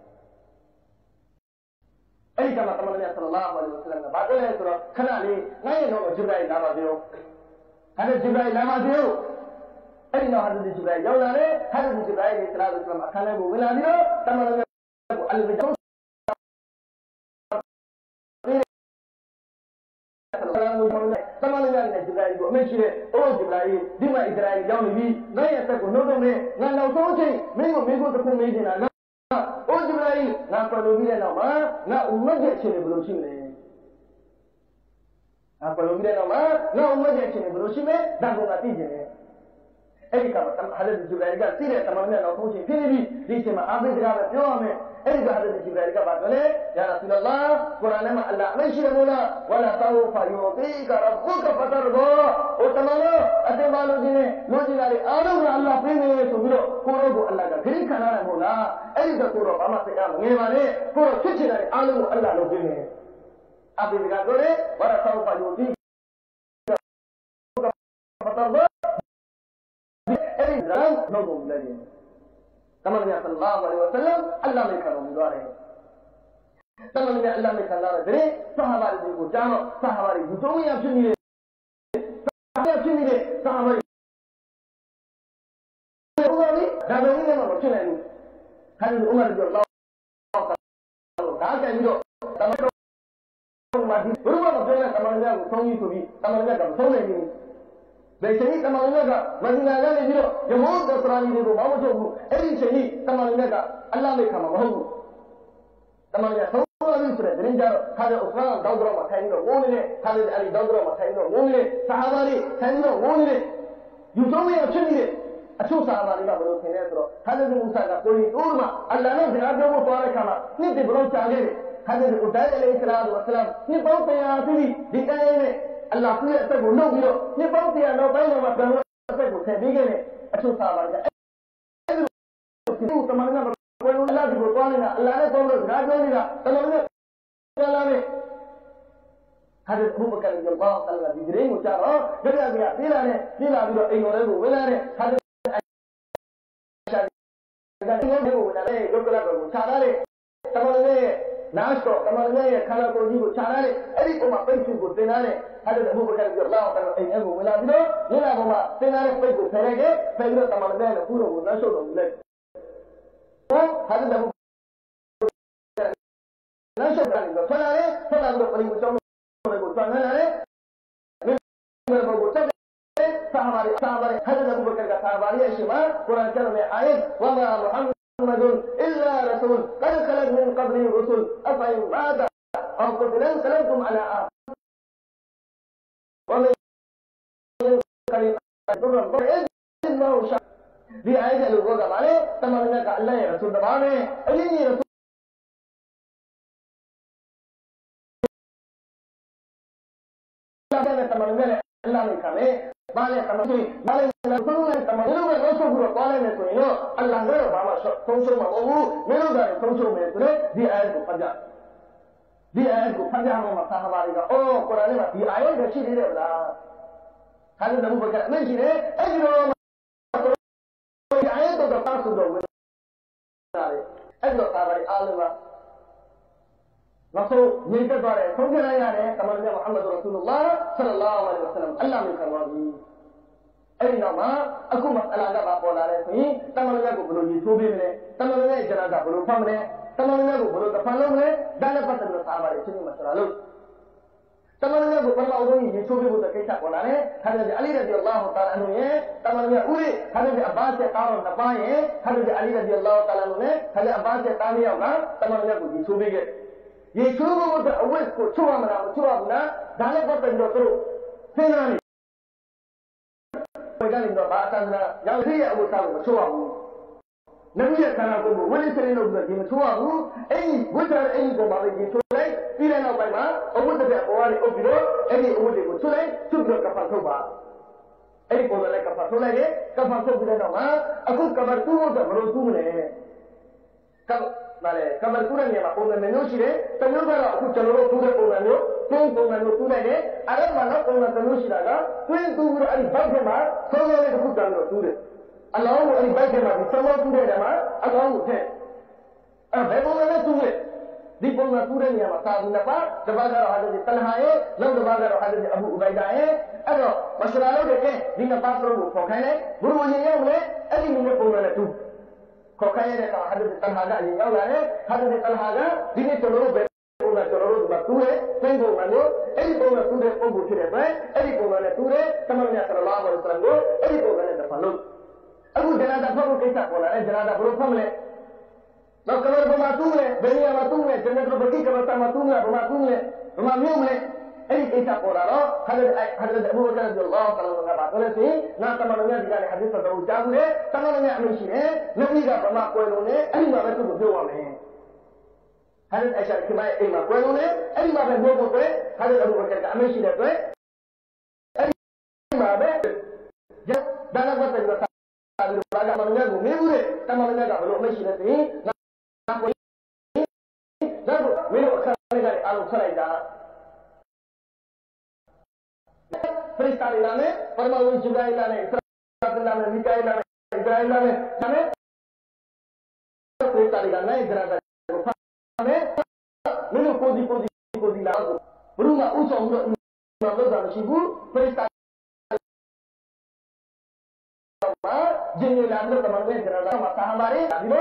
အဲ့ဒီကမှာတမန်တော်ဆလလာဟူအလိုင်ဝါဆလမ်ကဘာပြောလဲဆိုတော့ခဏလေးနိုင်ရင်တော့ဂျူဘိုင်လာပါပြောဟာဇ်ဂျူဘိုင်လာပါပြောအဲ့ဒီတော့ဟာဇ်ဂျူဘိုင်ရောက်လာတယ်ဟာဇ်ဂျူဘိုင်ရဲ့ဆလာတ်ဆလမ်အခန်းထဲကိုဝင်လာပြီးတော့တမန်တော်ကိုအလ်ဘီဒ်တမန်တော်ရဲ့ဂျူဘိုင်ကိုအမေရှိတဲ့အိုးဂျူဘိုင်ဒီမှာဣသရာအီလ်ရောက်နေပြီနိုင်ရဲ့အသက်ကိုနှုတ်တော့နဲ့ငါနောက်ဆုံးအချိန်မင်းကိုမင်းကိုတစ်ခုမေးချင်တာအိုဂျူဘိုင်ငါပေါ်လို့ပြီးတဲ့နောက်မှာငါဥမတ်ရဲ့အခြေအနေဘယ်လိုရှိမလဲငါပေါ်လို့ပြီးတဲ့နောက်မှာငါဥမတ်ရဲ့အခြေအနေဘယ်လိုရှိမလဲဒါကငါသိချင်တယ်အဲ့ဒီကမှာဟာဇ်ဂျူဘိုင်ကသိတဲ့တမန်တော်နောက်ဆုံးချိန်ဖြစ်နေပြီဒီချိန်မှာအာဘိဒ်ကပဲပြောရမယ်အဲ့ဒီကဟာဇ်ဂျူဘိုင်ကဘာပြောလဲယာရဆူလလာကုရ်အာန်မှာအလ္လာဟ်မရှိဘူးလားဝလာတောဖာယူတီကရဘုကဖတရဘောဟိုတမန်တော်အတင်ပါလို့ခြင်းနဲ့လူကြီးတွေအားလုံးကအလ္လာဟ်ပေးနေဆိုပြီးတော့ကိုရောကိုအလ္လာဟ်ကဂရိခံရတယ်မဟုတ်လားအဲ့ဒီကကိုရောဘာမှစိတ်အားမငယ်ပါနဲ့ကိုရောဖြစ်ချင်တဲ့အားလုံးကိုအလ္လာဟ်လုပ်ပေးနေအာဘိဒ်ကပြောတယ်ဝလာတောဖာယူတီဖတရဘောအဲ့ဒီတော့လုံးလုံးလည်းတမန်တော်ဆလလာဟူအလိုင်ဝါဆလမ်အလ္လာဟ်မိခံတော်မူသွားတယ်တမန်တော်အလ္လာဟ်မိခံလာတဲ့ဆဟာဘာတွေကိုကြားတော့ဆဟာဘာတွေဒီသုံးရဖြစ်နေတယ်ဆဟာဘာဖြစ်နေတဲ့ဆဟာဘာတွေဘုရားလေးဒါပဲဝင်တော့ဖြစ်နိုင်ဘူးခါဒီဥမာပြောတော့ဒါကြိုင်ပြီးတော့တမန်တော်မှာဒီဘုရားမပြောတဲ့တမန်တော်ကိုသုံးပြီးဆိုပြီးတမန်တော်ကမသုံးနိုင်ဘူးဘယ်ချိန်တမန်တော်ကမဒီနာကနေပြီးတော့ယဟောဒစရာကြီးတွေကိုမမထုတ်ဘူးအဲ့ဒီချိန်ကြီးတမန်တော်ကအလ္လာဟ်မိတ်ခံမှာမဟုတ်ဘူးတမန်တော်ဆုံးသွားပြီဆိုတဲ့တင်းကြတော့ခါတဲ့ဥစမာတောက်တော့မှထိုင်ပြီးတော့ဝိုးနေတဲ့ခါတဲ့အဲ့ဒီတောက်တော့မှထိုင်ပြီးတော့ဝိုးနေတဲ့ဆဟာဘာတွေထိုင်ပြီးတော့ဝိုးနေတဲ့ယူဆုံးရဲ့အဖြစ်ကြီးအချို့ဆဟာဘာတွေကဘယ်လိုထင်လဲဆိုတော့ခါတဲ့မူဆာကကိုရီတိုးမှာအလ္လာဟ်နဲ့စကားပြောဖို့သွားတဲ့ခါမှာနှစ်တည်းဘလို့ကြာခဲ့တယ်ခါတဲ့ဥဒိုင်အလိုင်ဆလာဝါဆလမ်နှစ်ပေါင်းတရားပြီးဒီတိုင်းနဲ့အလ္လာဟ်ရဲ့အသက်ကိုနှုတ်ပြီးတော့နှစ်ပေါင်းတရားနောက်ပိုင်းမှာပြန်လို့အသက်ကိုထည့်ပေးခဲ့တယ်အချို့ဆဟာဘာတွေကအဲ့ဒီလိုတမန်တော်ကိုယ်လုံးလာပြီးတော့သွားနေတာအလ္လာဟ်နဲ့ပေါင်းလို့စကားပြောနေတာတမန်တော်ကလာနဲ့ဟာဒီဘုဘကလည်းဘောင်းတယ်ဒီဒရင်ကိုကြာတော့ကြရပြပြေးလာနဲ့ပြေးလာပြီးတော့အိမ်တော်လေးကိုဝင်လာတဲ့ဟာဒီရှာဒီအိမ်တော်လေးကိုဝင်လာတဲ့ရုပ်ကလပ်ကိုခြာလာတဲ့တမန်တော်ရဲ့နားတော့တမန်တော်ရဲ့ခန္ဓာကိုယ်ကြီးကိုခြာလာတဲ့အဲ့ဒီပုံမှာပိတ်စုကိုသင်လာတဲ့ဟာဒီဘုဘကလည်းဘောင်းတယ်အိမ်ထဲကိုဝင်လာပြီးတော့ဝင်လာပုံမှာသင်လာတဲ့ပိတ်ကိုဖယ်လိုက်တယ်ဖယ်ပြီးတော့တမန်တော်ရဲ့ခုတော်ကိုနှှောက်ရှုပ်တော်မူလိုက်ဟုတ်ဟာဒီဘုနှှောက်ရှုပ်တယ်လို့ဆွမ်းလာတယ်ဆွမ်းလာပြီးတော့ပရိမကျောင်းကိုဆွမ်းလာတယ်မြေဘုကိုတက်တယ်ဆာဟာရီဆာဟာရီဟာဒီဘုဘကကဆာဟာရီအရှိမကုရ်အာန်ကျမ်းရဲ့အာယတ်ဝမာမုဟမ္မဒ်အလ္လာရဆူလ်ကဒ်ခလတ်မင်ကဘလီရဆူလ်အဖယဘာဒအော်ကုတလန်ကလတုမ်အလာအာဝမကလီဘုရဘအစ်နောရှာဒီအာယတ်လို့ပြောတာဗါလေတမန်တော်ကအလ္လာဟ်ရဲ့ရဆူလ်တပါးနဲ့အလင်းကြီးရဆူလ်တဲ့တမန်တော်နဲ့အလ္လာဟ်မိတ်ခံတယ်။ဘာလဲတမန်တော်ဘာလဲတမန်တော်နဲ့တမန်တော်နဲ့တော့ဆိုပြီးတော့သွားလိုက်မယ်ဆိုရင်တော့အလ္လာဟ်ကတော့ဘာမှဆုံးရှုံးမှာမဟုတ်ဘူး။မင်းတို့ကလည်းဆုံးရှုံးမယ်ဆိုတော့ဒီအာယတ်ကိုဖတ်ကြ။ဒီအာယတ်ကိုဖတ်ကြအောင်မှာဆာဟာဘာတွေကအော်ကုရ်အာန်ထဲမှာဒီအာယတ်ကိုရှိသေးတယ်ဗလား။ခါလို့ဘုဘကအမရှိနဲ့အဲ့ဒီတော့ဒီအာယတ်တော့ပတ်ဆိုတော့ဝင်လာတယ်။အဲ့တော့ဆာဟာဘာတွေအားလုံးကနောက်ဆုံးညီတက်သွားတယ်ဆုံးဖြတ်လိုက်ရတယ်တမန်တော်မုဟမ္မဒ်ရဆူလလာဆလ္လာလဟ်အလိုင်းဝါဆလမ်အလ္လာဟ်မိတ်ခံပါပြီအဲ့ဒီနောက်မှာအခုမှအလာကပါပေါ်လာတယ်ဆိုရင်တမန်တော်ကိုဘယ်လိုညီထိုးပေးမလဲတမန်တော်ရဲ့ဂျနာဇာဘယ်လိုဖတ်မလဲတမန်တော်ကိုဘယ်လိုတဖန်လုပ်မလဲဒါလည်းပတ်သက်လို့သာပါတယ်ချင်းချင်းမှဆရာလို့တမန်တော်ကိုပထမအဆုံးညီထိုးပေးဖို့ကိစ္စပေါ်လာတယ်ခါကြအလီရဒီအလ္လာဟူတာလာအန်ဟူရဲ့တမန်တော်ဦးလေးခါကြအဘာဆက်တာတော့နှစ်ပါးရဲ့ခါကြအလီရဒီအလ္လာဟူတာလာအန်ဟူနဲ့ခါကြအဘာဆက်တားမြောက်ကတမန်တော်ကိုညီထိုးပေးခဲ့ရေချိုးဖို့အတွက်အဝတ်ကိုချိုးရမလားမချိုးရဘူးလားဒါလည်းပတ်သက်ပြီးတော့သူတို့စဉ်းစားနေဘယ်ကနေတော့ဘာအတန်းကရောင်ရည်ရဲ့အဝတ်စားကိုမချိုးရဘူးနဗီရဲ့ခန္ဓာကိုယ်ကိုဝိလိစရင်းလို့ပြီးတော့ဒီမချိုးရဘူးအဲ့ဒီဝိဇ္ဇာအဲ့ဒီကိုပါလေဒီချိုးလိုက်ပြီးတဲ့နောက်ပိုင်းမှာအဝတ်တစ်ပြက်ပေါ်ကနေအုပ်ပြီးတော့အဲ့ဒီအဝတ်တွေကိုချိုးလိုက်ချိုးပြီးတော့ကဖန်ထုတ်ပါအဲ့ဒီပေါ်လည်းကဖန်ထုတ်လိုက်တယ်ကဖန်ထုတ်ပြီးတဲ့နောက်မှာအခုကဘာတူးတော့ဘယ်လိုတူးမလဲကဘာလဲကဘာတူးတဲ့နေရာမှာပုံစံမျိုးရှိတယ်တမျိုးကတော့အခုကျွန်တော်တို့တူးတဲ့ပုံစံမျိုးတွင်းပုံစံမျိုးတူးလိုက်တယ်အဲ့ဒါမှတော့ပုံစံတစ်မျိုးရှိတာကတွင်းတူးပြီးတော့အဲ့ဒီဘက်ထဲမှာဆောင်းလေးတစ်ခုတန်းလို့တူးတယ်အလောင်းကိုအဲ့ဒီဘက်ထဲမှာဒီဆောင်းတူးတဲ့နေရာမှာအလောင်းကိုထည့်အဲ့ဘယ်ပုံစံနဲ့တူးလဲဒီပုံစံတူးတဲ့နေရာမှာသာဘူးနှစ်ပါးတစ်ပါးကတော့ဟာဒီတလဟာရဲ့နောက်တစ်ပါးကတော့ဟာဒီအဘူဥဘိုင်ဒါရဲ့အဲ့တော့မဆလာလို့တဲ့ဒီနှစ်ပါးတို့ကိုခေါ်ခိုင်းလိုက်ဘုရားရှင်ရဲ့လေအဲ့ဒီမျိုးပုံစံနဲ့တူးခေါ်ခိုင်းရတဲ့အခါဟာဒီတလဟာကအရင်ရောက်လာတယ်ဟာဒီတလဟာကဒီနေ့ကျွန်တော်တို့ပဲပုံစံကျွန်တော်တို့ကတူးတယ်သိပုံစံမျိုးအဲ့ဒီပုံစံတူးတဲ့ပုံကိုဖြစ်တဲ့အတွက်အဲ့ဒီပုံစံနဲ့တူးတယ်သမဏေဆလလာဟူအလัยဟိဝါဆလမ်ကိုအဲ့ဒီပုံစံနဲ့တဖန်လို့အခုဂျနာတာဖတ်ဖို့ကိစ္စပေါ်လာတယ်ဂျနာတာဘယ်လိုဖတ်မလဲနောက်ကဘယ်မှာတူးလဲဘယ်နေရာမှာတူးလဲဂျနတ်ဘကိကမတာမှာတူးလဲဘယ်မှာတူးလဲဘယ်မှာမြို့မလဲအဲ့ဒီကိစ္စပေါ်လာတော့ဟာဒီဟာဒီအဘူဘကာရ်ဒီအလ္လာဟ်တအာလာကဘာပြောလဲဆိုရင်ငါသမဏေဒီကလည်းဟာဒီသတော်ကြားဘူးလေသမဏေအလို့ရှိတယ်နဗီကဗမာကွယ်လုံးနဲ့အဲ့ဒီမှာပဲသူ့ကိုပြောရမယ်ဟာဒီအရှာခိမိုင်အိမ်မှာကွယ်လုံးနဲ့အဲ့ဒီမှာပဲမျိုးကိုကွယ်ဟာဒီအဘူဘကာကအမရှိတဲ့အတွက်အဲ့ဒီမှာပဲဒါလည်းပတ်သက်ပြီးသာဒီဘာကသမဏေကိုမင်းဘူးလေသမဏေကဘယ်လိုအမရှိလဲဆိုရင်ငါကွယ်ဒါကိုမင်းတို့အခါလေးကလည်းအားလုံးဆက်လိုက်တာफरिश्ता ने लाने परमाणु जिब्राइल लाने इस्राफिल लाने मिकाईल लाने इब्राहिम लाने लाने फरिश्ता ने लाने इजरा लाने मेरे कोदी कोदी कोदी लाने बरूंगा उस उम्र उम्र दान शिबू फरिश्ता जिन्हें लाने परमाणु इजरा लाने मत हमारे दिलो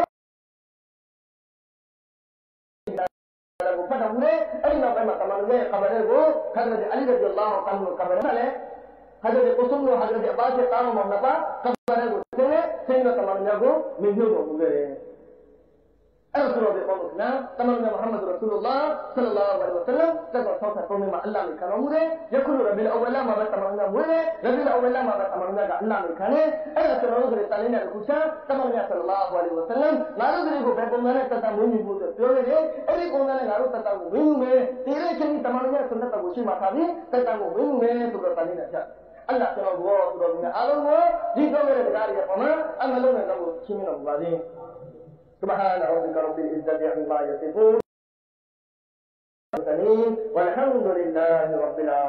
को फटाने अरे ना भाई मत परमाणु में खबर है वो हज़रत अली रज़ी अल्लाह अन्हु खबर है Hajat Usum no Hajat Abbas ya tahu mau apa? Kabarnya gue sini, sehingga temannya gue minum gue gue. Rasulullah berkata, temannya Muhammad Rasulullah Sallallahu Alaihi Wasallam, kata sahaja kami Allah mikana mure, ya kulu Rabil Awwal ma bat temannya mure, Rabil Awwal ma bat temannya ga Allah mikane. Rasulullah berkata ini kusha, temannya Sallallahu Alaihi Wasallam, lalu dari gue berkata tentang mumi buat teori, ini kongane lalu tentang mumi, tidak cuma temannya tentang tabusi matabi, tentang mumi itu bertanya saja. Allah Subhanahu wa taala alamu jika mereka dengar ya paman amalan yang kamu kimi nak buat ini subhana rabbika rabbil izzati amma yasifun walhamdulillahi rabbil alamin.